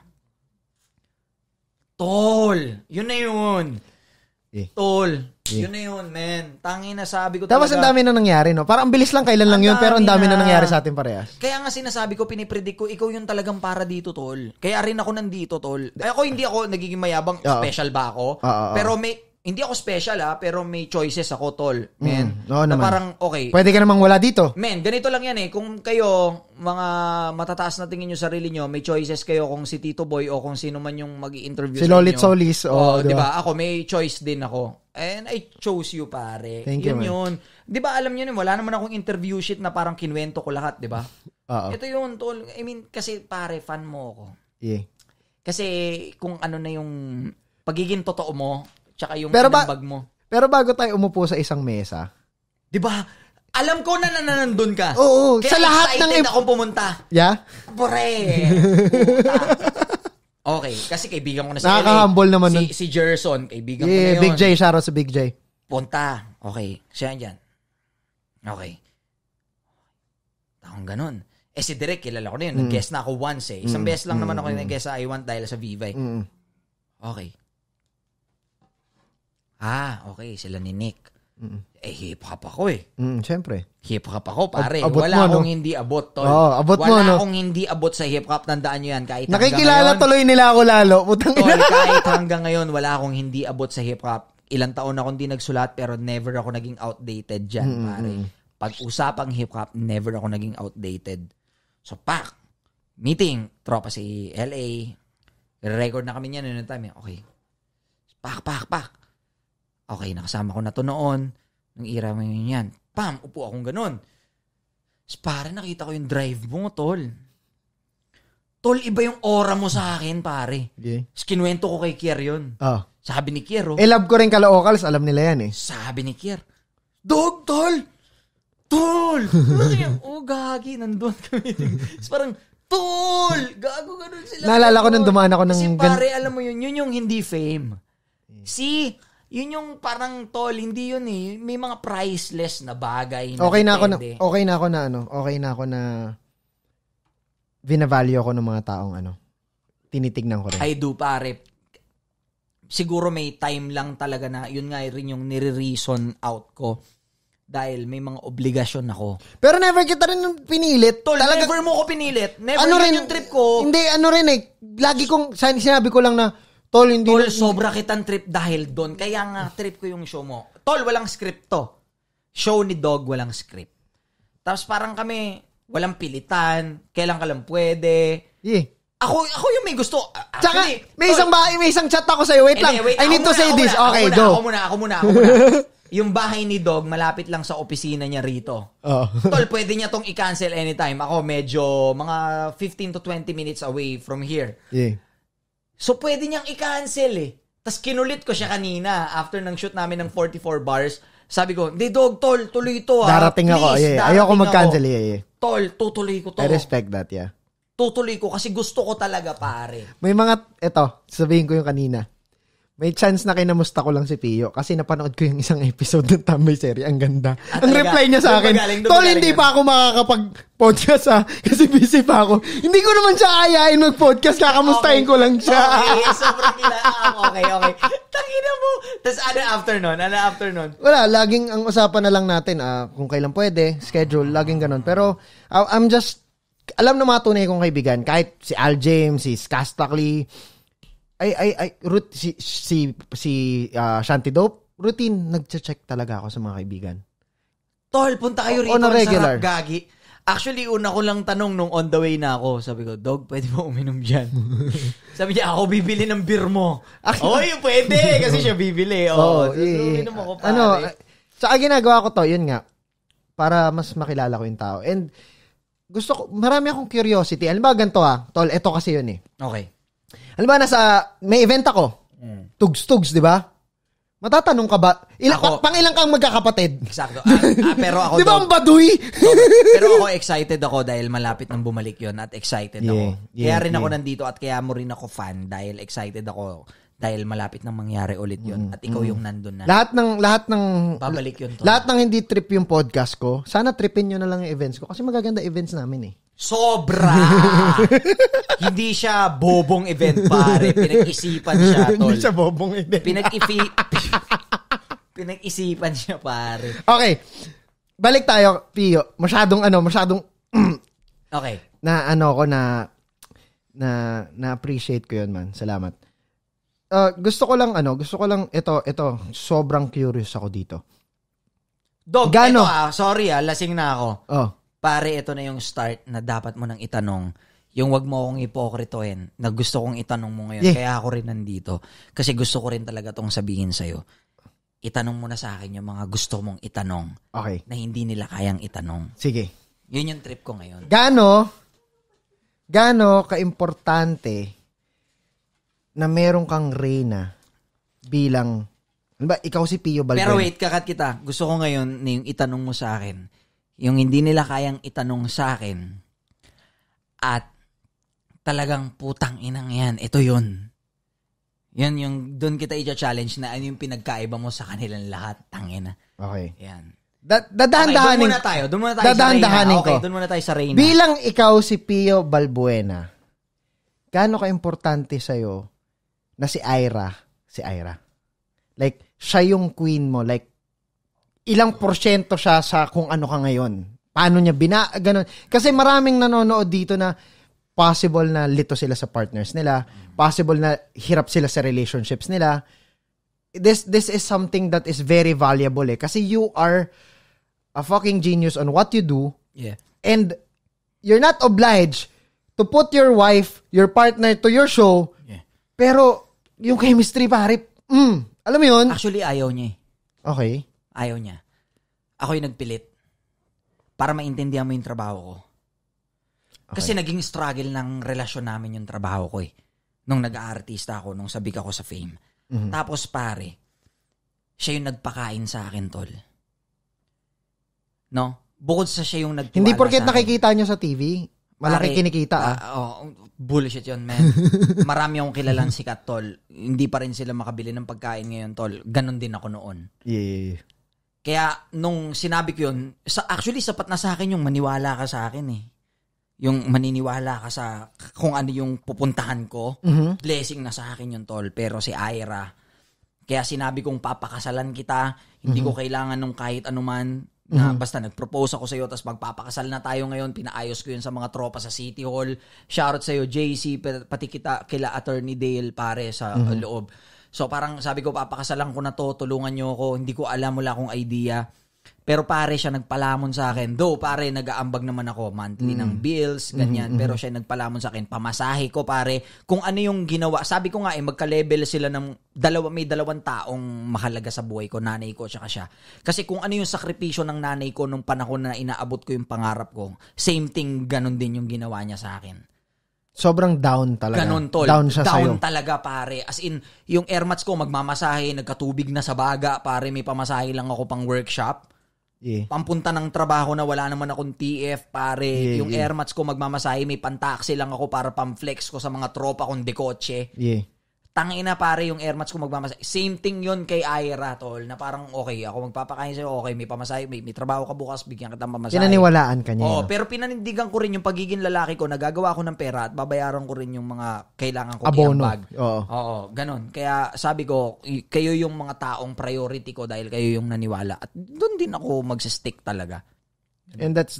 Speaker 2: Tol, yun na yun. Tol, yun na yun, man. Tangin na sabi ko
Speaker 1: talaga. Tapos ang dami na nangyari, no? Parang ang bilis lang, kailan lang yun, pero ang dami na nangyari sa atin parehas.
Speaker 2: Kaya nga sinasabi ko, pinipredict ko, ikaw yung talagang para dito, tol. Kaya rin ako nandito, tol. Hindi ako nagiging mayabang, special ba ako? Pero hindi ako special pero may choices ako, tol. Men, na parang, okay.
Speaker 1: Pwede ka namang wala dito.
Speaker 2: Men, ganito lang yan Kung kayo, mga matataas na tingin nyo sarili nyo, may choices kayo kung si Tito Boy o kung sino man yung mag-i-interview
Speaker 1: si Lolit Solis.
Speaker 2: Diba? Ako, may choice din ako. And I chose you, pare.
Speaker 1: Thank you,
Speaker 2: yun. Diba, alam nyo wala naman akong interview sheet na parang kinwento ko lahat, diba? Ito yun, tol. I mean, kasi pare, fan mo ako.
Speaker 1: Yeah.
Speaker 2: Kasi kung ano na yung pagiging totoo mo, tsaka yung pinambag mo.
Speaker 1: Pero bago tayo umupo sa isang mesa,
Speaker 2: di ba? Alam ko na nandun ka.
Speaker 1: Oo.
Speaker 2: Kaya
Speaker 1: sa lahat
Speaker 2: excited akong pumunta.
Speaker 1: Yeah?
Speaker 2: Bore. Okay. Kasi kaibigan ko na si
Speaker 1: nakaka-humble naman nun.
Speaker 2: Si Gerson. Kaibigan ko na yun.
Speaker 1: Big J. Shoutout sa Big J.
Speaker 2: Punta. Okay. Siya dyan. Okay. Takong ganun. Si Direk, kilala ko na yun. Nag-guest na ako once Isang beses lang naman ako nag-guest sa I Want dahil sa Vivay. Okay. Okay. Sila ni Nick. Hip-hop ako
Speaker 1: Siyempre.
Speaker 2: Hip-hop ako, pare.
Speaker 1: Abot
Speaker 2: wala
Speaker 1: mo,
Speaker 2: akong
Speaker 1: no?
Speaker 2: hindi abot, tol.
Speaker 1: Abot
Speaker 2: wala
Speaker 1: mo, no?
Speaker 2: akong hindi abot sa hip-hop. Tandaan nyo yan. Kahit
Speaker 1: nakikilala
Speaker 2: ngayon,
Speaker 1: tuloy nila ako lalo. Putang
Speaker 2: tol, kahit hanggang ngayon, wala akong hindi abot sa hip-hop. Ilang taon akong hindi nagsulat, pero never ako naging outdated dyan, pare. Pag usapang hip-hop, never ako naging outdated. So, meeting. Tropa si LA. Record na kami niyan noong time. Okay. Pak. Okay, nakasama ko na to noon. Nung era mo yun yan. Upo akong ganun. Pare, nakita ko yung drive mo, tol. Tol, iba yung aura mo sa akin, pare.
Speaker 1: Yeah.
Speaker 2: Kinuwento ko kay Kier yun. Sabi ni Kier,
Speaker 1: love ko rin Kalaokals, alam nila yan
Speaker 2: Sabi ni Kier, Dog, tol! Gagi, nandun kami. Parang, tol! Gago, ganun sila.
Speaker 1: Naalala ko nung dumaan ako ng...
Speaker 2: Kasi pare, alam mo yun yung hindi fame. Yun yung parang, tol, hindi yun May mga priceless na bagay na
Speaker 1: okay na ako na binavalue ako ng mga taong tinitignan ko rin.
Speaker 2: I do, pare. Siguro may time lang talaga na yun nga rin yung nire-reason out ko dahil may mga obligasyon ako.
Speaker 1: Pero never kita rin pinilit.
Speaker 2: Tol, never mo ko pinilit. Never yung trip ko.
Speaker 1: Hindi, lagi kong, sinabi ko lang na, Tol,
Speaker 2: sobra kitang trip dahil doon. Kaya nga, trip ko yung show mo. Tol, walang script to. Show ni Dog, walang script. Tapos parang kami, walang pilitan. Kailan ka lang pwede.
Speaker 1: Yeah.
Speaker 2: Ako yung may gusto.
Speaker 1: Tsaka, may isang chat ako sa'yo. Wait lang. I need to say this. Okay, go.
Speaker 2: Ako muna. Yung bahay ni Dog, malapit lang sa opisina niya rito. Tol, pwede niya tong i-cancel anytime. Ako medyo mga 15 to 20 minutes away from here.
Speaker 1: Yeah.
Speaker 2: So, pwede niyang i-cancel Tas kinulit ko siya kanina after ng shoot namin ng 44 bars. Sabi ko, hindi dog, tol, tuloy ito
Speaker 1: Darating ako. Yeah. Ayoko mag-cancel. Yeah.
Speaker 2: Tol, tutuloy ko to.
Speaker 1: I respect that, yeah.
Speaker 2: Tutuloy ko kasi gusto ko talaga, pare.
Speaker 1: May mga, sabihin ko yung kanina. May chance na kinamusta ko lang si Pio kasi napanood ko yung isang episode ng Tambay Serie. Ang ganda. Ang reply niya sa akin, tol, hindi pa ako makakapag-podcast kasi busy pa ako. Hindi ko naman siya ayain mag-podcast, kakamustahin ko lang siya.
Speaker 2: Okay, sobrang okay. Tangina mo. Tapos ano after nun?
Speaker 1: Wala, laging ang usapan na lang natin, kung kailan pwede, schedule, laging ganun. Pero I'm just, alam na mga tunay kong kaibigan, kahit si Al James, si Skastackley, si Shanty Dope, routine, nag-check talaga ako sa mga kaibigan.
Speaker 2: Tol, punta kayo rito
Speaker 1: on a regular.
Speaker 2: Sarap Gagi. Actually, una ko lang tanong nung on the way na ako. Sabi ko, dog, pwede mo uminom dyan? Sabi niya, ako bibili ng beer mo. Oy, pwede, kasi siya bibili. Uminom ako, pare.
Speaker 1: Saka ginagawa ko to, yun nga, para mas makilala ko yung tao. And gusto ko, marami akong curiosity. Alam ba, ganito tol, eto kasi yun eh.
Speaker 2: Okay.
Speaker 1: Alam ba, may event ako. Tugs-tugs, di ba? Matatanong ka ba? Pangilang kang magkakapatid?
Speaker 2: Eksakto. Pero ako,
Speaker 1: di ba ang baduy?
Speaker 2: Pero ako excited ako dahil malapit nang bumalik yon at excited ako. Kaya rin ako nandito at kaya mo rin ako fan dahil excited ako dahil malapit nang mangyari ulit yon at ikaw yung nandun na.
Speaker 1: Lahat ng
Speaker 2: babalik yun.
Speaker 1: Lahat ng hindi trip yung podcast ko, sana tripin nyo na lang yung events ko kasi magaganda events namin eh.
Speaker 2: Sobra! Hindi siya bobong event, pare. Pinag-isipan siya, tol.
Speaker 1: Hindi siya bobong event.
Speaker 2: Pinag-isipan siya, pare.
Speaker 1: Okay. Balik tayo, Pio. Masyadong
Speaker 2: okay.
Speaker 1: Na appreciate ko yun, man. Salamat. Gusto ko lang, ito, sobrang curious ako dito.
Speaker 2: Dog, ito sorry lasing na ako.
Speaker 1: Oh.
Speaker 2: Pare, ito na yung start na dapat mo nang itanong. Yung wag mo akong ipokritohin na gusto kong itanong mo ngayon. Kaya ako rin nandito. Kasi gusto ko rin talaga tong sabihin sa'yo. Itanong mo na sa akin yung mga gusto mong itanong.
Speaker 1: Okay.
Speaker 2: Na hindi nila kayang itanong.
Speaker 1: Sige.
Speaker 2: Yun yung trip ko ngayon.
Speaker 1: Gaano kaimportante na meron kang reyna bilang, ikaw si Pio Balbuena.
Speaker 2: Pero wait, kakat kita. Gusto ko ngayon na yung itanong mo sa akin. Yung hindi nila kayang itanong sa akin at talagang putang inang yan. Ito yun. Yan yung doon kita i-challenge na ano yung pinagkaiba mo sa kanilang lahat. Tangina.
Speaker 1: Okay.
Speaker 2: Yan.
Speaker 1: Doon
Speaker 2: muna tayo
Speaker 1: dadahan-dahanin ko.
Speaker 2: Doon muna tayo sa Reyna.
Speaker 1: Bilang ikaw si Pio Balbuena, gaano ka-importante sa'yo na si Ira? Like, siya yung queen mo. Like, ilang porsyento siya sa kung ano ka ngayon? Paano niya ganun? Kasi maraming nanonood dito na possible na lito sila sa partners nila, possible na hirap sila sa relationships nila. This is something that is very valuable kasi you are a fucking genius on what you do.
Speaker 2: Yeah.
Speaker 1: And you're not obliged to put your wife, your partner to your show.
Speaker 2: Yeah.
Speaker 1: Pero yung chemistry pare, alam mo yun?
Speaker 2: Actually, ayaw niya.
Speaker 1: Okay.
Speaker 2: Ayaw niya. Ako yung nagpilit para maintindihan mo yung trabaho ko. Okay. Kasi naging struggle ng relasyon namin yung trabaho ko nung nag-aartista ako, nung sabik ako sa Fame. Mm-hmm. Tapos pare, siya yung nagpakain sa akin, tol. No? Bukod sa siya yung nagtiwala
Speaker 1: hindi porket
Speaker 2: sa akin.
Speaker 1: Nakikita nyo sa TV, malaki kinikita
Speaker 2: bullshit yun, man. Marami akong kilalang sikat, tol. Hindi pa rin sila makabili ng pagkain ngayon, tol. Ganon din ako noon.
Speaker 1: Yeah.
Speaker 2: Kaya, nung sinabi ko yun, actually, sapat na sa akin yung maniwala ka sa akin Yung maniniwala ka sa kung ano yung pupuntahan ko. Mm-hmm. Blessing na sa akin yun, tol. Pero si Ira, kaya sinabi kong papakasalan kita, hindi ko kailangan nung kahit anuman, na basta nag-propose ako sa iyo tapos magpapakasal na tayo ngayon, pinaayos ko yun sa mga tropa sa City Hall. Shoutout sa iyo JC, pati kila Attorney Dale pare sa loob. So parang sabi ko papakasalan ko na to, tulungan niyo ako, hindi ko alam, wala akong idea. Pero pare siya nagpalamon sa akin. Though pare nag-aambag naman ako monthly ng bills, ganyan. Pero siya nagpalamon sa akin. Pamasahe ko pare. Kung ano yung ginawa. Sabi ko nga magka-level sila ng may dalawang taong mahalaga sa buhay ko. Nanay ko tsaka siya. Kasi kung ano yung sakripisyo ng nanay ko nung panahon na inaabot ko yung pangarap ko, same thing, ganun din yung ginawa niya sa akin.
Speaker 1: Sobrang down talaga.
Speaker 2: Ganon, tol.
Speaker 1: Down siya sa'yo.
Speaker 2: Down talaga, pare. As in, yung air mats ko, magmamasahe, nagkatubig na sa baga, pare, may pamasahe lang ako pang workshop.
Speaker 1: Yeah.
Speaker 2: Pampunta ng trabaho na wala naman akong TF, pare.
Speaker 1: Yeah,
Speaker 2: yung air mats ko, magmamasahe, may pantaksi lang ako para pamflex ko sa mga tropa kong dekotse.
Speaker 1: Yeah.
Speaker 2: Tangina, pare, yung air mats ko magmamasahe. Same thing yun kay Ira, tol, na parang okay, ako magpapakain sa'yo, okay, may pamasahe, may trabaho ka bukas, bigyan kita ng pamasahe.
Speaker 1: Pinaniwalaan ka niya.
Speaker 2: Oo, pero pinanindigan ko rin yung pagiging lalaki ko, nagagawa ko ng pera at babayaran ko rin yung mga kailangan ko
Speaker 1: abono.
Speaker 2: iambag. Oo, ganun. Kaya sabi ko, kayo yung mga taong priority ko dahil kayo yung naniwala. At doon din ako magsistick talaga.
Speaker 1: And that's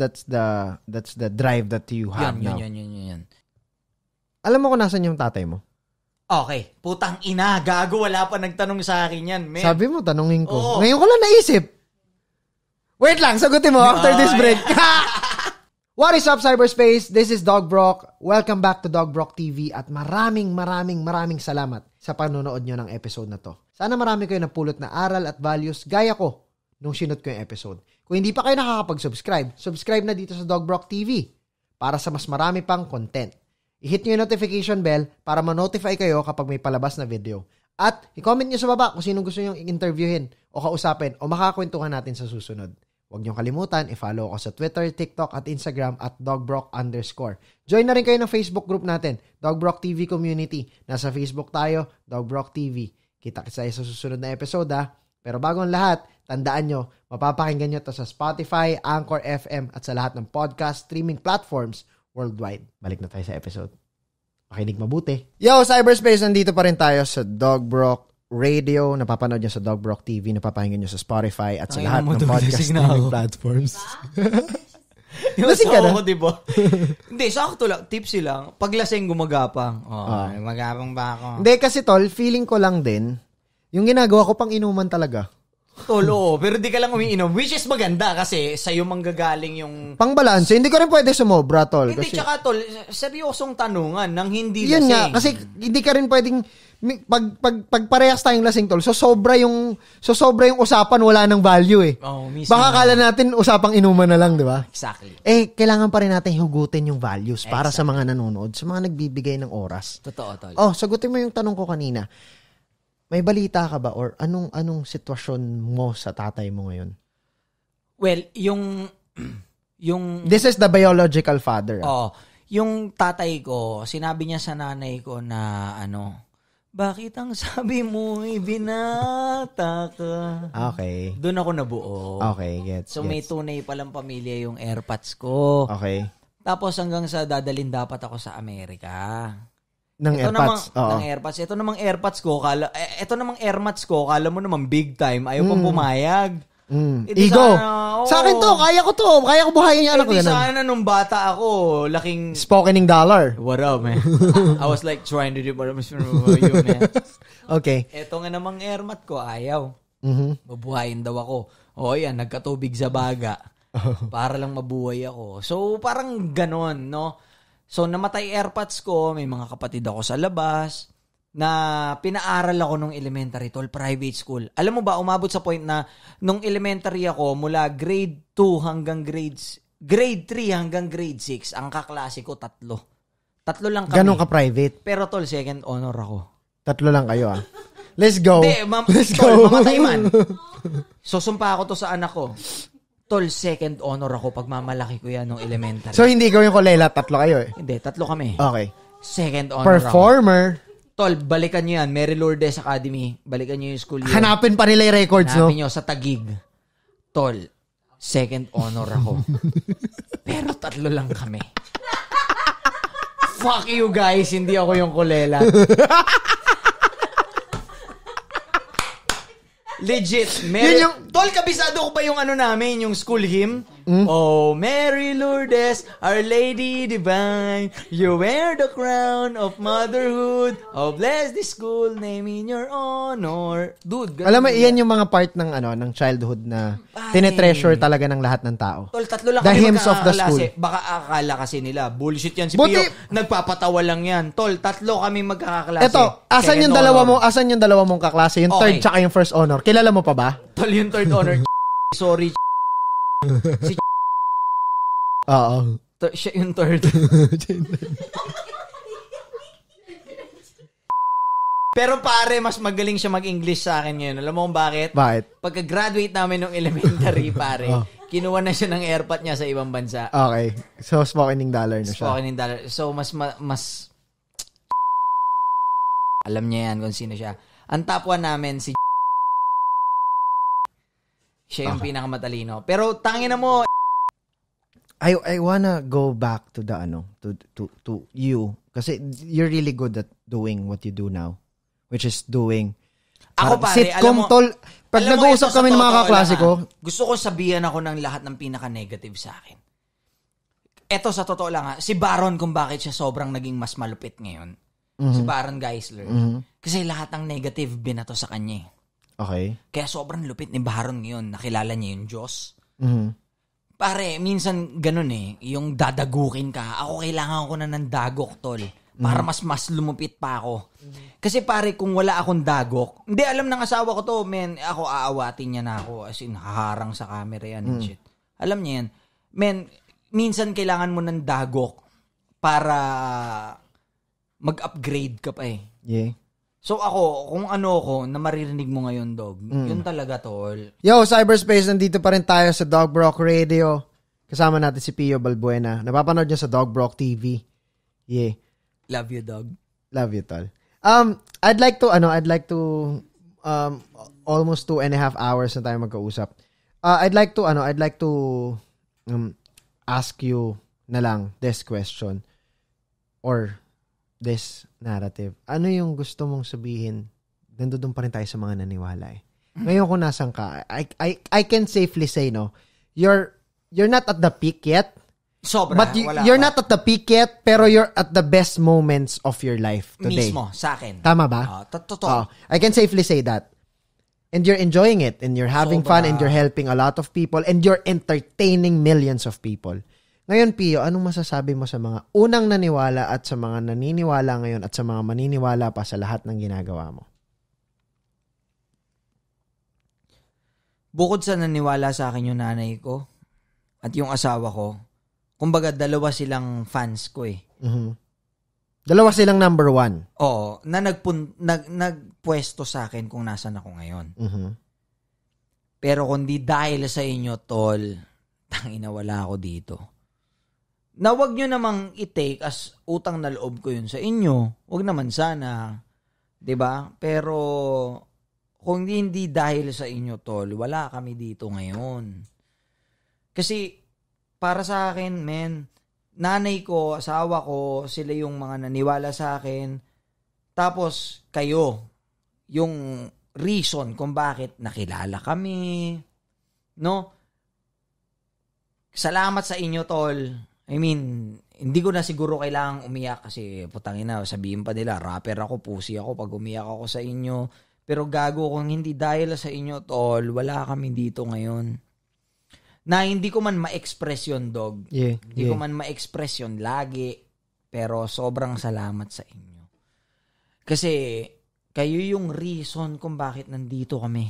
Speaker 1: the drive that you have now.
Speaker 2: Yan.
Speaker 1: Alam mo kung nasan yung tatay mo?
Speaker 2: Okay, putang ina, gago, wala pa nagtanong sa akin yan, man.
Speaker 1: Sabi mo, tanungin ko.
Speaker 2: Oo.
Speaker 1: Ngayon ko lang naisip. Wait lang, sagutin mo after this break. What is up, cyberspace? This is Dog Brock. Welcome back to Dog Brock TV at maraming salamat sa panonood nyo ng episode na to. Sana marami kayo napulot na aral at values gaya ko nung sinut ko yung episode. Kung hindi pa kayo nakakapag-subscribe, subscribe na dito sa Dog Brock TV para sa mas marami pang content. I-hit nyo yung notification bell para ma-notify kayo kapag may palabas na video. At i-comment nyo sa baba kung sino gusto nyo interviewin o kausapin o makakwentuhan natin sa susunod. Huwag nyo kalimutan, i-follow ako sa Twitter, TikTok at Instagram at dogbrock_. Join na rin kayo ng Facebook group natin, Dogbrock TV Community. Nasa Facebook tayo, Dogbrock TV. Kita-kita sa susunod na episode ha. Pero bago ang lahat, tandaan nyo, mapapakinggan nyo to sa Spotify, Anchor FM at sa lahat ng podcast streaming platforms worldwide. Balik na tayo sa episode. Makinig mabuti. Yo, cyberspace, nandito pa rin tayo sa Dog Brock Radio. Napapanood nyo sa Dog Brock TV. Napapahinggan nyo sa Spotify at sa lahat ng podcast streaming platforms. Lasing ka na?
Speaker 2: Ako, diba? Hindi, sakto lang. Tipsy lang. Paglasing, gumagapang. Magapang ba ako?
Speaker 1: Hindi, kasi tol, feeling ko lang din, yung ginagawa ko pang inuman talaga.
Speaker 2: Tolo, pero di ka lang umiinom. Which is maganda kasi sa'yo manggagaling yung...
Speaker 1: Pang-balanse, hindi ko rin pwede sumobra, tol.
Speaker 2: Hindi,
Speaker 1: kasi,
Speaker 2: tsaka tol, seryosong tanungan ng hindi lasing.
Speaker 1: yun nga, kasi hindi ka rin pwedeng... Pag parehas tayong lasing, tol, so sobra yung usapan, wala ng value eh.
Speaker 2: Oh, mismo.
Speaker 1: Baka kala natin usapang inuman na lang, di ba?
Speaker 2: Exactly.
Speaker 1: Kailangan pa rin natin hugutin yung values para sa mga nanonood, sa mga nagbibigay ng oras.
Speaker 2: Totoo, tol.
Speaker 1: Sagutin mo yung tanong ko kanina. May balita ka ba or anong sitwasyon mo sa tatay mo ngayon?
Speaker 2: Well, yung
Speaker 1: This is the biological father.
Speaker 2: Yung tatay ko, sinabi niya sa nanay ko na bakit ang sabi mo binata ka?
Speaker 1: Okay.
Speaker 2: Doon ako nabuo.
Speaker 1: Okay, gets.
Speaker 2: So may tunay palang pamilya yung airpods ko.
Speaker 1: Okay.
Speaker 2: Tapos hanggang sa dadalhin dapat ako sa Amerika.
Speaker 1: Ng AirPods.
Speaker 2: Ng AirPods. Ito namang AirPods ko, ito namang AirMats ko, kala mo naman big time. Ayaw pang pumayag.
Speaker 1: Ego. Sa akin to, kaya ko to. Kaya ko buhayin yung anak ko.
Speaker 2: Sana nung bata ako, laking...
Speaker 1: Spokening dollar.
Speaker 2: What up, man? I was like trying to do what I'm you, man.
Speaker 1: Okay.
Speaker 2: Ito nga namang AirMat ko, ayaw. Mabuhayin daw ako. Yan, nagkatubig sa baga. Para lang mabuhay ako. So, parang ganon, no? So, namatay AirPods ko, may mga kapatid ako sa labas, na pinaaral ako nung elementary, tol, private school. Alam mo ba, umabot sa point na nung elementary ako, mula grade 2 hanggang grade 3 hanggang grade 6, ang kaklase ko, 3. 3 lang kami.
Speaker 1: Ganon ka private?
Speaker 2: Pero tol, second honor ako.
Speaker 1: 3 lang kayo Let's go.
Speaker 2: Let's go. Mamatay man. So, sumpa ako to sa anak ko. Tol, second honor ako pag mamalaki ko yan nung elementary.
Speaker 1: So, hindi ko yung kulela, 3 kayo
Speaker 2: Hindi, 3 kami.
Speaker 1: Okay.
Speaker 2: Second honor
Speaker 1: Performer.
Speaker 2: ako. Tol, balikan nyo yan. Mary Lourdes Academy. Balikan nyo yung school yun.
Speaker 1: Hanapin pa nila yung records,
Speaker 2: Hanapin nyo sa Tagig. Tol, second honor ako. Pero 3 lang kami. Fuck you guys, hindi ako yung kulela. Legit. Tol, kabisado ko pa yung namin, yung school hymn. Oh, Mary Lourdes, Our Lady Divine, you wear the crown of motherhood. Oh, bless this school name in your honor. Dude,
Speaker 1: alam mo, iyan yung mga part ng ng childhood na tinetreasure talaga ng lahat ng tao.
Speaker 2: Tol, 3 lang
Speaker 1: the
Speaker 2: kami
Speaker 1: hymns of the school.
Speaker 2: Baka akala kasi nila, bullshit yan si Pio. Nagpapatawa lang yan. Tol, 3 kami magkakaklase.
Speaker 1: Eto, asan yung dalawa mong kaklase? Yung third tsaka yung first honor. Kilala mo pa ba?
Speaker 2: Tol, yung third honor. Sorry. Si
Speaker 1: Oo.
Speaker 2: siya yung third. Pero pare, mas magaling siya mag-English sa akin ngayon. Alam mo kung bakit?
Speaker 1: Bakit?
Speaker 2: Pagka-graduate namin ng elementary, pare, kinuha na siya ng airpot niya sa ibang bansa.
Speaker 1: Okay. So, spokening dollar na siya.
Speaker 2: Spokening dollar. So, mas alam niya yan kung sino siya. Ang top 1 namin, si siya yung pinakamatalino. Pero, tangina mo,
Speaker 1: I wanna go back to the to you kasi you're really good at doing what you do now, which is doing
Speaker 2: ako pare,
Speaker 1: sitcom,
Speaker 2: alam mo,
Speaker 1: tol. Pag nag-uusap kami ng mga kaklase ko,
Speaker 2: gusto ko sabihan ako ng lahat ng pinaka-negative sa akin. Eto sa totoo lang si Baron kung bakit siya sobrang naging mas malupit ngayon. Si Baron Geisler. Kasi lahat ng negative binato sa kanya.
Speaker 1: Okay.
Speaker 2: Kaya sobrang lupit ni Baron ngayon. Nakilala niya yung Diyos. Pare, minsan ganun yung dadagukin ka. Ako kailangan ko na ng dagok, tol. Para mas lumupit pa ako. Kasi pare, kung wala akong dagok, hindi alam ng asawa ko to, men, ako aawatin niya na ako. As in, haharang sa camera yan and shit. Alam niya yan. Men, minsan kailangan mo ng dagok para mag-upgrade ka pa
Speaker 1: Yeah.
Speaker 2: So ako, kung ano ko na maririnig mo ngayon, Dog, yun talaga, tol.
Speaker 1: Yo, Cyberspace, nandito pa rin tayo sa Dog Brock Radio. Kasama natin si Pio Balbuena. Napapanood niya sa Dog Brock TV. Yeah.
Speaker 2: Love you, Dog.
Speaker 1: Love you, tol. I'd like to almost 2.5 hours na tayo magkausap. I'd like to ask you na lang this question or this narrative. Ano yung gusto mong sabihin? Nandoon pa rin tayo sa mga naniwala Ngayon kung nasan ka, I can safely say, no, you're not at the peak yet.
Speaker 2: Sobra,
Speaker 1: but you're not at the peak yet, pero you're at the best moments of your life today.
Speaker 2: Mismo, sa akin.
Speaker 1: Tama ba?
Speaker 2: Totoo.
Speaker 1: I can safely say that. And you're enjoying it, and you're having fun, and you're helping a lot of people, and you're entertaining millions of people. Ngayon, Pio, anong masasabi mo sa mga unang naniwala at sa mga naniniwala ngayon at sa mga maniniwala pa sa lahat ng ginagawa mo?
Speaker 2: Bukod sa naniwala sa akin yung nanay ko at yung asawa ko, kumbaga dalawa silang fans ko
Speaker 1: Dalawa silang number 1.
Speaker 2: Oo, na nagpwesto sa akin kung nasan ako ngayon. Pero kundi dahil sa inyo, tol, tangina wala ako dito. Na wag nyo namang i-take as utang na loob ko yun sa inyo. Wag naman sana. 'Di ba? Pero kung hindi dahil sa inyo, tol, wala kami dito ngayon. Kasi para sa akin, men, nanay ko, asawa ko, sila yung mga naniwala sa akin. Tapos kayo, yung reason kung bakit nakilala kami. No? Salamat sa inyo, tol. I mean, hindi ko na siguro kailangang umiyak kasi putangina, sabihin pa nila, rapper ako, pussy ako pag umiyak ako sa inyo. Pero gago kung hindi dahil sa inyo, tol, wala kami dito ngayon. Na hindi ko man ma-express yun, Dog. Hindi ko man ma-express yun lagi. Pero sobrang salamat sa inyo. Kasi kayo yung reason kung bakit nandito kami.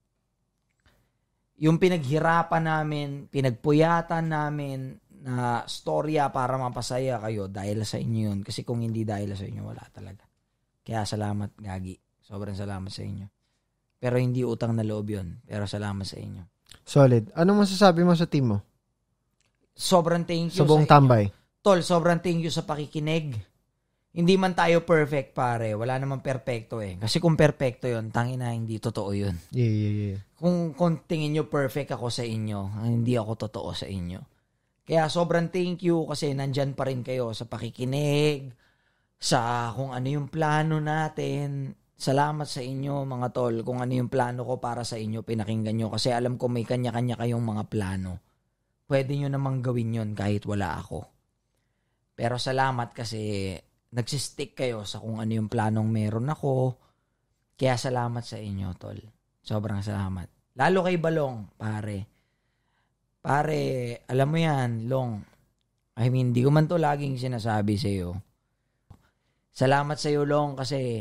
Speaker 2: Yung pinaghirapan namin, pinagpuyatan namin, na storya para mapasaya kayo dahil sa inyo yun. Kasi kung hindi dahil sa inyo, wala talaga. Kaya salamat, Gagi. Sobrang salamat sa inyo. Pero hindi utang na loob yun. Pero salamat sa inyo.
Speaker 1: Solid. Ano masasabi mo sa team mo?
Speaker 2: Sobrang thank you
Speaker 1: sa buong
Speaker 2: sa
Speaker 1: tambay.
Speaker 2: Inyo. Tol, sobrang thank you sa pakikinig. Hindi man tayo perfect, pare. Wala namang perfecto Kasi kung perfecto yun, tangina, hindi totoo yun.
Speaker 1: Yeah.
Speaker 2: Kung tingin nyo perfect ako sa inyo, hindi ako totoo sa inyo. Kaya sobrang thank you kasi nandyan pa rin kayo sa pakikinig, sa kung ano yung plano natin. Salamat sa inyo mga tol kung ano yung plano ko para sa inyo, pinakinggan nyo. Kasi alam ko may kanya-kanya kayong mga plano. Pwede nyo namang gawin yun kahit wala ako. Pero salamat kasi nagsistick kayo sa kung ano yung planong meron ako. Kaya salamat sa inyo tol. Sobrang salamat. Lalo kay Balong, pare. Pare, alam mo yan, Long. I mean, di ko man to laging sinasabi sa iyo. Salamat sa iyo, Long, kasi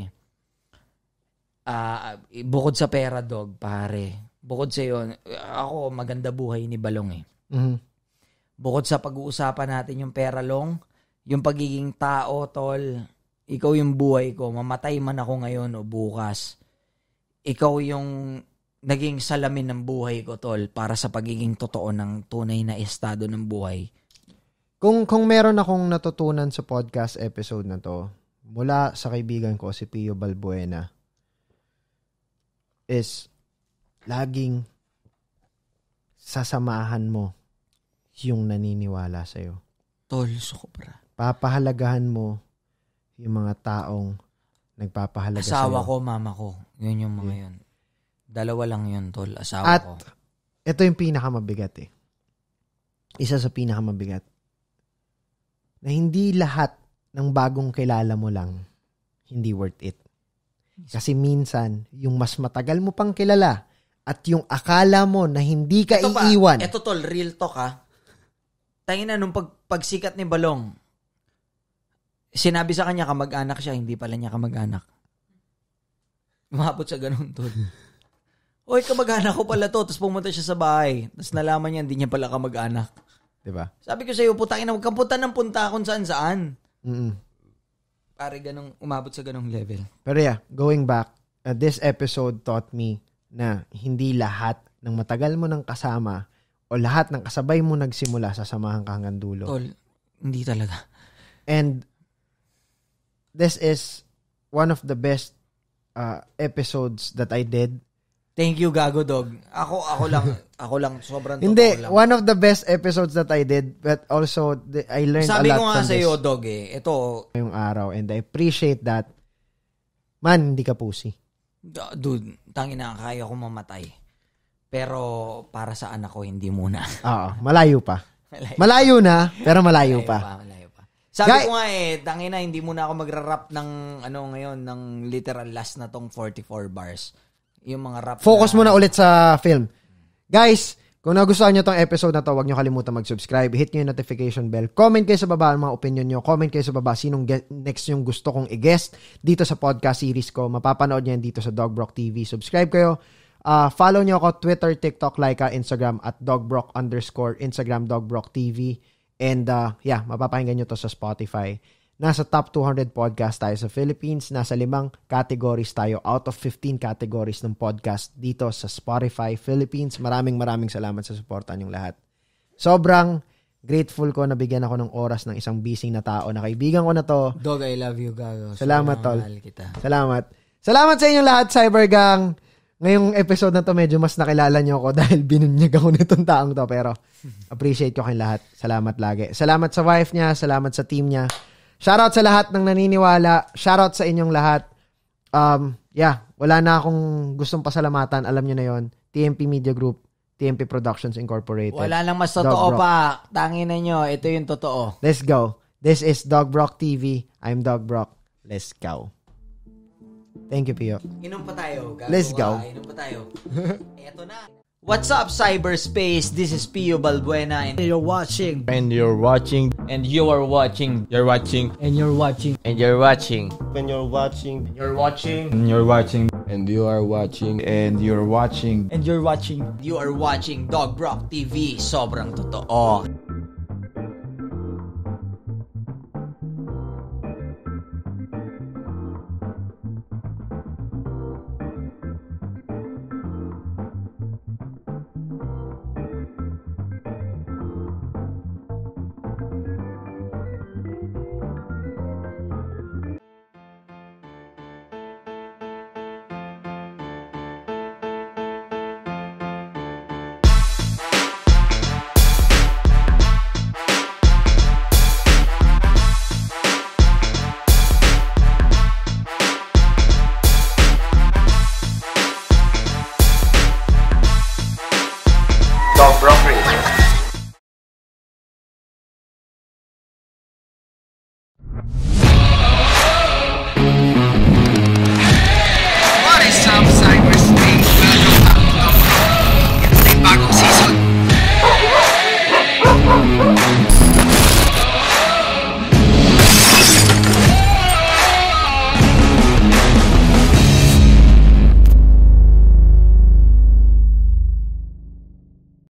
Speaker 2: bukod sa pera, Dog, pare. Bukod sa iyo, ako, maganda buhay ni Balong Bukod sa pag-uusapan natin yung pera, Long, yung pagiging tao, tol, ikaw yung buhay ko, mamatay man ako ngayon o bukas, ikaw yung naging salamin ng buhay ko, tol, para sa pagiging totoo ng tunay na estado ng buhay.
Speaker 1: Kung meron akong natutunan sa podcast episode na to, mula sa kaibigan ko, si Pio Balbuena, is laging sasamahan mo yung naniniwala sa'yo.
Speaker 2: Tol, sobra.
Speaker 1: Papahalagahan mo yung mga taong nagpapahalaga sa'yo.
Speaker 2: Asawa ko, mama ko. Yun yung mga yun. Dalawa lang yun, tol. Asawa
Speaker 1: At
Speaker 2: ko.
Speaker 1: ito yung pinakamabigat eh. Isa sa pinakamabigat. Na hindi lahat ng bagong kilala mo lang hindi worth it. Kasi minsan, yung mas matagal mo pang kilala at yung akala mo na hindi ka iiwan.
Speaker 2: Ito tol, real talk ha. Tangina nung pagsikat ni Balong, sinabi sa kanya kamag-anak siya, hindi pala niya kamag-anak. Umabot sa ganun, tol. Oy, kamag-anak ko pala to. Tapos pumunta siya sa bahay. Tapos nalaman niya, hindi niya pala kamag-anak.
Speaker 1: Diba?
Speaker 2: Sabi ko sa'yo, putangin na, huwag kang punta ng punta kung saan-saan.
Speaker 1: Mm-mm.
Speaker 2: Pare, umabot sa ganung level.
Speaker 1: Pero yeah, going back, this episode taught me na hindi lahat ng matagal mo ng kasama o lahat ng kasabay mo nagsimula sa samahan ka hanggang dulo.
Speaker 2: Tol, hindi talaga.
Speaker 1: And this is one of the best episodes that I did.
Speaker 2: Thank you, Gago Dog. Ako lang, sobrang totoo
Speaker 1: Hindi,
Speaker 2: lang.
Speaker 1: one of the best episodes that I did, but also I learned
Speaker 2: Sabi
Speaker 1: a lot
Speaker 2: ko nga
Speaker 1: from
Speaker 2: sa'yo,
Speaker 1: this.
Speaker 2: Dog, ito,
Speaker 1: Yung araw, and I appreciate that. Man, hindi ka pusi.
Speaker 2: dude, tangin na, kaya ko mamatay. Pero para sa anak ko, hindi muna.
Speaker 1: Oo, malayo pa. Malayo na, pero malayo pa.
Speaker 2: Malayo pa. Sabi ko nga tangin na, hindi muna ako magra-rap ng, ngayon, ng literal last na tong 44 bars. Yung mga rap
Speaker 1: Focus muna ulit sa film. Guys, kung nagustuhan nyo tong episode na to, huwag nyo kalimutan mag-subscribe. Hit nyo yung notification bell. Comment kayo sa baba ang mga opinion nyo. Comment kayo sa baba sinong next yung gusto kong i-guest dito sa podcast series ko. Mapapanood nyo yan dito sa Dogbrock TV. Subscribe kayo. Follow nyo ako Twitter, TikTok, Laika, Instagram at Dogbrock _ Instagram Dogbrock TV. And mapapakinggan nyo to sa Spotify. Nasa top 200 podcast tayo sa Philippines. Nasa 5 categories tayo out of 15 categories ng podcast dito sa Spotify Philippines. Maraming salamat sa suporta niyong lahat. Sobrang grateful ko na bigyan ako ng oras ng isang busy na tao na kaibigan ko na to.
Speaker 2: Dog, I love you, Gago.
Speaker 1: Salamat, tol.
Speaker 2: Kita.
Speaker 1: Salamat sa inyong lahat, Cybergang. Ngayong episode na to, medyo mas nakilala niyo ako dahil binunyag ako nitong taong to. Pero appreciate ko kayong lahat. Salamat lagi. Salamat sa wife niya. Salamat sa team niya. Shoutout sa lahat ng naniniwala. Shoutout sa inyong lahat. Wala na akong gustong pasalamatan. Alam nyo na yon. TMP Media Group, TMP Productions Incorporated.
Speaker 2: Wala lang mas totoo pa. Tangin na nyo. Ito yung totoo.
Speaker 1: Let's go. This is Dogbrock TV. I'm Dogbrock. Let's go. Thank you, Pio.
Speaker 2: Inom pa tayo. Gago.
Speaker 1: Let's go.
Speaker 2: Inom pa tayo. Eto na. What's up, cyberspace? This is Pio Balbuena and you're watching.
Speaker 3: And you're watching.
Speaker 2: And you are watching.
Speaker 3: You're watching.
Speaker 2: And you're watching.
Speaker 3: And you're watching.
Speaker 4: When you're watching.
Speaker 2: You're watching.
Speaker 3: And you're watching.
Speaker 4: And you are watching.
Speaker 3: And you're watching.
Speaker 2: And you're watching. You are watching Dogbrock TV. Sobrang totoo.